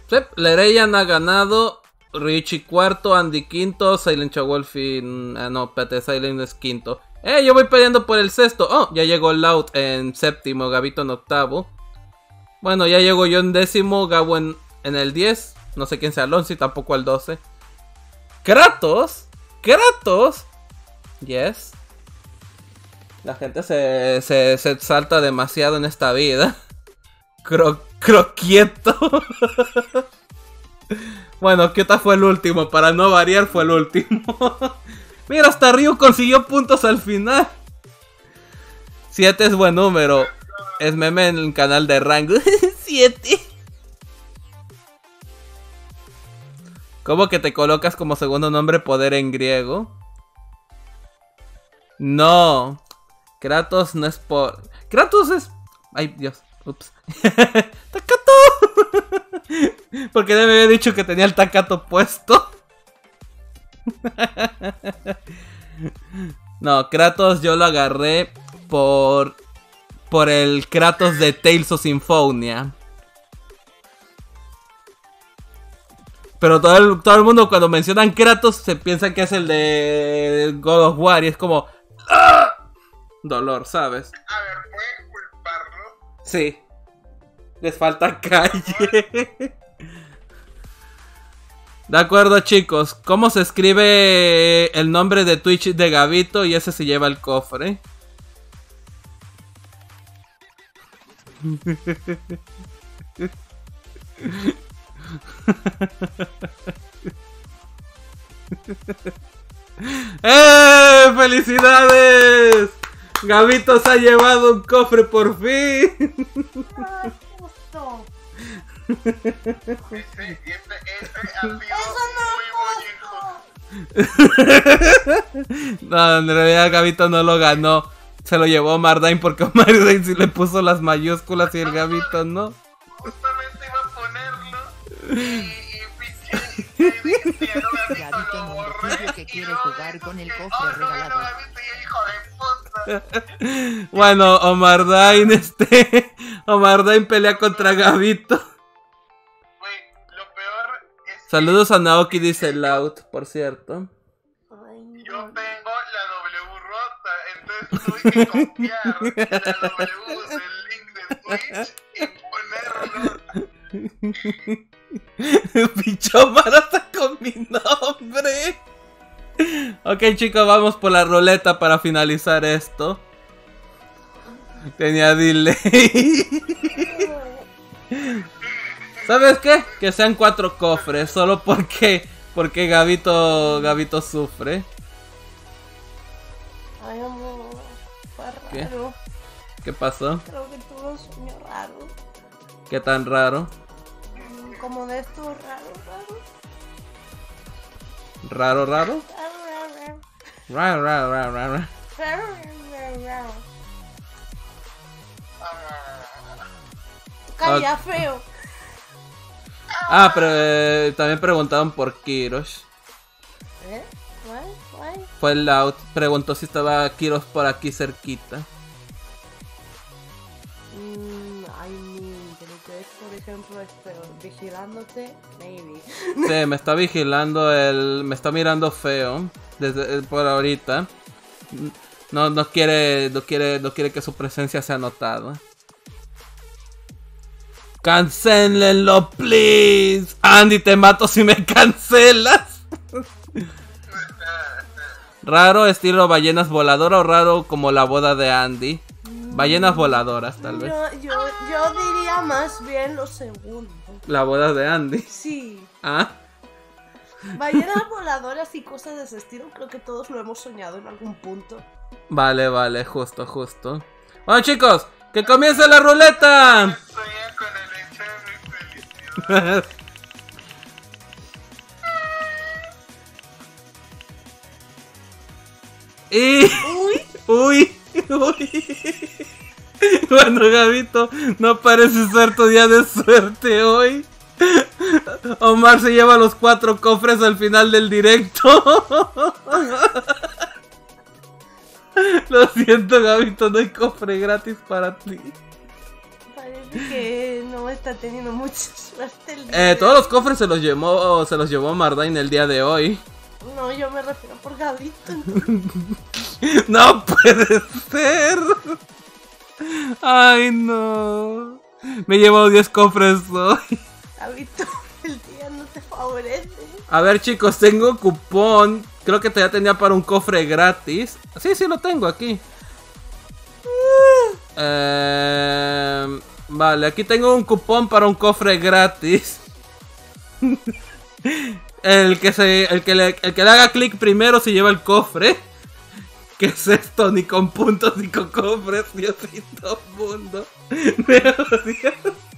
Sí, Lereyan ha ganado. Richie cuarto, Andy quinto, Silent Chawolfi. Ah, no, espérate, Silent es quinto. Eh, yo voy peleando por el sexto. Oh, ya llegó Loud en séptimo, Gabito en octavo. Bueno, ya llego yo en décimo, Gabo en, en el diez. No sé quién sea Alonso y tampoco al doce. Kratos. Kratos. Yes. La gente se, se, se salta demasiado en esta vida. Cro, croquieto. Bueno, Kyota fue el último. Para no variar, fue el último. Mira, hasta Ryu consiguió puntos al final. siete es buen número. Es meme en el canal de rango. siete. ¿Cómo que te colocas como segundo nombre poder en griego? No. Kratos no es por... Kratos es... Ay, Dios. Ups. ¡Takato! Porque ya me había dicho que tenía el Takato puesto. No, Kratos yo lo agarré por... Por el Kratos de Tales of Symphonia. Pero todo el, todo el mundo cuando mencionan Kratos se piensa que es el de God of War y es como... ¡Ah! Dolor, ¿sabes? A ver, ¿pueden culparlo? Sí. Les falta calle. De acuerdo, chicos. ¿Cómo se escribe el nombre de Twitch de Gabito? Y ese se lleva el cofre. ¡Eh! ¡Felicidades! Gabito se ha llevado un cofre por fin. Ay, justo. Ese, ese, ese ha sido Eso muy, no es muy justo. No, en realidad Gabito no lo ganó. Se lo llevó Mardain porque Mardain sí le puso las mayúsculas y el Gabito no. Justamente iba a ponerlo. Y, y pinche. Y dije, no, Gabito, Gabito lo no borré. dice que Y quiere luego jugar eso con el que, cofre oh, no, regalado. no, Gabito, y hijo de puta. Bueno, Omardain este. Omardain pelea contra Gabito. Güey, lo peor es que Saludos a Naoki, dice Loud, por cierto. Ay, yo no. tengo la W rota, entonces tuve que copiar la W del link de Twitch y ponerlo. Pichón barata con mi nombre. Ok, chicos, vamos por la ruleta para finalizar esto. Tenía delay. ¿Sabes qué? Que sean cuatro cofres, solo porque porque Gabito Gabito sufre. Ay, amor. Fue ¿Qué? raro. ¿Qué pasó? Creo que tuve un sueño raro. ¿Qué tan raro? Mm, Como de estos raros, raros. ¿Raro, raro? Raro, raro, raro. Raro, raro, raro, raro. Raro, raro, raro. Calla, feo. Ah, pero eh, también preguntaron por Kirosh. ¿Eh? ¿What? ¿What? Fue el Loud. Preguntó si estaba Kirosh por aquí cerquita. Mm, I mean, creo que es, por ejemplo, este, vigilándote, maybe. Sí, me está vigilando el... Me está mirando feo. Desde por ahorita. No, no quiere. No quiere. No quiere que su presencia sea notada. ¡Cancélenlo, please! Andy, te mato si me cancelas. Raro estilo ballenas voladora o raro como la boda de Andy. Ballenas voladoras, tal vez. Yo, yo, yo diría más bien lo segundo. La boda de Andy. Sí. Ah. Ballenas voladoras y cosas de ese estilo, creo que todos lo hemos soñado en algún punto. Vale, vale, justo, justo. Bueno, chicos, que comience la ruleta. Sueña con el hecho de mi felicidad. Y... Uy, Uy, uy. Bueno, Gabito, no parece ser tu día de suerte hoy. Omar se lleva los cuatro cofres al final del directo. Lo siento, Gabito, no hay cofre gratis para ti. parece que no está teniendo mucha suerte el día. Eh, todos los cofres se los llevó, se los llevó Mardain el día de hoy. No, yo me refiero por Gabito. No puede ser. Ay, no. Me he llevado diez cofres hoy. Gabito, el día no te favorece. A ver, chicos, tengo cupón. Creo que ya tenía para un cofre gratis. Sí, sí, lo tengo aquí. Eh, vale, aquí tengo un cupón para un cofre gratis. El que se, el que le, el que le haga clic primero se lleva el cofre. ¿Qué es esto? Ni con puntos ni con cofres, Diosito mundo. Me odias.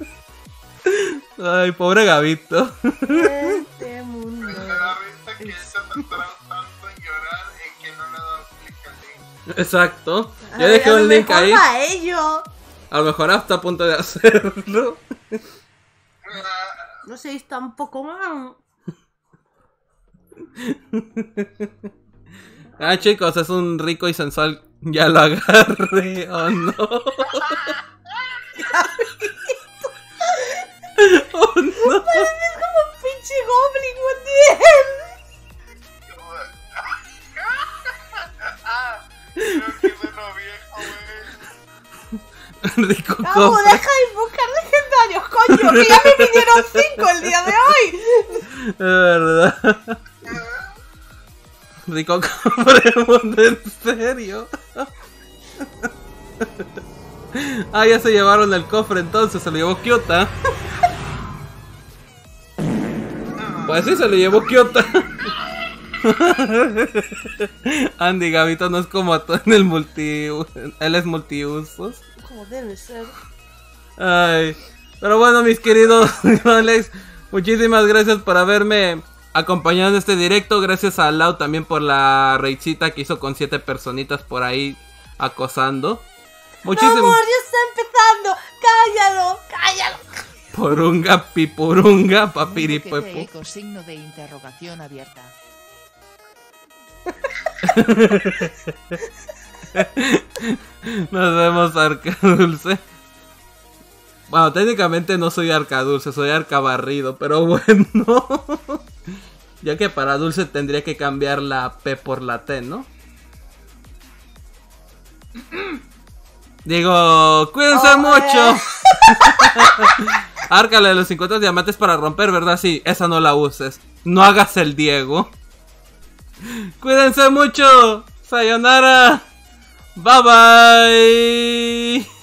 Ay, pobre Gabito. Este mundo. Me da risa que ella se tardó tanto en llorar en que no le ha dado clic al link. Exacto. A Yo ver, dejé a lo un link mejor ahí. va ello. A lo mejor hasta a punto de hacerlo. Ah, No sé, está un poco mal. Ah, chicos, es un rico y sensual. Ya lo agarré, ¿o no? Oh, no. Pareces como un pinche goblin, Montiel. ah, creo que sueno viejo, güey. Rico Vamos, cofre. deja de invocar legendarios, coño, que ya me vinieron cinco el día de hoy. Es verdad. Rico cofre, mundo, en serio. Ah, ya se llevaron el cofre entonces, se lo llevó Kyota. Pues sí, se lo llevó Kyota. Andy, Gabito no es como tú en el multi... Él es multiusos. Como debe ser. Ay, pero bueno, mis queridos Alex, muchísimas gracias por haberme acompañado en este directo. Gracias a Lau también por la raidcita que hizo con siete personitas por ahí acosando. No, Muchísimas. amor, ya está empezando. Cállalo, cállalo. Porunga, pipurunga, P T papiripuepu. con signo de interrogación abierta. Nos vemos, Arcadulce. Bueno, técnicamente no soy Arcadulce, soy Arcabarrido, pero bueno. Ya que para Dulce tendría que cambiar la P por la T, ¿no? Digo, cuídense Oh, mucho. eh. Árcale los cincuenta diamantes para romper, ¿verdad? Sí, esa no la uses. No hagas el Diego. Cuídense mucho. Sayonara. Bye bye.